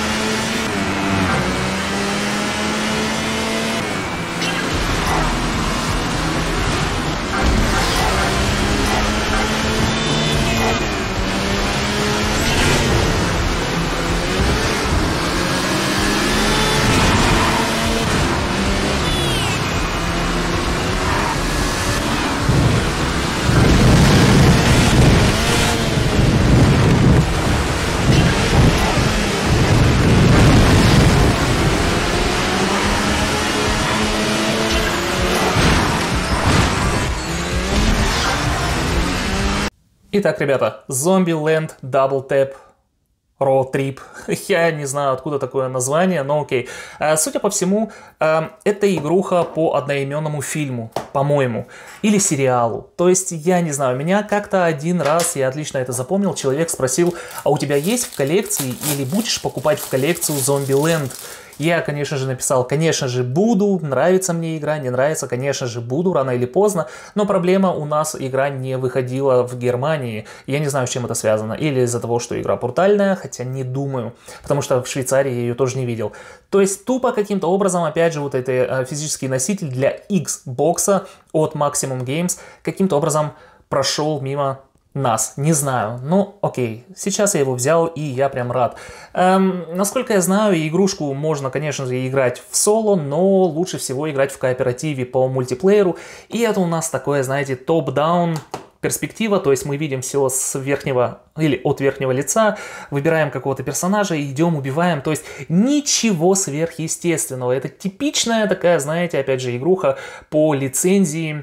Итак, ребята, Zombieland Double Tap Road Trip. Я не знаю, откуда такое название, но окей. А, судя по всему, а, это игруха по одноименному фильму, по-моему, или сериалу. То есть, я не знаю, меня как-то один раз, я отлично это запомнил, человек спросил, а у тебя есть в коллекции или будешь покупать в коллекцию Zombieland? Я, конечно же, написал, конечно же, буду, нравится мне игра, не нравится, конечно же, буду, рано или поздно, но проблема, у нас игра не выходила в Германии, я не знаю, с чем это связано, или из-за того, что игра портальная, хотя не думаю, потому что в Швейцарии я ее тоже не видел. То есть, тупо каким-то образом, опять же, вот этот физический носитель для Xbox от Maximum Games каким-то образом прошел мимо нас, не знаю, ну окей, сейчас я его взял и я прям рад. Эм, насколько я знаю, игрушку можно, конечно же, играть в соло, но лучше всего играть в кооперативе по мультиплееру, и это у нас такое, знаете, топ-даун перспектива, то есть мы видим все с верхнего или от верхнего лица, выбираем какого-то персонажа, идем, убиваем, то есть ничего сверхъестественного, это типичная такая, знаете, опять же, игруха по лицензии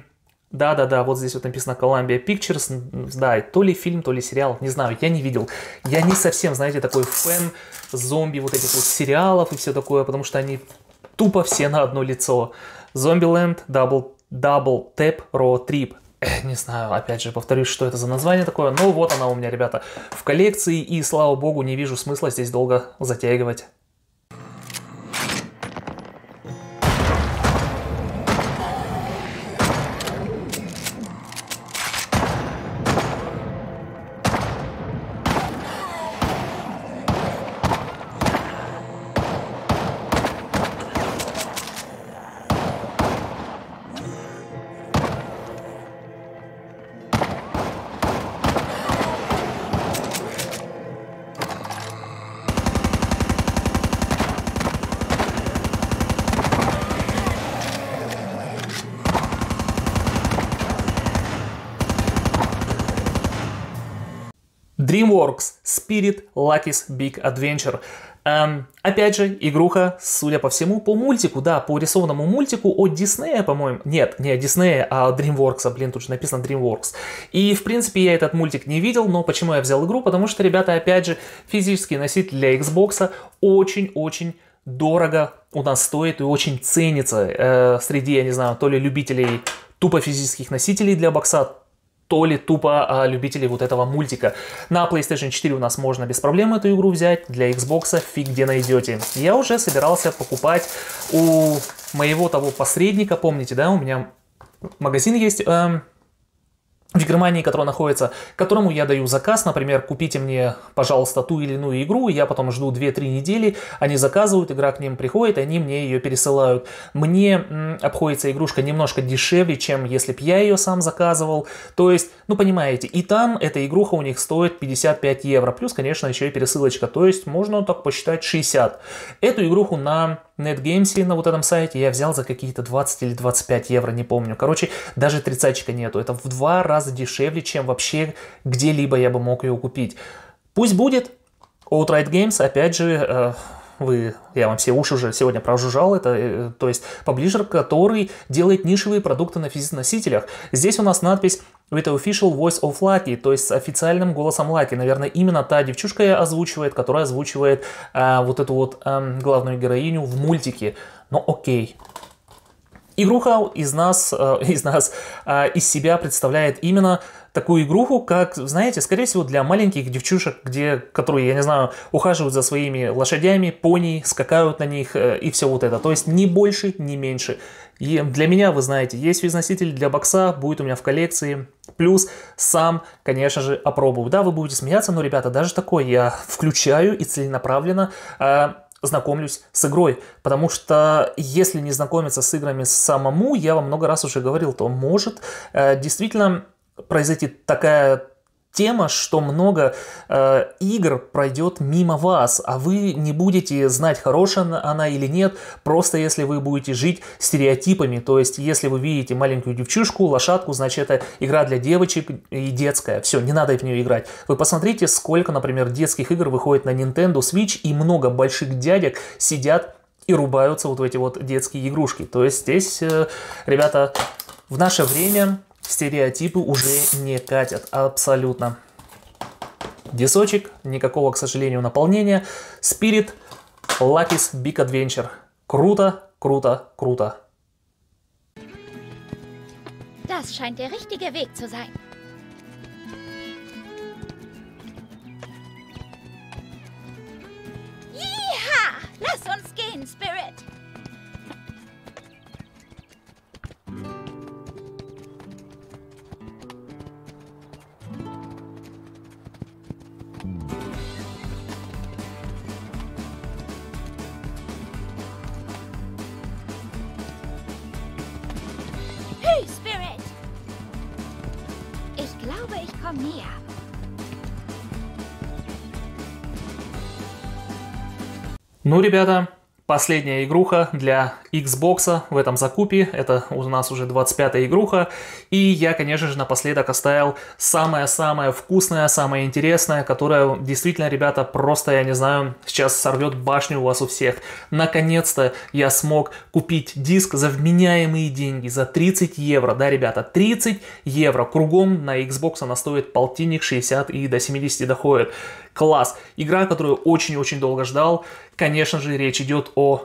Да-да-да, вот здесь вот написано Columbia Pictures, да, то ли фильм, то ли сериал, не знаю, я не видел. Я не совсем, знаете, такой фэн зомби, вот этих вот сериалов и все такое, потому что они тупо все на одно лицо. Zombieland Double, Double Tap Raw Trip. Эх, не знаю, опять же, повторюсь, что это за название такое, но вот она у меня, ребята, в коллекции, и, слава богу, не вижу смысла здесь долго затягивать. DreamWorks Spirit Lucky's Big Adventure. Эм, опять же, игруха, судя по всему, по мультику, да, по рисованному мультику от Диснея, по-моему. Нет, не от Диснея, а от DreamWorks, блин, тут же написано DreamWorks. И, в принципе, я этот мультик не видел, но почему я взял игру? Потому что, ребята, опять же, физический носитель для Xbox очень-очень дорого у нас стоит и очень ценится э, среди, я не знаю, то ли любителей тупо физических носителей для бокса, то ли тупо а, любителей вот этого мультика. На PlayStation четыре у нас можно без проблем эту игру взять, для Xbox фиг где найдете. Я уже собирался покупать у моего того посредника, помните, да, у меня магазин есть эм, в Германии, который находится, которому я даю заказ, например, купите мне, пожалуйста, ту или иную игру, я потом жду две-три недели, они заказывают, игра к ним приходит, они мне ее пересылают. Мне м, обходится игрушка немножко дешевле, чем если бы я ее сам заказывал, то есть, ну понимаете, и там эта игруха у них стоит пятьдесят пять евро, плюс, конечно, еще и пересылочка, то есть можно так посчитать шестьдесят. Эту игруху на NetGames на вот этом сайте я взял за какие-то двадцать или двадцать пять евро, не помню. Короче, даже тридцатчика нету. Это в два раза дешевле, чем вообще где-либо я бы мог ее купить. Пусть будет. Outright Games, опять же, э, вы, я вам все уши уже сегодня прожужжал, это, э, то есть паблишер, который делает нишевые продукты на физи-носителях. Здесь у нас надпись with official voice of Lucky, то есть с официальным голосом Lucky. Наверное, именно та девчушка озвучивает, которая озвучивает а, вот эту вот а, главную героиню в мультике. Но окей. Игруха из нас, э, из нас, э, из себя представляет именно такую игруху, как, знаете, скорее всего, для маленьких девчушек, где, которые, я не знаю, ухаживают за своими лошадями, пони, скакают на них э, и все вот это. То есть ни больше, ни меньше. И для меня, вы знаете, есть физ-носитель для бокса, будет у меня в коллекции. Плюс сам, конечно же, опробую. Да, вы будете смеяться, но, ребята, даже такое я включаю и целенаправленно э, знакомлюсь с игрой. Потому что если не знакомиться с играми самому, я вам много раз уже говорил, то может э, действительно произойти такая тема, что много э, игр пройдет мимо вас, а вы не будете знать, хорошая она или нет, просто если вы будете жить стереотипами, то есть если вы видите маленькую девчушку, лошадку, значит это игра для девочек и детская, все, не надо в нее играть. Вы посмотрите, сколько, например, детских игр выходит на Nintendo Switch, и много больших дядек сидят и рубаются вот в эти вот детские игрушки. То есть здесь, э, ребята, в наше время стереотипы уже не катят абсолютно. Дисочек, никакого, к сожалению, наполнения. Spirit Lucky's Big Adventure. Круто, круто, круто. Das scheint der richtige Weg zu sein. Yeeha! Lass uns gehen, Spirit! Hey, Spirit! Ich glaube, ich komme näher. Ну, ребята, последняя игруха для Xbox в этом закупе. Это у нас уже двадцать пятая игруха. И я, конечно же, напоследок оставил самое-самое вкусное, самое интересное, которое действительно, ребята, просто, я не знаю, сейчас сорвет башню у вас у всех. Наконец-то я смог купить диск за вменяемые деньги, за тридцать евро. Да, ребята, тридцать евро. Кругом на Xbox она стоит полтинник, шестьдесят и до семидесяти доходит. Класс. Игра, которую очень-очень долго ждал. Конечно же, речь идет о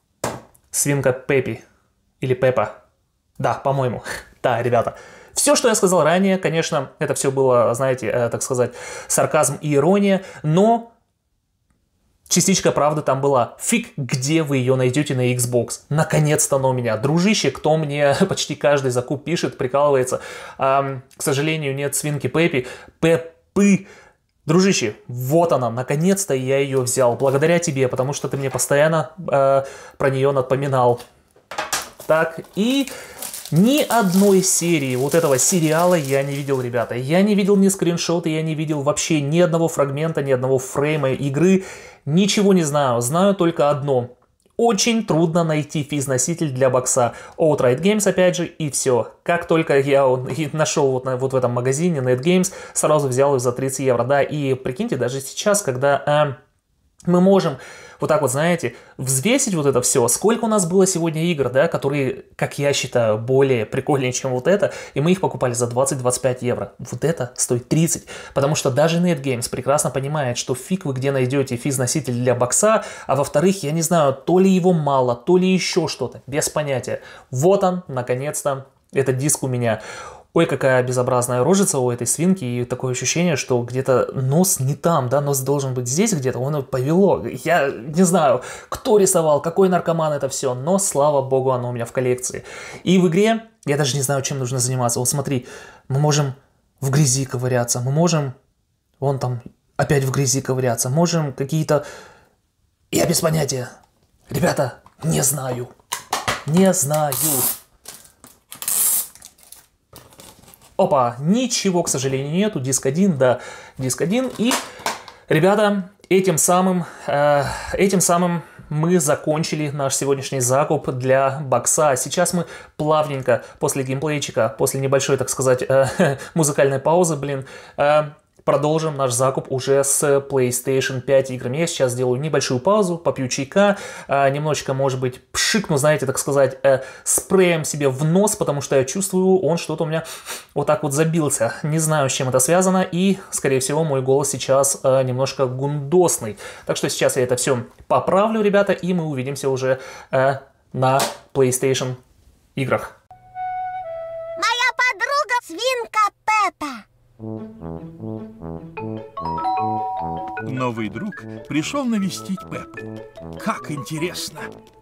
свинка Пеппи. Или Пеппа. Да, по-моему. Да, ребята. Все, что я сказал ранее, конечно, это все было, знаете, э, так сказать, сарказм и ирония, но частичка правды там была. Фиг, где вы ее найдете на Xbox. Наконец-то она у меня. Дружище, кто мне почти каждый закуп пишет, прикалывается. Эм, к сожалению, нет свинки Пеппи. Пеппы. Дружище, вот она, наконец-то я ее взял. Благодаря тебе, потому что ты мне постоянно э, про нее напоминал. Так, и ни одной серии вот этого сериала я не видел, ребята. Я не видел ни скриншота, я не видел вообще ни одного фрагмента, ни одного фрейма игры. Ничего не знаю, знаю только одно. Очень трудно найти физ-носитель для бокса. Outright Games, опять же, и все. Как только я нашел вот, вот в этом магазине NetGames, сразу взял их за тридцать евро. Да, и прикиньте, даже сейчас, когда э, мы можем вот так вот, знаете, взвесить вот это все, сколько у нас было сегодня игр, да, которые, как я считаю, более прикольнее, чем вот это, и мы их покупали за двадцать-двадцать пять евро. Вот это стоит тридцать, потому что даже NetGames прекрасно понимает, что фиг вы где найдете физ-носитель для бокса, а во-вторых, я не знаю, то ли его мало, то ли еще что-то, без понятия. Вот он, наконец-то, этот диск у меня. Ой, какая безобразная рожица у этой свинки, и такое ощущение, что где-то нос не там, да, нос должен быть здесь где-то, он его повело. Я не знаю, кто рисовал, какой наркоман это все, но, слава богу, оно у меня в коллекции. И в игре, я даже не знаю, чем нужно заниматься. Вот смотри, мы можем в грязи ковыряться, мы можем, вон там, опять в грязи ковыряться, можем какие-то... Я без понятия. Ребята, не знаю, не знаю. Опа, ничего, к сожалению, нету. Диск один, да, диск один. И, ребята, этим самым, э, этим самым мы закончили наш сегодняшний закуп для бокса. Сейчас мы плавненько, после геймплейчика, после небольшой, так сказать, э, музыкальной паузы, блин, э, продолжим наш закуп уже с PlayStation пять играми. Я сейчас сделаю небольшую паузу, попью чайка, э, немножечко, может быть, пшикну, знаете, так сказать, э, спреем себе в нос, потому что я чувствую, он что-то у меня вот так вот забился. Не знаю, с чем это связано, и, скорее всего, мой голос сейчас э, немножко гундосный. Так что сейчас я это все поправлю, ребята, и мы увидимся уже э, на PlayStation играх. Моя подруга свинка Пеппа. Новый друг пришел навестить Пеппу. Как интересно!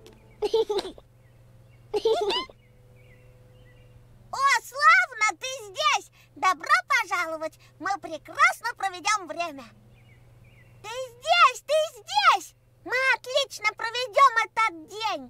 О, славно, ты здесь! Добро пожаловать! Мы прекрасно проведем время. Ты здесь, ты здесь! Мы отлично проведем этот день.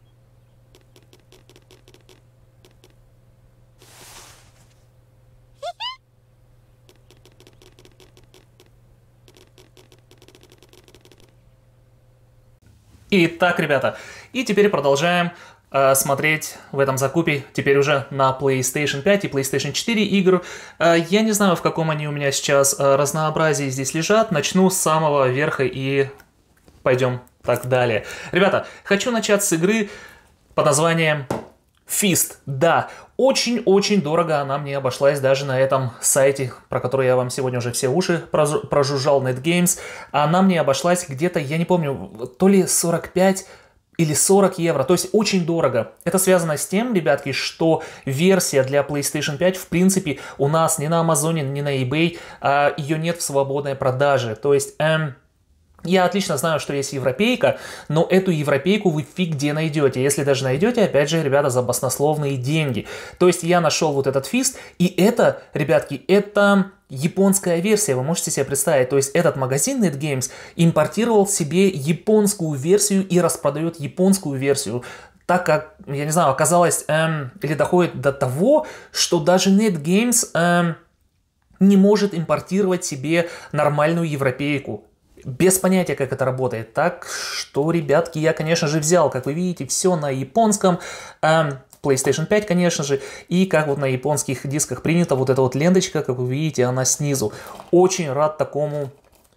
Итак, ребята, и теперь продолжаем э, смотреть в этом закупе теперь уже на PlayStation пять и PlayStation четыре игр. Э, я не знаю, в каком они у меня сейчас э, разнообразии здесь лежат. Начну с самого верха и пойдем так далее. Ребята, хочу начать с игры под названием Fist. Да, очень-очень дорого она мне обошлась даже на этом сайте, про который я вам сегодня уже все уши прожужжал, NetGames. Она мне обошлась где-то, я не помню, то ли сорок пять или сорок евро, то есть очень дорого. Это связано с тем, ребятки, что версия для PlayStation пять, в принципе, у нас ни на Амазоне, ни на eBay, а ее нет в свободной продаже. То есть... Эм, Я отлично знаю, что есть европейка, но эту европейку вы фиг где найдете. Если даже найдете, опять же, ребята, за баснословные деньги. То есть я нашел вот этот Fist, и это, ребятки, это японская версия, вы можете себе представить. То есть этот магазин NetGames импортировал себе японскую версию и распродает японскую версию. Так как, я не знаю, оказалось, эм, или доходит до того, что даже NetGames эм, не может импортировать себе нормальную европейку. без понятия, как это работает. Так что, ребятки, я, конечно же, взял, как вы видите, все на японском. Эм, PlayStation пять, конечно же, и как вот на японских дисках принято, вот эта вот ленточка, как вы видите, она снизу. Очень рад такому...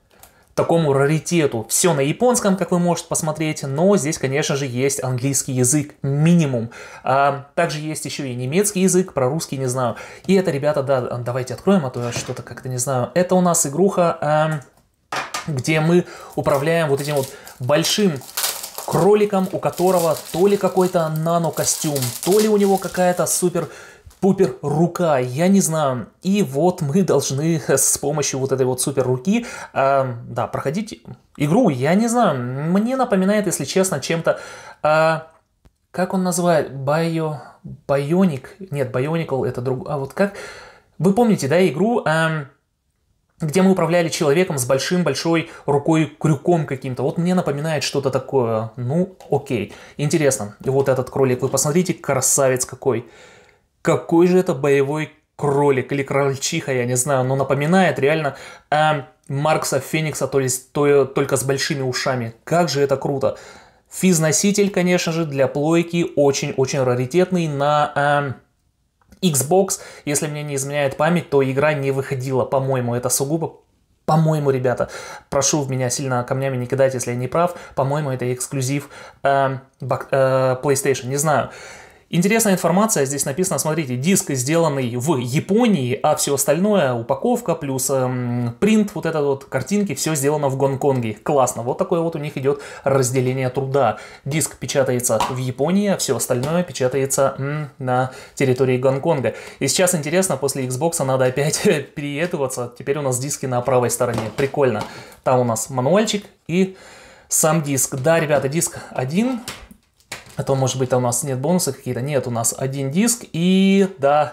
такому раритету. Все на японском, как вы можете посмотреть, но здесь, конечно же, есть английский язык, минимум. А, также есть еще и немецкий язык, про русский не знаю. И это, ребята, да, давайте откроем, а то я что-то как-то не знаю. Это у нас игруха, а, где мы управляем вот этим вот большим кроликом, у которого то ли какой-то нано-костюм, то ли у него какая-то супер... Пупер рука, я не знаю. И вот мы должны с помощью вот этой вот супер руки, э, да, проходить игру. Я не знаю, мне напоминает, если честно, чем-то, э, как он называет, Байо, Байоник, нет, Байоникл это друг, а вот как, вы помните, да, игру, э, где мы управляли человеком с большим-большой рукой-крюком каким-то. Вот мне напоминает что-то такое. Ну, окей, интересно. И вот этот кролик, вы посмотрите, красавец какой. Какой же это боевой кролик или крольчиха, я не знаю, но напоминает реально э, Маркса Феникса, то есть то, только с большими ушами. Как же это круто. Физ-носитель, конечно же, для плойки очень-очень раритетный. На э, Xbox, если мне не изменяет память, то игра не выходила, по-моему, это сугубо... По-моему, ребята, прошу в меня сильно камнями не кидать, если я не прав. По-моему, это эксклюзив э, э, PlayStation, не знаю. Интересная информация, здесь написано, смотрите, диск сделанный в Японии, а все остальное, упаковка плюс эм, принт, вот это вот картинки, все сделано в Гонконге. Классно, вот такое вот у них идет разделение труда. Диск печатается в Японии, а все остальное печатается м, на территории Гонконга. И сейчас интересно, после Xbox надо опять переетываться, теперь у нас диски на правой стороне, прикольно. Там у нас мануальчик и сам диск. Да, ребята, диск один. А то, может быть, там у нас нет бонусов какие-то. Нет, у нас один диск. И, да,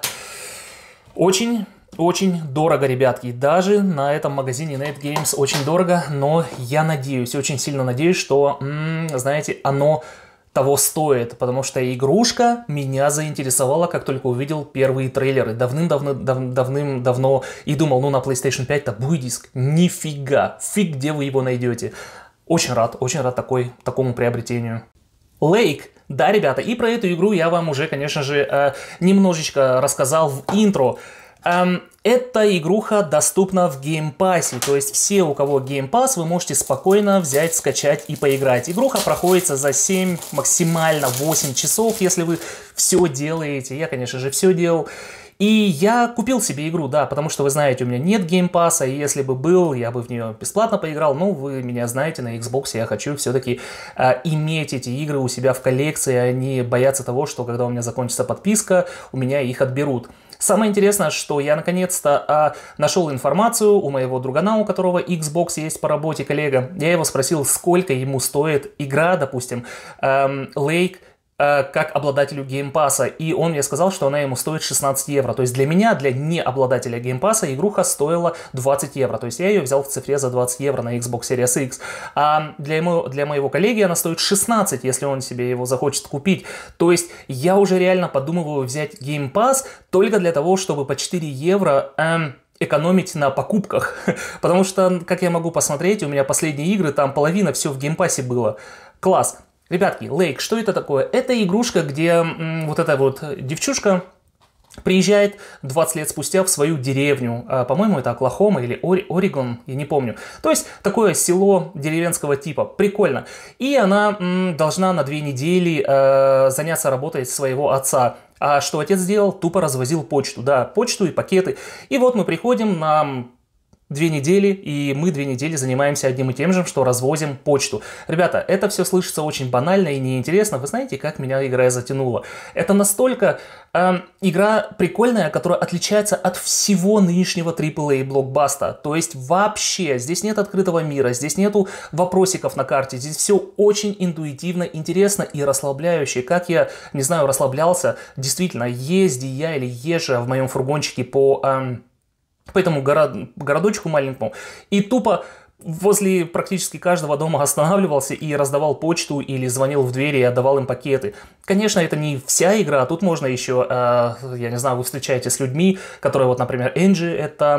очень-очень дорого, ребятки. Даже на этом магазине NetGames очень дорого. Но я надеюсь, очень сильно надеюсь, что, м-м, знаете, оно того стоит. Потому что игрушка меня заинтересовала, как только увидел первые трейлеры. Давным-давно, дав- давным-давно. И думал, ну на PlayStation пять-то будет диск. Нифига. Фиг, где вы его найдете. Очень рад, очень рад такой, такому приобретению. Lake. Да, ребята, и про эту игру я вам уже, конечно же, э, немножечко рассказал в интро. Эм, эта игруха доступна в Game Pass, то есть все, у кого Game Pass, вы можете спокойно взять, скачать и поиграть. Игруха проходится за семь, максимально восемь часов, если вы все делаете. Я, конечно же, все делал. И я купил себе игру, да, потому что, вы знаете, у меня нет Game Pass, и если бы был, я бы в нее бесплатно поиграл. Ну, вы меня знаете, на Xbox я хочу все-таки э, иметь эти игры у себя в коллекции, а не бояться того, что когда у меня закончится подписка, у меня их отберут. Самое интересное, что я наконец-то а, нашел информацию у моего другана, у которого Xbox есть по работе, коллега. Я его спросил, сколько ему стоит игра, допустим, эм, Lake, как обладателю геймпаса, и он мне сказал, что она ему стоит шестнадцать евро. То есть для меня, для не обладателя геймпаса, игруха стоила двадцать евро. То есть я ее взял в цифре за двадцать евро на Xbox Series X. А для, мо- для моего коллеги она стоит шестнадцать, если он себе его захочет купить. То есть я уже реально подумываю взять геймпас только для того, чтобы по четыре евро... Эм, экономить на покупках. Потому что, как я могу посмотреть, у меня последние игры, там половина все в геймпассе было. Класс. Ребятки, Lake, что это такое? Это игрушка, где м, вот эта вот девчушка приезжает двадцать лет спустя в свою деревню. А, по-моему, это Оклахома или Ори- Орегон, я не помню. То есть, такое село деревенского типа. Прикольно. И она м, должна на две недели э, заняться работой своего отца. А что отец сделал? Тупо развозил почту. Да, почту и пакеты. И вот мы приходим на... Две недели, и мы две недели занимаемся одним и тем же, что развозим почту. Ребята, это все слышится очень банально и неинтересно. Вы знаете, как меня игра затянула? Это настолько э, игра прикольная, которая отличается от всего нынешнего трипл эй блокбаста. То есть вообще, здесь нет открытого мира, здесь нету вопросиков на карте. Здесь все очень интуитивно, интересно и расслабляюще. Как я, не знаю, расслаблялся, действительно, езди я или езжа в моем фургончике по... Э, по этому город, городочку маленькому, и тупо возле практически каждого дома останавливался и раздавал почту или звонил в двери и отдавал им пакеты. Конечно, это не вся игра, тут можно еще, э, я не знаю, вы встречаетесь с людьми, которые, вот, например, Энджи, это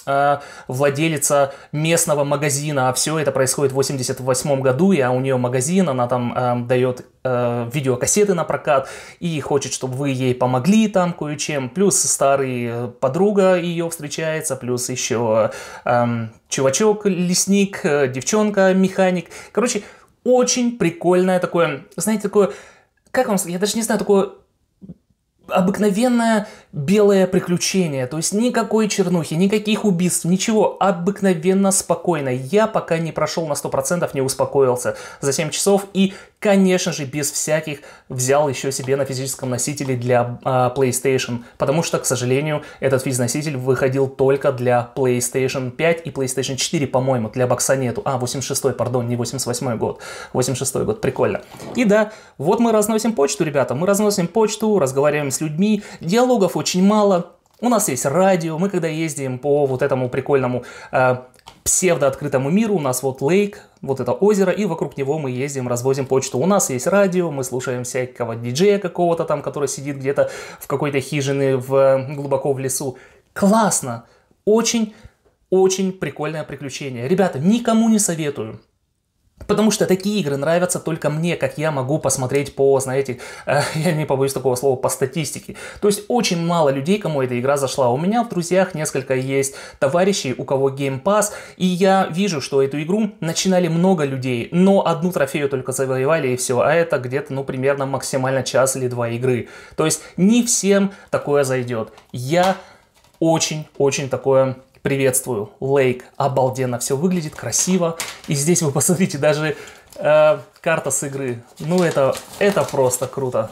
э, владелица местного магазина, а все это происходит в восемьдесят восьмом году, и а у нее магазин, она там э, дает э, видеокассеты на прокат, и хочет, чтобы вы ей помогли там кое-чем, плюс старый подруга ее встречается, плюс еще э, чувачок-лесник, э, девчонка-механик, короче, очень прикольное такое, знаете, такое, как вам сказать, я даже не знаю, такое обыкновенное белое приключение, то есть никакой чернухи, никаких убийств, ничего, обыкновенно спокойно. Я пока не прошел на сто процентов, не успокоился за семь часов и, конечно же, без всяких взял еще себе на физическом носителе для а, PlayStation, потому что, к сожалению, этот физ-носитель выходил только для PlayStation пять и PlayStation четыре, по-моему, для бокса нету. А, восемьдесят шестой, пардон, не восемьдесят восьмой год, восемьдесят шестой год, прикольно. И да, вот мы разносим почту, ребята, мы разносим почту, разговариваем с людьми, диалогов очень мало, у нас есть радио, мы когда ездим по вот этому прикольному э, псевдооткрытому миру, у нас вот лейк, вот это озеро, и вокруг него мы ездим, развозим почту. У нас есть радио, мы слушаем всякого диджея какого-то там, который сидит где-то в какой-то хижине в, глубоко в лесу. Классно! Очень-очень прикольное приключение. Ребята, никому не советую. Потому что такие игры нравятся только мне, как я могу посмотреть по, знаете, э, я не побоюсь такого слова, по статистике. То есть очень мало людей, кому эта игра зашла. У меня в друзьях несколько есть товарищей, у кого Game Pass, и я вижу, что эту игру начинали много людей, но одну трофею только завоевали и все, а это где-то, ну, примерно максимально час или два игры. То есть не всем такое зайдет. Я очень-очень такое... приветствую. Лейк. Обалденно все выглядит, красиво. И здесь вы посмотрите, даже э, карта с игры. Ну, это, это просто круто.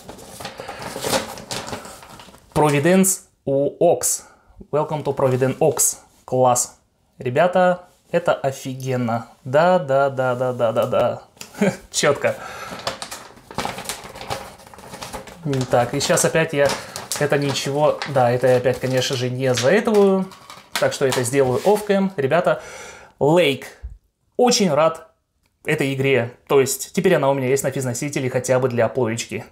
Providence у Ox. Welcome to Providence Ox. Класс. Ребята, это офигенно. Да, да, да, да, да, да, да. Четко. Так, и сейчас опять я... Это ничего... Да, это я опять, конечно же, не заэтовую. Так что это сделаю off-cam. Ребята, Lake. Очень рад этой игре. То есть, теперь она у меня есть на физносителе хотя бы для плоечки.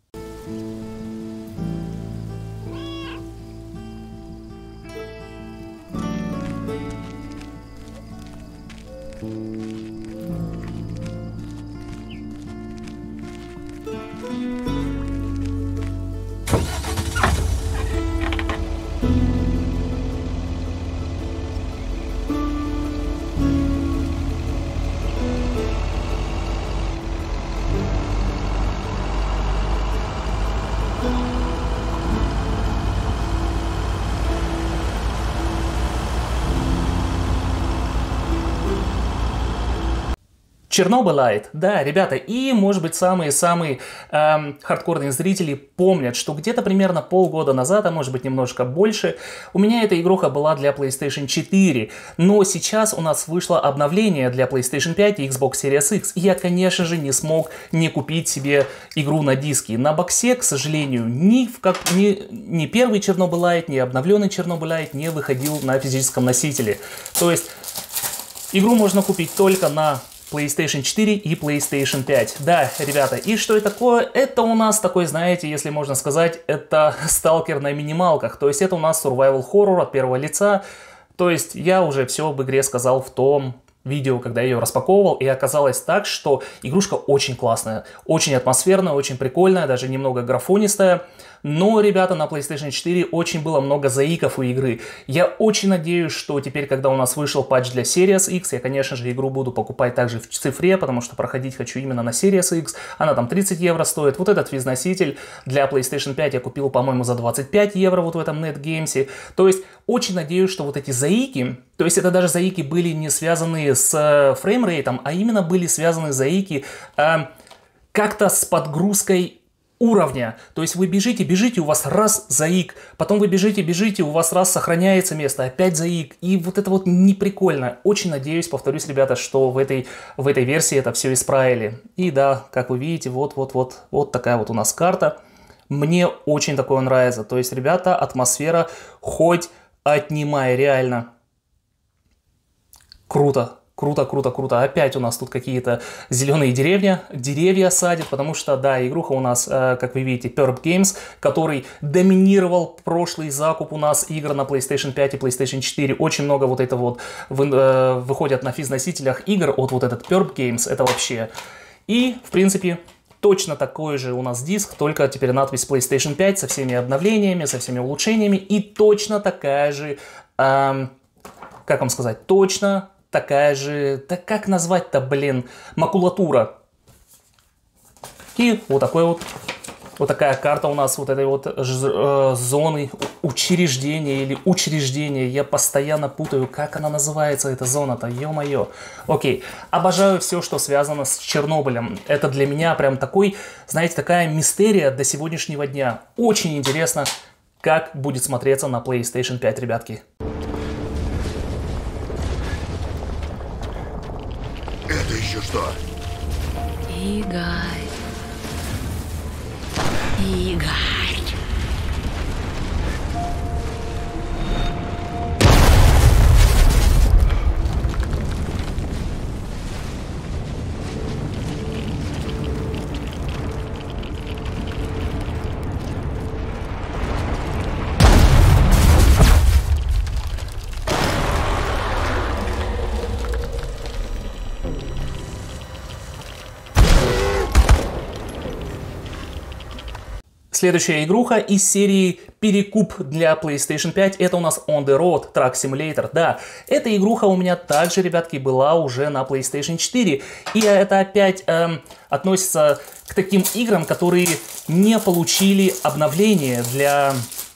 Чернобылайт, да, ребята, и, может быть, самые-самые эм, хардкорные зрители помнят, что где-то примерно полгода назад, а может быть немножко больше, у меня эта игруха была для PlayStation четыре, но сейчас у нас вышло обновление для PlayStation пять и Xbox Series X, и я, конечно же, не смог не купить себе игру на диске. На боксе, к сожалению, ни, в как, ни, ни первый Чернобылайт, ни обновленный Чернобылайт не выходил на физическом носителе. То есть, игру можно купить только на PlayStation четыре и PlayStation пять. Да, ребята, и что это такое? Это у нас такой, знаете, если можно сказать, это сталкер на минималках. То есть это у нас survival horror от первого лица. То есть я уже все об игре сказал в том видео, когда я ее распаковывал, и оказалось так, что игрушка очень классная, очень атмосферная, очень прикольная, даже немного графонистая. Но, ребята, на PlayStation четыре очень было много заиков у игры. Я очень надеюсь, что теперь, когда у нас вышел патч для Series X, я, конечно же, игру буду покупать также в цифре, потому что проходить хочу именно на Series X. Она там тридцать евро стоит. Вот этот физноситель для PlayStation пять я купил, по-моему, за двадцать пять евро вот в этом NetGames. То есть, очень надеюсь, что вот эти заики, то есть это даже заики были не связаны с фреймрейтом, а именно были связаны заики э, как-то с подгрузкой уровня. То есть вы бежите, бежите, у вас раз заик, потом вы бежите, бежите, у вас раз сохраняется место, опять заик. И вот это вот не прикольно. Очень надеюсь, повторюсь, ребята, что в этой, в этой версии это все исправили. И да, как вы видите, вот-вот-вот, вот такая вот у нас карта. Мне очень такое нравится. То есть, ребята, атмосфера хоть отнимай, реально. Круто. Круто, круто, круто. Опять у нас тут какие-то зеленые деревья, деревья садят, потому что, да, игруха у нас, как вы видите, Perp Games, который доминировал прошлый закуп у нас игр на PlayStation пять и PlayStation четыре. Очень много вот это вот выходят на физ-носителях игр от вот этот Perp Games, это вообще. И, в принципе, точно такой же у нас диск, только теперь надпись PlayStation пять со всеми обновлениями, со всеми улучшениями. И точно такая же, эм, как вам сказать, точно такая же, да как назвать-то, блин, макулатура. И вот такой вот, вот такая карта у нас вот этой вот э, зоны учреждения или учреждения. Я постоянно путаю, как она называется, эта зона-то, ё-моё. Окей, обожаю все, что связано с Чернобылем. Это для меня прям такой, знаете, такая мистерия до сегодняшнего дня. Очень интересно, как будет смотреться на PlayStation пять, ребятки. Это еще что? Игорь. Игорь. Следующая игруха из серии перекуп для PlayStation пять, это у нас On The Road Truck Simulator. Да, эта игруха у меня также, ребятки, была уже на PlayStation четыре. И это опять эм, относится к таким играм, которые не получили обновление для...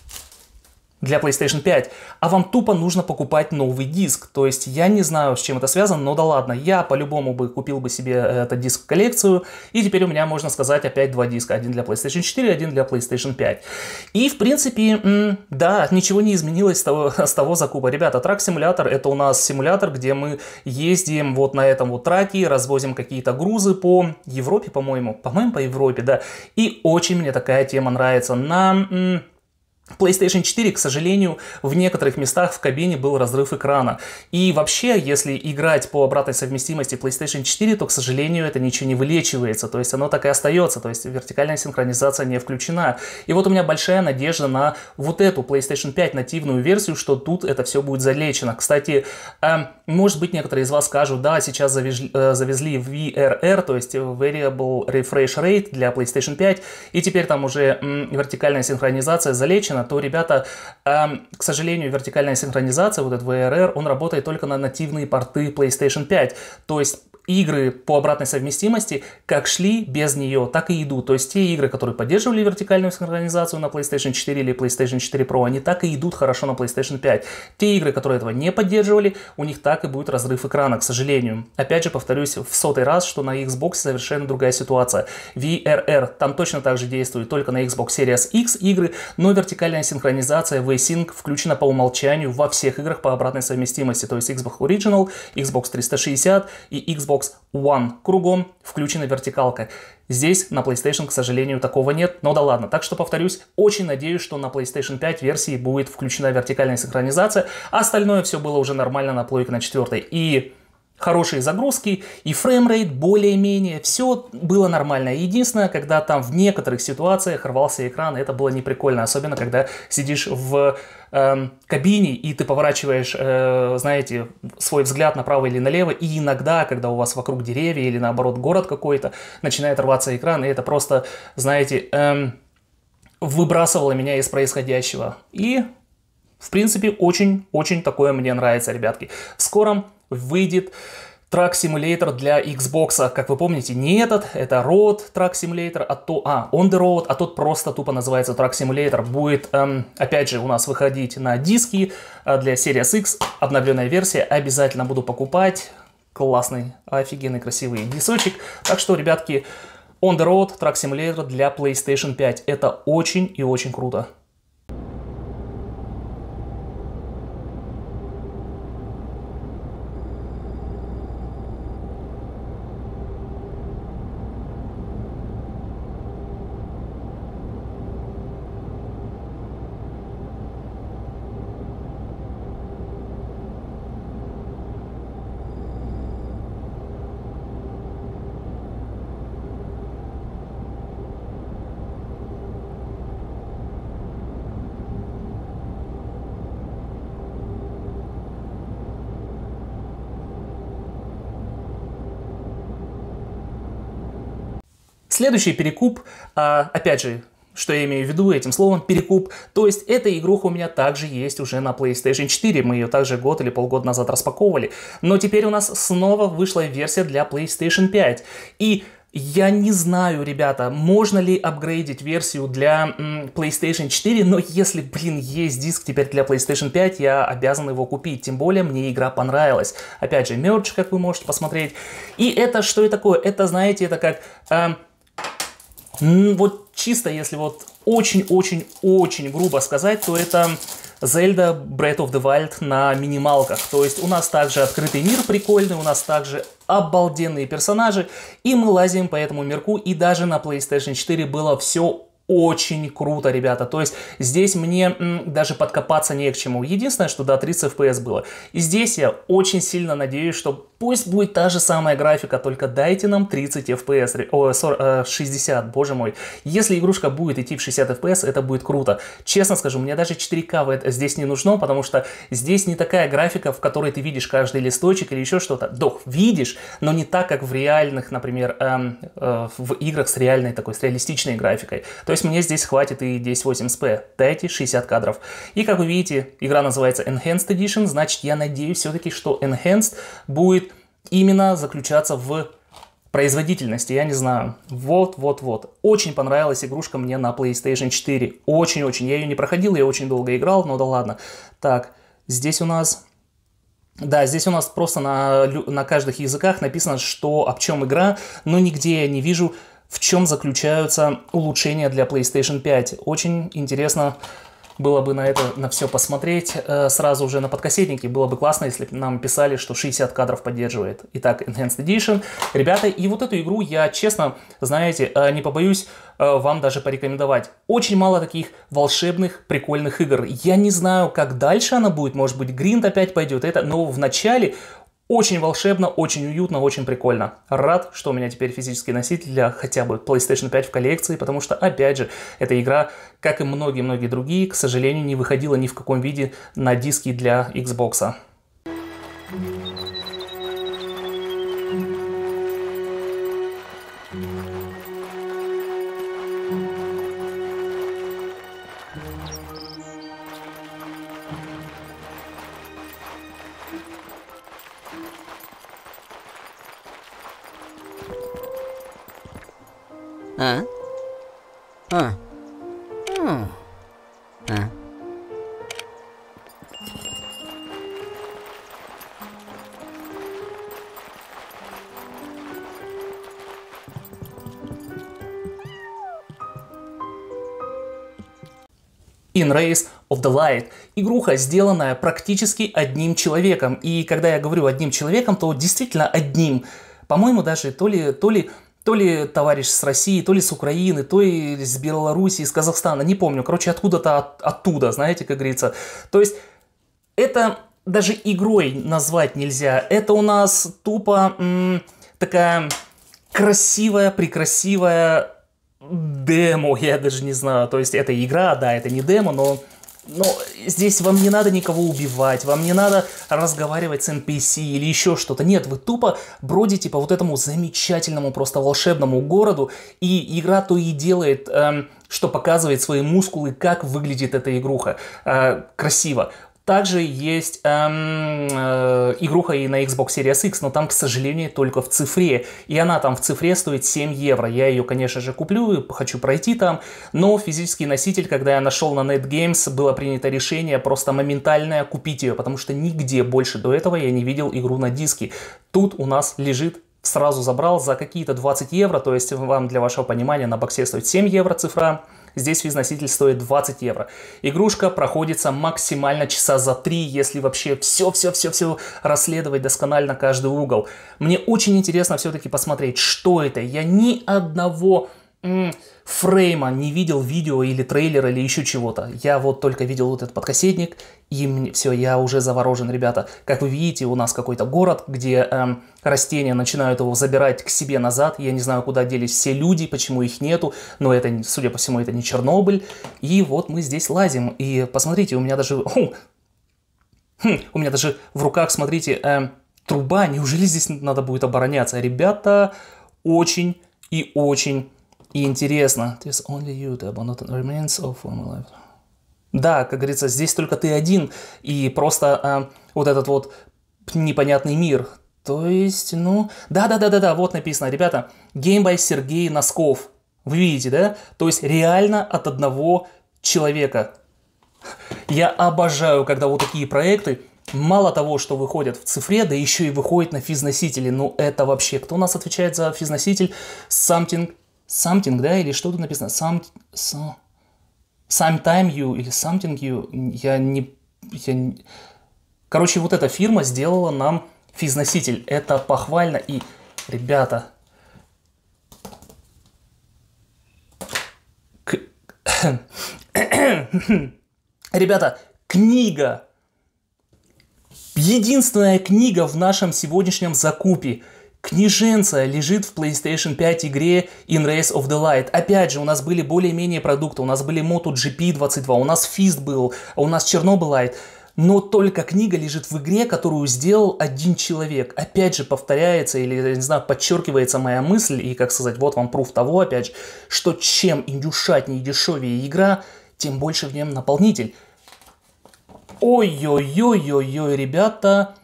для PlayStation пять, а вам тупо нужно покупать новый диск. То есть я не знаю, с чем это связано, но да ладно, я по-любому бы купил бы себе этот диск в коллекцию, и теперь у меня, можно сказать, опять два диска. Один для PlayStation четыре, один для PlayStation пять. И, в принципе, да, ничего не изменилось с того, с того закупа. Ребята, трак-симулятор — это у нас симулятор, где мы ездим вот на этом вот траке, развозим какие-то грузы по Европе, по-моему, по-моему, по Европе, да. И очень мне такая тема нравится. На... PlayStation четыре, к сожалению, в некоторых местах в кабине был разрыв экрана. И вообще, если играть по обратной совместимости PlayStation четыре, то, к сожалению, это ничего не вылечивается. То есть оно так и остается. То есть вертикальная синхронизация не включена. И вот у меня большая надежда на вот эту PlayStation пять нативную версию, что тут это все будет залечено. Кстати, э, может быть, некоторые из вас скажут, да, сейчас завезли, э, завезли ви ар ар, то есть Variable Refresh Rate для PlayStation пять, и теперь там уже м, вертикальная синхронизация залечена. То, ребята, э, к сожалению, вертикальная синхронизация, вот этот ви ар ар, он работает только на нативные порты PlayStation пять. То есть игры по обратной совместимости как шли без нее, так и идут. То есть те игры, которые поддерживали вертикальную синхронизацию на PlayStation четыре или PlayStation четыре Pro, они так и идут хорошо на PlayStation пять. Те игры, которые этого не поддерживали, у них так и будет разрыв экрана, к сожалению. Опять же, повторюсь в сотый раз, что на Xbox совершенно другая ситуация. ви ар ар там точно так же действует только на Xbox Series X игры, но вертикальная синхронизация V-Sync включена по умолчанию во всех играх по обратной совместимости. То есть Xbox Original, Xbox триста шестьдесят и Xbox One. Кругом включена вертикалка. Здесь на PlayStation, к сожалению, такого нет, но да ладно. Так что, повторюсь, очень надеюсь, что на PlayStation пять версии будет включена вертикальная синхронизация, а остальное все было уже нормально на плойке на четвертой. И хорошие загрузки, и фреймрейт более-менее, все было нормально. Единственное, когда там в некоторых ситуациях рвался экран, это было неприкольно, особенно когда сидишь в э, кабине и ты поворачиваешь, э, знаете, свой взгляд направо или налево, и иногда, когда у вас вокруг деревья или наоборот город какой-то, начинает рваться экран, и это просто, знаете, э, выбрасывало меня из происходящего. И, в принципе, очень-очень такое мне нравится, ребятки. В скором выйдет Truck Simulator для Xbox. Как вы помните, не этот, это Road Truck Simulator, а то, а, On The Road, а тот просто тупо называется Truck Simulator. Будет, эм, опять же, у нас выходить на диски э, для Series X, обновленная версия. Обязательно буду покупать. Классный, офигенный, красивый дисочек. Так что, ребятки, On The Road Truck Simulator для PlayStation пять. Это очень и очень круто. Следующий перекуп, а, опять же, что я имею в виду этим словом, перекуп. То есть эта игруха у меня также есть уже на PlayStation четыре. Мы ее также год или полгода назад распаковывали. Но теперь у нас снова вышла версия для PlayStation пять. И я не знаю, ребята, можно ли апгрейдить версию для м, PlayStation четыре, но если, блин, есть диск теперь для PlayStation пять, я обязан его купить. Тем более, мне игра понравилась. Опять же, мерч, как вы можете посмотреть. И это, что это такое? Это, знаете, это как... Э, вот чисто, если вот очень-очень-очень грубо сказать, то это Zelda Breath of the Wild на минималках. То есть у нас также открытый мир прикольный, у нас также обалденные персонажи, и мы лазим по этому мирку, и даже на PlayStation четыре было все очень круто, ребята. То есть здесь мне м, даже подкопаться не к чему. Единственное, что да, тридцать эф пи эс было. И здесь я очень сильно надеюсь, что пусть будет та же самая графика, только дайте нам тридцать эф пи эс, о, сорок, шестьдесят, боже мой. Если игрушка будет идти в шестьдесят эф пи эс, это будет круто. Честно скажу, мне даже четыре ка здесь не нужно, потому что здесь не такая графика, в которой ты видишь каждый листочек или еще что-то. Дох, видишь, но не так, как в реальных, например, эм, э, в играх с реальной такой, с реалистичной графикой. То есть мне здесь хватит и десять восемьдесят пэ. Дайте шестьдесят кадров. И как вы видите, игра называется Enhanced Edition, значит, я надеюсь все-таки, что Enhanced будет именно заключаться в производительности, я не знаю. Вот-вот-вот. Очень понравилась игрушка мне на PlayStation четыре. Очень-очень. Я ее не проходил, я очень долго играл, но да ладно. Так, здесь у нас... Да, здесь у нас просто на, на каждых языках написано, что об чем игра, но нигде я не вижу, в чем заключаются улучшения для PlayStation пять. Очень интересно было бы на это, на все посмотреть э, сразу уже на подкассетнике. Было бы классно, если бы нам писали, что шестьдесят кадров поддерживает. Итак, Enhanced Edition. Ребята, и вот эту игру я, честно, знаете, э, не побоюсь э, вам даже порекомендовать. Очень мало таких волшебных, прикольных игр. Я не знаю, как дальше она будет. Может быть, гринд опять пойдет. Это, но в начале... Очень волшебно, очень уютно, очень прикольно. Рад, что у меня теперь физический носитель для хотя бы PlayStation пять в коллекции, потому что, опять же, эта игра, как и многие-многие другие, к сожалению, не выходила ни в каком виде на диски для Xbox. А? А? А? А? In Race of the Light. Игруха, сделанная практически одним человеком. И когда я говорю одним человеком, то действительно одним. По-моему, даже то ли... То ли То ли товарищ с России, то ли с Украины, то ли с Белоруссии, с Казахстана, не помню. Короче, откуда-то от, оттуда, знаете, как говорится. То есть, это даже игрой назвать нельзя. Это у нас тупо м, такая красивая, прекрасивая демо, я даже не знаю. То есть, это игра, да, это не демо, но... Но здесь вам не надо никого убивать, вам не надо разговаривать с эн пи си или еще что-то. Нет, вы тупо бродите по вот этому замечательному, просто волшебному городу, и игра то и делает, эм, что показывает свои мускулы, как выглядит эта игруха. Э, красиво. Также есть эм, э, игруха и на Xbox Series X, но там, к сожалению, только в цифре. И она там в цифре стоит семь евро. Я ее, конечно же, куплю, хочу пройти там. Но физический носитель, когда я нашел на NetGames, было принято решение просто моментальное купить ее, потому что нигде больше до этого я не видел игру на диске. Тут у нас лежит, сразу забрал за какие-то двадцать евро, то есть вам для вашего понимания на боксе стоит семь евро цифра. Здесь физноситель стоит двадцать евро. Игрушка проходится максимально часа за три, если вообще все-все-все-все расследовать досконально каждый угол. Мне очень интересно все-таки посмотреть, что это. Я ни одного м- фрейма не видел видео или трейлера или еще чего-то. Я вот только видел вот этот подкассетник, и мне, все, я уже заворожен, ребята. Как вы видите, у нас какой-то город, где эм, растения начинают его забирать к себе назад. Я не знаю, куда делись все люди, почему их нету, но это, судя по всему, это не Чернобыль. И вот мы здесь лазим, и посмотрите, у меня даже... Хм, хм, у меня даже в руках, смотрите, эм, труба. Неужели здесь надо будет обороняться? Ребята, очень и очень... И интересно. There's only you, the abandoned remains of former life. Да, как говорится, здесь только ты один, и просто а, вот этот вот непонятный мир. То есть, ну... Да-да-да-да-да, вот написано, ребята, Game by Сергей Носков. Вы видите, да? То есть реально от одного человека. Я обожаю, когда вот такие проекты, мало того, что выходят в цифре, да еще и выходят на физносителе. Ну это вообще... Кто у нас отвечает за физноситель? Something... Something, да? Или что тут написано? Some... So... Sometime you или something you, я не, я не... Короче, вот эта фирма сделала нам физноситель. Это похвально. И, ребята, К... ребята, книга. Единственная книга в нашем сегодняшнем закупе. Книженца лежит в PlayStation пять игре In Race of the Light. Опять же, у нас были более-менее продукты. У нас были MotoGP двадцать два, у нас Fist был, а у нас Chernobyl. Но только книга лежит в игре, которую сделал один человек. Опять же, повторяется или, не знаю, подчеркивается моя мысль. И, как сказать, вот вам пруф того, опять же, что чем индюшатнее и дешевее игра, тем больше в нем наполнитель. Ой-ой-ой-ой-ой, ребята...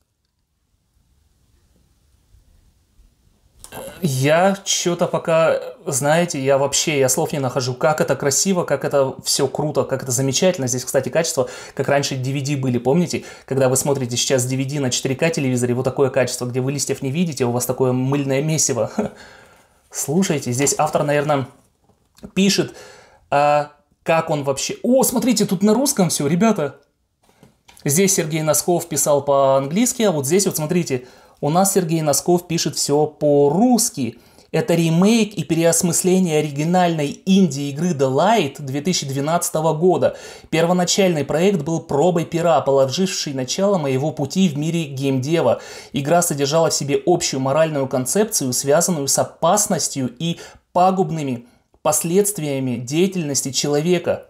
Я что-то пока, знаете, я вообще, я слов не нахожу, как это красиво, как это все круто, как это замечательно. Здесь, кстати, качество, как раньше ди ви ди были, помните? Когда вы смотрите сейчас ди ви ди на четыре ка телевизоре, вот такое качество, где вы листьев не видите, у вас такое мыльное месиво. Слушайте, здесь автор, наверное, пишет, а как он вообще... О, смотрите, тут на русском все, ребята. Здесь Сергей Носков писал по-английски, а вот здесь вот, смотрите... У нас Сергей Носков пишет все по-русски. Это ремейк и переосмысление оригинальной инди-игры The Light две тысячи двенадцатого года. Первоначальный проект был пробой пера, положившей начало моего пути в мире геймдева. Игра содержала в себе общую моральную концепцию, связанную с опасностью и пагубными последствиями деятельности человека.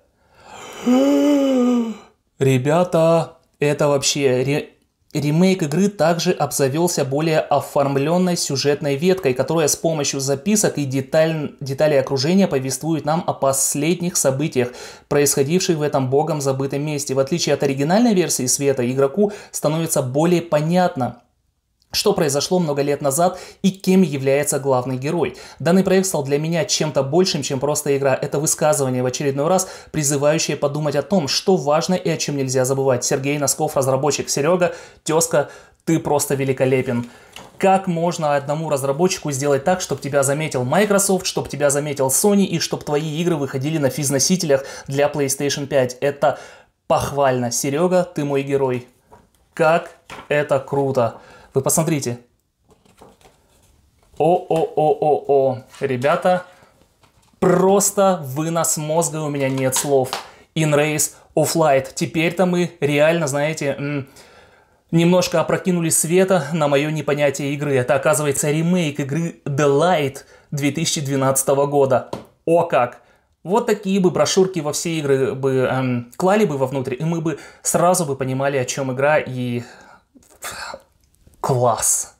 Ребята, это вообще... Ремейк игры также обзавелся более оформленной сюжетной веткой, которая с помощью записок и деталь... деталей окружения повествует нам о последних событиях, происходивших в этом богом забытом месте. В отличие от оригинальной версии света, игроку становится более понятно, что произошло много лет назад и кем является главный герой. Данный проект стал для меня чем-то большим, чем просто игра. Это высказывание в очередной раз, призывающее подумать о том, что важно и о чем нельзя забывать. Сергей Носков, разработчик. Серега, тезка, ты просто великолепен. Как можно одному разработчику сделать так, чтобы тебя заметил Microsoft, чтобы тебя заметил Sony и чтобы твои игры выходили на физносителях для PlayStation пять? Это похвально. Серега, ты мой герой. Как это круто. Вы посмотрите. О-о-о-о-о. Ребята, просто вынос мозга, у меня нет слов. In Race of Light. Теперь-то мы реально, знаете, немножко опрокинули света на мое непонятие игры. Это, оказывается, ремейк игры The Light две тысячи двенадцатого года. О как! Вот такие бы брошюрки во все игры бы эм, клали бы вовнутрь, и мы бы сразу бы понимали, о чем игра, и... Класс!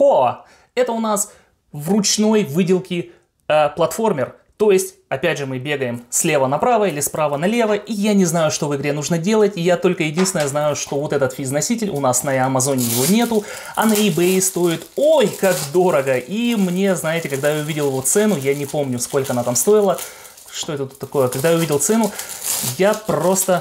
Хо! Это у нас в ручной выделке э, платформер. То есть, опять же, мы бегаем слева направо или справа налево, и я не знаю, что в игре нужно делать, и я только единственное знаю, что вот этот физ-носитель, у нас на Амазоне его нету, а на eBay стоит, ой, как дорого, и мне, знаете, когда я увидел его цену, я не помню, сколько она там стоила, что это тут такое, когда я увидел цену, я просто...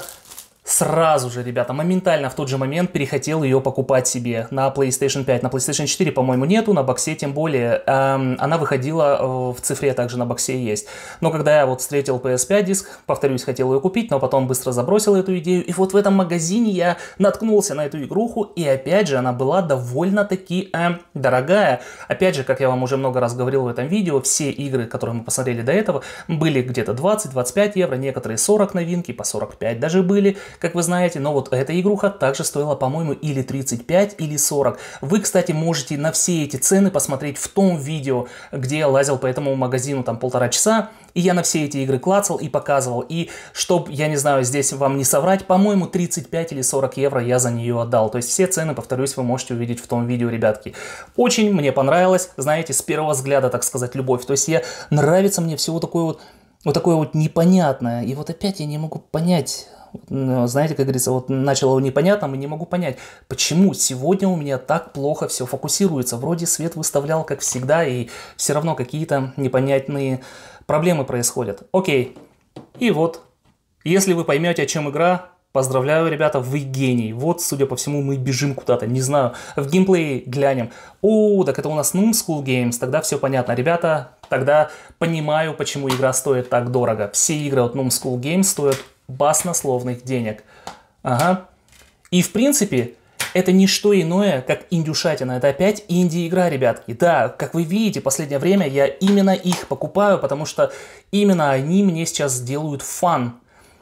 Сразу же, ребята, моментально в тот же момент перехотел ее покупать себе на PlayStation пять. На PlayStation четыре, по-моему, нету, на боксе тем более. Эм, она выходила в цифре, также на боксе есть. Но когда я вот встретил пи эс пять диск, повторюсь, хотел ее купить, но потом быстро забросил эту идею. И вот в этом магазине я наткнулся на эту игруху, и опять же, она была довольно-таки э, дорогая. Опять же, как я вам уже много раз говорил в этом видео, все игры, которые мы посмотрели до этого, были где-то двадцать-двадцать пять евро, некоторые сорок новинки, по сорок пять даже были. Как вы знаете, но вот эта игруха также стоила, по-моему, или тридцать пять, или сорок. Вы, кстати, можете на все эти цены посмотреть в том видео, где я лазил по этому магазину там полтора часа, и я на все эти игры клацал и показывал. И, чтоб, я не знаю, здесь вам не соврать, по-моему, тридцать пять или сорок евро я за нее отдал. То есть все цены, повторюсь, вы можете увидеть в том видео, ребятки. Очень мне понравилось, знаете, с первого взгляда, так сказать, любовь. То есть я, нравится мне все вот такое вот, вот такое вот непонятное. И вот опять я не могу понять... Знаете, как говорится, вот начало непонятным и не могу понять, почему сегодня у меня так плохо все фокусируется. Вроде свет выставлял, как всегда, и все равно какие-то непонятные проблемы происходят. Окей. И вот, если вы поймете, о чем игра, поздравляю, ребята, вы гений. Вот, судя по всему, мы бежим куда-то, не знаю, в геймплей глянем. О, так это у нас Numskull Games, тогда все понятно. Ребята, тогда понимаю, почему игра стоит так дорого. Все игры от Numskull Games стоят баснословных денег. Ага. И в принципе, это не что иное, как индюшатина. Это опять инди-игра, ребятки. Да, как вы видите, в последнее время я именно их покупаю, потому что именно они мне сейчас делают фан.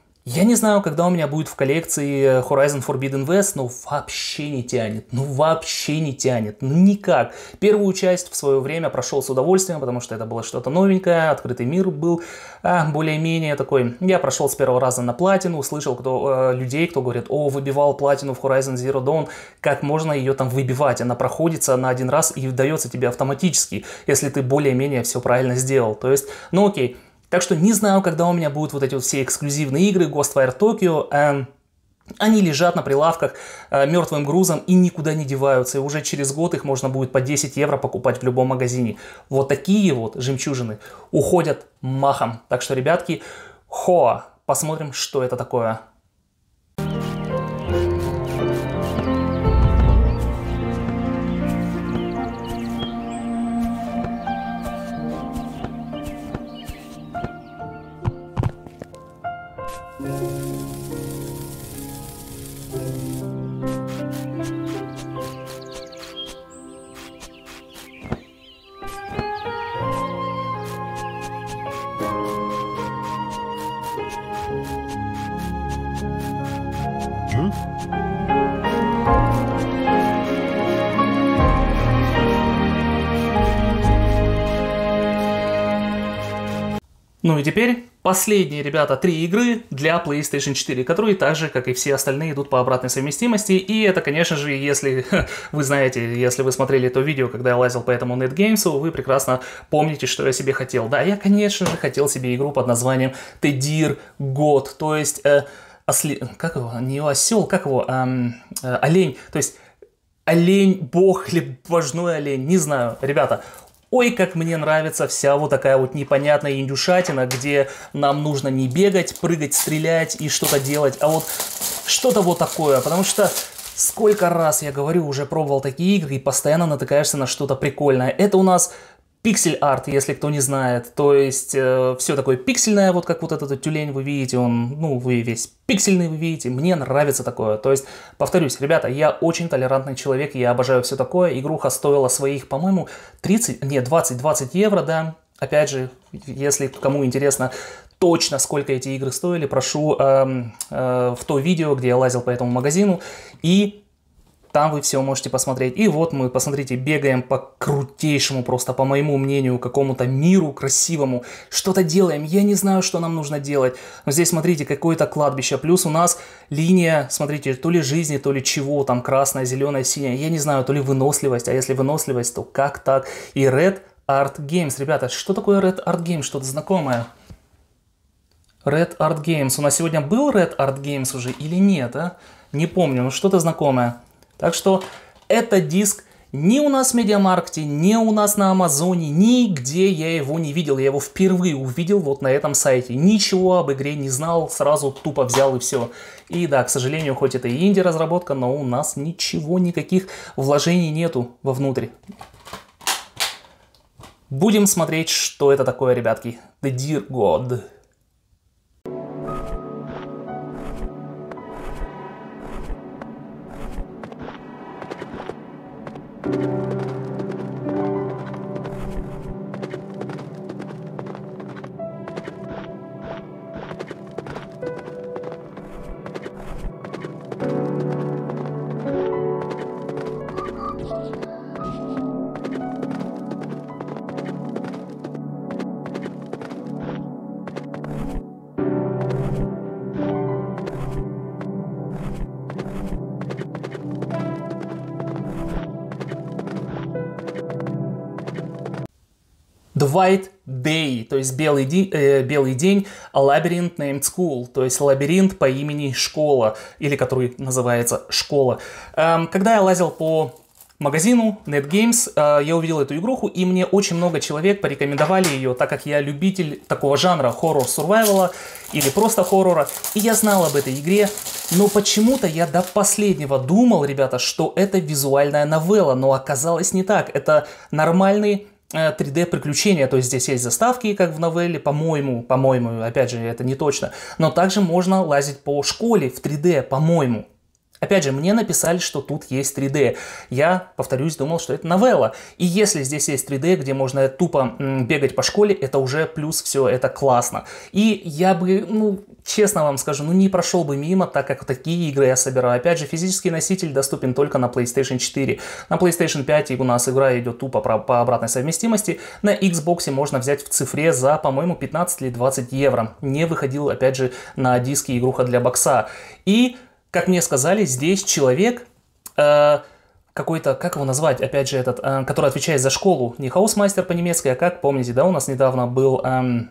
Я не знаю, когда у меня будет в коллекции Horizon Forbidden West, но вообще не тянет. Ну вообще не тянет. Ну никак. Первую часть в свое время прошел с удовольствием, потому что это было что-то новенькое, открытый мир был а, более-менее такой. Я прошел с первого раза на платину, услышал кто, э, людей, кто говорит, о, выбивал платину в Horizon Zero Dawn, как можно ее там выбивать? Она проходится на один раз и дается тебе автоматически, если ты более-менее все правильно сделал. То есть, ну окей. Так что не знаю, когда у меня будут вот эти вот все эксклюзивные игры, Ghostwire Tokyo, э, они лежат на прилавках э, мертвым грузом и никуда не деваются, и уже через год их можно будет по десять евро покупать в любом магазине. Вот такие вот жемчужины уходят махом. Так что, ребятки, хоа, посмотрим, что это такое. Ну и теперь последние, ребята, три игры для PlayStation четыре, которые так же, как и все остальные, идут по обратной совместимости. И это, конечно же, если вы знаете, если вы смотрели то видео, когда я лазил по этому NetGames, вы прекрасно помните, что я себе хотел. Да, я, конечно же, хотел себе игру под названием The Deer God, то есть э, осли... как его? Не осел, как его? Эм, э, олень, то есть олень, бог или божной олень, не знаю, ребята. Ой, как мне нравится вся вот такая вот непонятная индюшатина, где нам нужно не бегать, прыгать, стрелять и что-то делать, а вот что-то вот такое. Потому что сколько раз, я говорю, уже пробовал такие игры и постоянно натыкаешься на что-то прикольное. Это у нас пиксель-арт, если кто не знает. То есть э, все такое пиксельное, вот как вот этот тюлень вы видите, он, ну, вы весь пиксельный, вы видите. Мне нравится такое. То есть, повторюсь, ребята, я очень толерантный человек, я обожаю все такое. Игруха стоила своих, по-моему, тридцать, нет, двадцать евро, да. Опять же, если кому интересно точно, сколько эти игры стоили, прошу э, э, в то видео, где я лазил по этому магазину. И Там вы все можете посмотреть. И вот мы, посмотрите, бегаем по крутейшему, просто по моему мнению, какому-то миру красивому. Что-то делаем. Я не знаю, что нам нужно делать. Но здесь, смотрите, какое-то кладбище. Плюс у нас линия, смотрите, то ли жизни, то ли чего. Там красная, зеленая, синяя. Я не знаю, то ли выносливость. А если выносливость, то как так? И Red Art Games. Ребята, что такое Red Art Games? Что-то знакомое? Red Art Games. У нас сегодня был Red Art Games уже или нет, а? Не помню, но что-то знакомое. Так что этот диск ни у нас в Медиамаркте, ни у нас на Амазоне, нигде я его не видел. Я его впервые увидел вот на этом сайте. Ничего об игре не знал, сразу тупо взял и все. И да, к сожалению, хоть это и инди-разработка, но у нас ничего, никаких вложений нету вовнутрь. Будем смотреть, что это такое, ребятки. The Dear God. The White Day, то есть белый, ди, э, белый день, a labyrinth named school, то есть лабиринт по имени школа, или который называется школа. Эм, когда я лазил по магазину NetGames, э, я увидел эту игруху, и мне очень много человек порекомендовали ее, так как я любитель такого жанра хоррор-сурвайвала или просто хоррора, и я знал об этой игре, но почему-то я до последнего думал, ребята, что это визуальная новелла, но оказалось не так, это нормальный три дэ приключения, то есть здесь есть заставки, как в новелле, по-моему, по-моему, опять же, это не точно, но также можно лазить по школе в три дэ, по-моему. Опять же, мне написали, что тут есть три дэ. Я, повторюсь, думал, что это новелла. И если здесь есть три дэ, где можно тупо м, бегать по школе, это уже плюс все, это классно. И я бы, ну, честно вам скажу, ну не прошел бы мимо, так как такие игры я собираю. Опять же, физический носитель доступен только на PlayStation четыре. На PlayStation пять у нас игра идет тупо по обратной совместимости. На Xbox можно взять в цифре за, по-моему, пятнадцать или двадцать евро. Не выходил, опять же, на диске игруха для бокса. И... как мне сказали, здесь человек, э, какой-то, как его назвать, опять же, этот, э, который отвечает за школу, не хаусмастер по-немецки, а как, помните, да, у нас недавно был, э,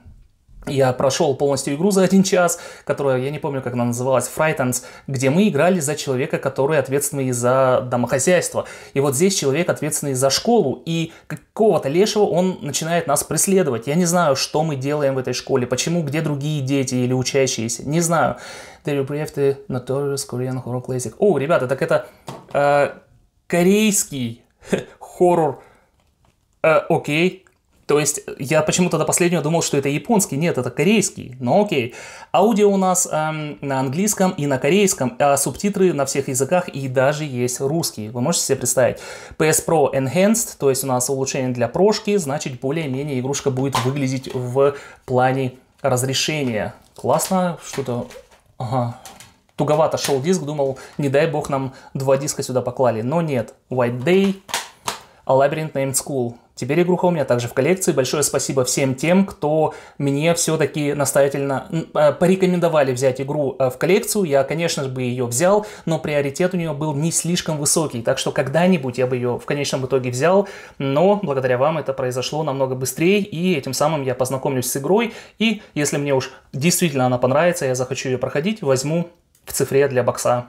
я прошел полностью игру за один час, которая, я не помню, как она называлась, Frightens, где мы играли за человека, который ответственный за домохозяйство. И вот здесь человек ответственный за школу, и какого-то лешего он начинает нас преследовать. Я не знаю, что мы делаем в этой школе, почему, где другие дети или учащиеся, не знаю. They reprieve the notorious Korean horror classic. О, ребята, так это э, корейский хоррор. Э, окей. То есть я почему-то до последнего думал, что это японский. Нет, это корейский. Но окей. Аудио у нас эм, на английском и на корейском, а субтитры на всех языках, и даже есть русский. Вы можете себе представить? пи эс Pro Enhanced, то есть у нас улучшение для прошки, значит более-менее игрушка будет выглядеть в плане разрешения. Классно, что-то... Ага. Туговато шел диск, думал, не дай бог нам два диска сюда поклали. Но нет. White Day, A Labyrinth Named School. Теперь игруха у меня также в коллекции. Большое спасибо всем тем, кто мне все-таки настоятельно порекомендовали взять игру в коллекцию. Я, конечно же, бы ее взял, но приоритет у нее был не слишком высокий. Так что когда-нибудь я бы ее в конечном итоге взял, но благодаря вам это произошло намного быстрее, и этим самым я познакомлюсь с игрой. И если мне уж действительно она понравится, я захочу ее проходить, возьму в цифре для бокса.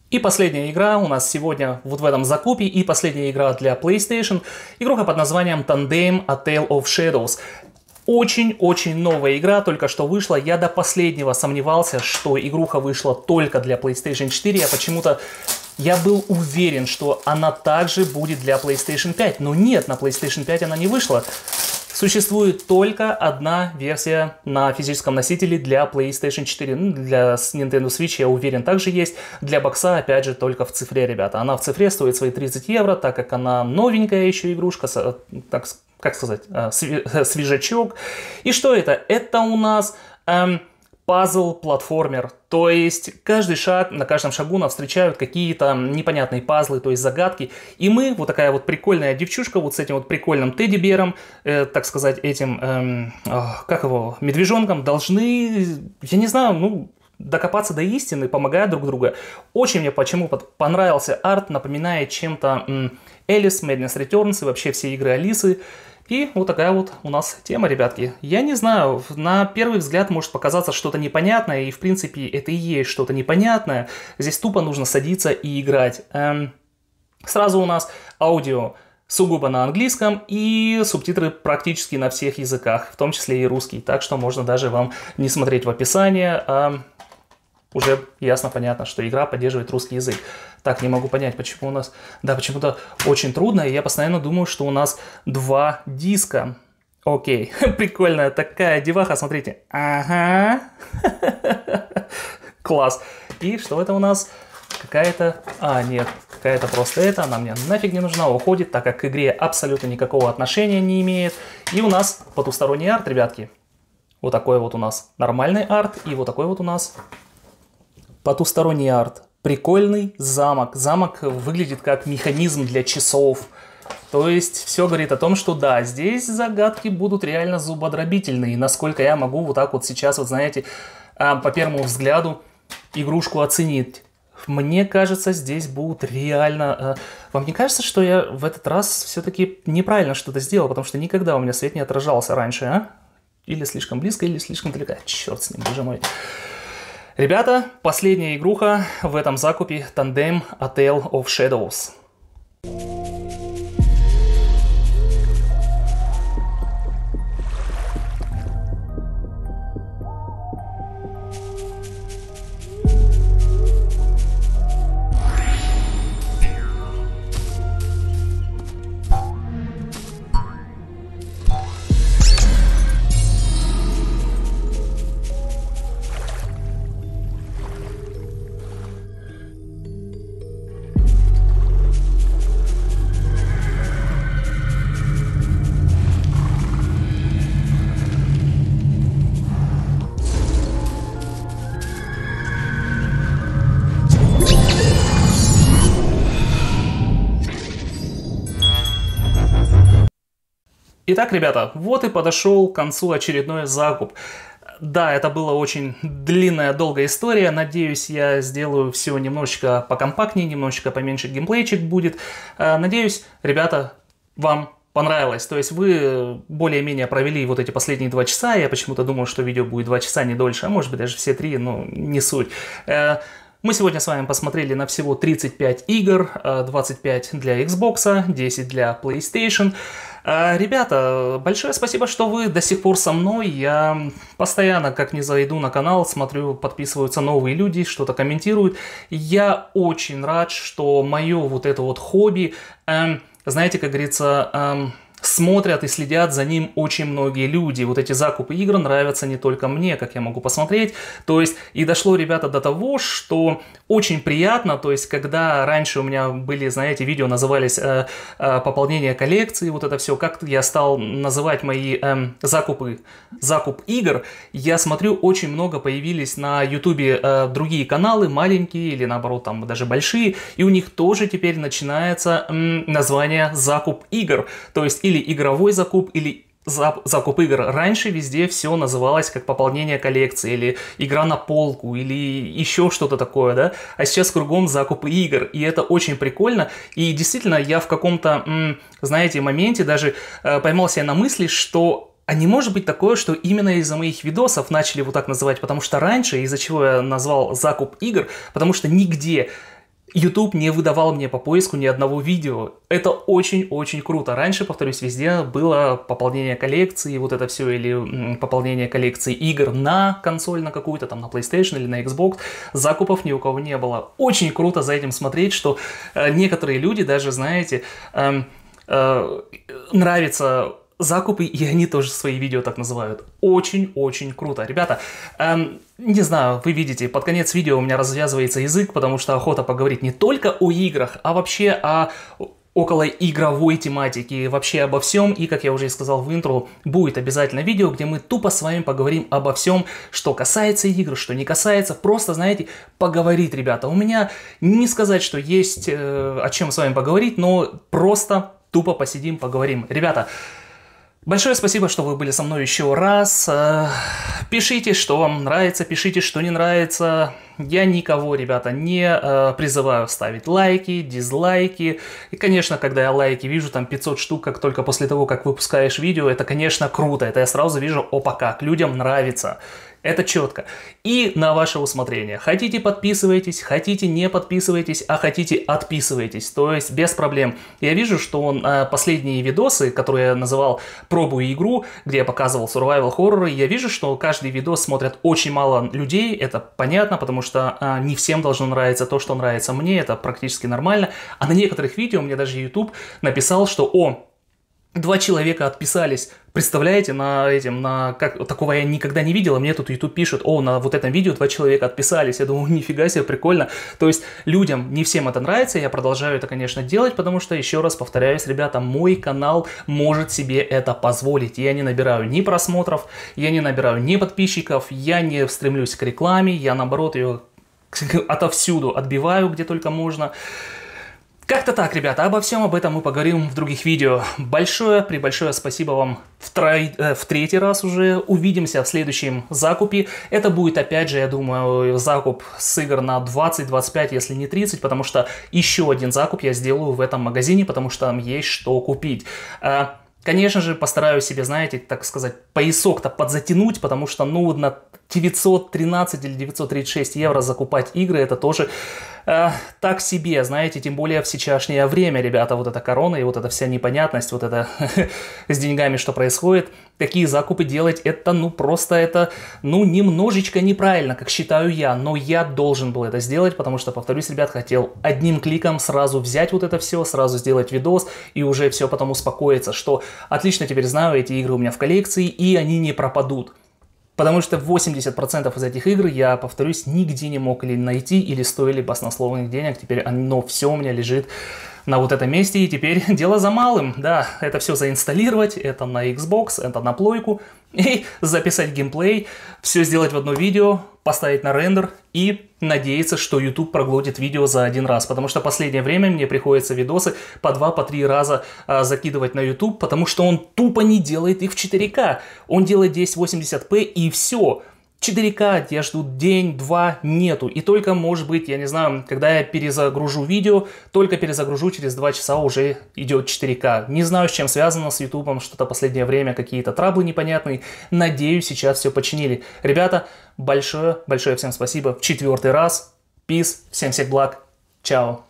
И последняя игра у нас сегодня вот в этом закупе, и последняя игра для PlayStation. Игруха под названием Tandem: A Tale of Shadows. Очень-очень новая игра, только что вышла. Я до последнего сомневался, что игруха вышла только для PlayStation четыре. Я почему-то... Я был уверен, что она также будет для PlayStation пять. Но нет, на PlayStation пять она не вышла. Существует только одна версия на физическом носителе для PlayStation четыре. Ну, для Nintendo Switch, я уверен, также есть. Для бокса, опять же, только в цифре, ребята. Она в цифре стоит свои тридцать евро, так как она новенькая еще игрушка, так, как сказать, свежачок. И что это? Это у нас... Эм, пазл-платформер, то есть каждый шаг, на каждом шагу нам встречают какие-то непонятные пазлы, то есть загадки, и мы, вот такая вот прикольная девчушка, вот с этим вот прикольным тедди-бером, э, так сказать, этим, эм, э, как его, медвежонком, должны, я не знаю, ну, докопаться до истины, помогая друг другу. Очень мне почему понравился арт, напоминает чем-то м, Alice, Madness Returns и вообще все игры Алисы. И вот такая вот у нас тема, ребятки. Я не знаю, на первый взгляд может показаться что-то непонятное, и в принципе это и есть что-то непонятное. Здесь тупо нужно садиться и играть. Эм, сразу у нас аудио сугубо на английском и субтитры практически на всех языках, в том числе и русский. Так что можно даже вам не смотреть в описание, а уже ясно понятно, что игра поддерживает русский язык. Так, не могу понять, почему у нас... Да, почему-то очень трудно, и я постоянно думаю, что у нас два диска. Окей, прикольная такая деваха, смотрите. Ага. Класс. И что это у нас? Какая-то... А, нет, какая-то просто это, она мне нафиг не нужна, уходит, так как к игре абсолютно никакого отношения не имеет. И у нас потусторонний арт, ребятки. Вот такой вот у нас нормальный арт, и вот такой вот у нас потусторонний арт. Прикольный замок. Замок выглядит как механизм для часов. То есть все говорит о том, что да, здесь загадки будут реально зубодробительные. Насколько я могу вот так вот сейчас, вот знаете, по первому взгляду игрушку оценить. Мне кажется, здесь будут реально... Вам не кажется, что я в этот раз все-таки неправильно что-то сделал? Потому что никогда у меня свет не отражался раньше, а? Или слишком близко, или слишком далеко. Черт с ним, боже мой. Ребята, последняя игруха в этом закупе Tandem: A Tale of Shadows. Итак, ребята, вот и подошел к концу очередной закуп. Да, это была очень длинная, долгая история. Надеюсь, я сделаю все немножечко покомпактнее, немножечко поменьше геймплейчик будет. Надеюсь, ребята, вам понравилось. То есть вы более-менее провели вот эти последние два часа. Я почему-то думал, что видео будет два часа, не дольше, а может быть даже все три, но не суть. Мы сегодня с вами посмотрели на всего тридцать пять игр, двадцать пять для Xbox, десять для PlayStation. Ребята, большое спасибо, что вы до сих пор со мной. Я постоянно, как не зайду на канал, смотрю, подписываются новые люди, что-то комментируют. Я очень рад, что мое вот это вот хобби, эм, знаете, как говорится, эм, смотрят и следят за ним очень многие люди. Вот эти закупы игр нравятся не только мне, как я могу посмотреть. То есть, и дошло, ребята, до того, что очень приятно, то есть, когда раньше у меня были, знаете, видео назывались э, э, пополнение коллекции, вот это все, как я стал называть мои э, закупы, закуп игр, я смотрю, очень много появились на ютубе э, другие каналы, маленькие или наоборот, там даже большие, и у них тоже теперь начинается э, название закуп игр, то есть, или игровой закуп, или закуп игр. Раньше везде все называлось как пополнение коллекции, или игра на полку, или еще что-то такое, да? А сейчас кругом закупы игр, и это очень прикольно. И действительно, я в каком-то, знаете, моменте даже э, поймал себя на мысли, что а не может быть такое, что именно из-за моих видосов начали вот так называть, потому что раньше, из-за чего я назвал закуп игр, потому что нигде YouTube не выдавал мне по поиску ни одного видео. Это очень-очень круто. Раньше, повторюсь, везде было пополнение коллекции, вот это все, или пополнение коллекции игр на консоль, на какую-то, там, на PlayStation или на Xbox. Закупов ни у кого не было. Очень круто за этим смотреть, что э, некоторые люди даже, знаете, э, э, нравится... закупы, и они тоже свои видео так называют. Очень-очень круто. Ребята, эм, не знаю, вы видите, под конец видео у меня развязывается язык, потому что охота поговорить не только о играх, а вообще о околоигровой тематике, вообще обо всем. И, как я уже и сказал в интро, будет обязательно видео, где мы тупо с вами поговорим обо всем, что касается игр, что не касается. Просто, знаете, поговорить, ребята. У меня не сказать, что есть э, о чем с вами поговорить, но просто тупо посидим, поговорим. Ребята, большое спасибо, что вы были со мной еще раз. Пишите, что вам нравится, пишите, что не нравится. Я никого, ребята, не э, призываю ставить лайки, дизлайки. И, конечно, когда я лайки вижу, там пятьсот штук, как только после того, как выпускаешь видео, это, конечно, круто. Это я сразу вижу, опа, как людям нравится. Это четко. И на ваше усмотрение. Хотите — подписывайтесь, хотите — не подписывайтесь, а хотите — отписывайтесь. То есть без проблем. Я вижу, что он, э, последние видосы, которые я называл «Пробую игру», где я показывал survival хорроры, я вижу, что каждый видос смотрят очень мало людей. Это понятно, потому что э, не всем должно нравиться то, что нравится мне. Это практически нормально. А на некоторых видео мне даже YouTube написал, что «О, два человека отписались». Представляете, на этим, на как такого я никогда не видел, а мне тут YouTube пишет: о, на вот этом видео два человека отписались. Я думаю, нифига себе, прикольно. То есть людям не всем это нравится, я продолжаю это, конечно, делать, потому что, еще раз повторяюсь, ребята, мой канал может себе это позволить. Я не набираю ни просмотров, я не набираю ни подписчиков, я не стремлюсь к рекламе, я, наоборот, ее отовсюду отбиваю, где только можно. Как-то так, ребята, обо всем об этом мы поговорим в других видео. Большое, пребольшое спасибо вам в, трой... э, в третий раз уже. Увидимся в следующем закупе. Это будет, опять же, я думаю, закуп с игр на двадцать двадцать пять, если не тридцать, потому что еще один закуп я сделаю в этом магазине, потому что там есть что купить. Конечно же, постараюсь себе, знаете, так сказать, поясок-то подзатянуть, потому что, ну, на девятьсот тринадцать или девятьсот тридцать шесть евро закупать игры, это тоже э, так себе, знаете, тем более в сейчасшнее время, ребята, вот эта корона и вот эта вся непонятность, вот это с деньгами, что происходит, такие закупы делать, это, ну, просто это, ну, немножечко неправильно, как считаю я, но я должен был это сделать, потому что, повторюсь, ребят, хотел одним кликом сразу взять вот это все, сразу сделать видос и уже все потом успокоиться, что отлично теперь знаю, эти игры у меня в коллекции, и они не пропадут. Потому что восемьдесят процентов из этих игр я, повторюсь, нигде не мог или найти, или стоили баснословных денег. Теперь оно все у меня лежит на вот этом месте, и теперь дело за малым. Да, это все заинсталлировать, это на Xbox, это на плойку, и записать геймплей, все сделать в одно видео, поставить на рендер и надеяться, что YouTube проглотит видео за один раз. Потому что в последнее время мне приходится видосы по два, по три раза а, закидывать на YouTube, потому что он тупо не делает их в четыре ка. Он делает десять восемьдесят пэ и все. четыре ка я жду день-два, нету. И только, может быть, я не знаю, когда я перезагружу видео, только перезагружу, через два часа уже идет четыре ка. Не знаю, с чем связано с YouTube, что-то последнее время, какие-то траблы непонятные. Надеюсь, сейчас все починили. Ребята, большое, большое всем спасибо в четвертый раз. Peace, всем всех благ. Чао.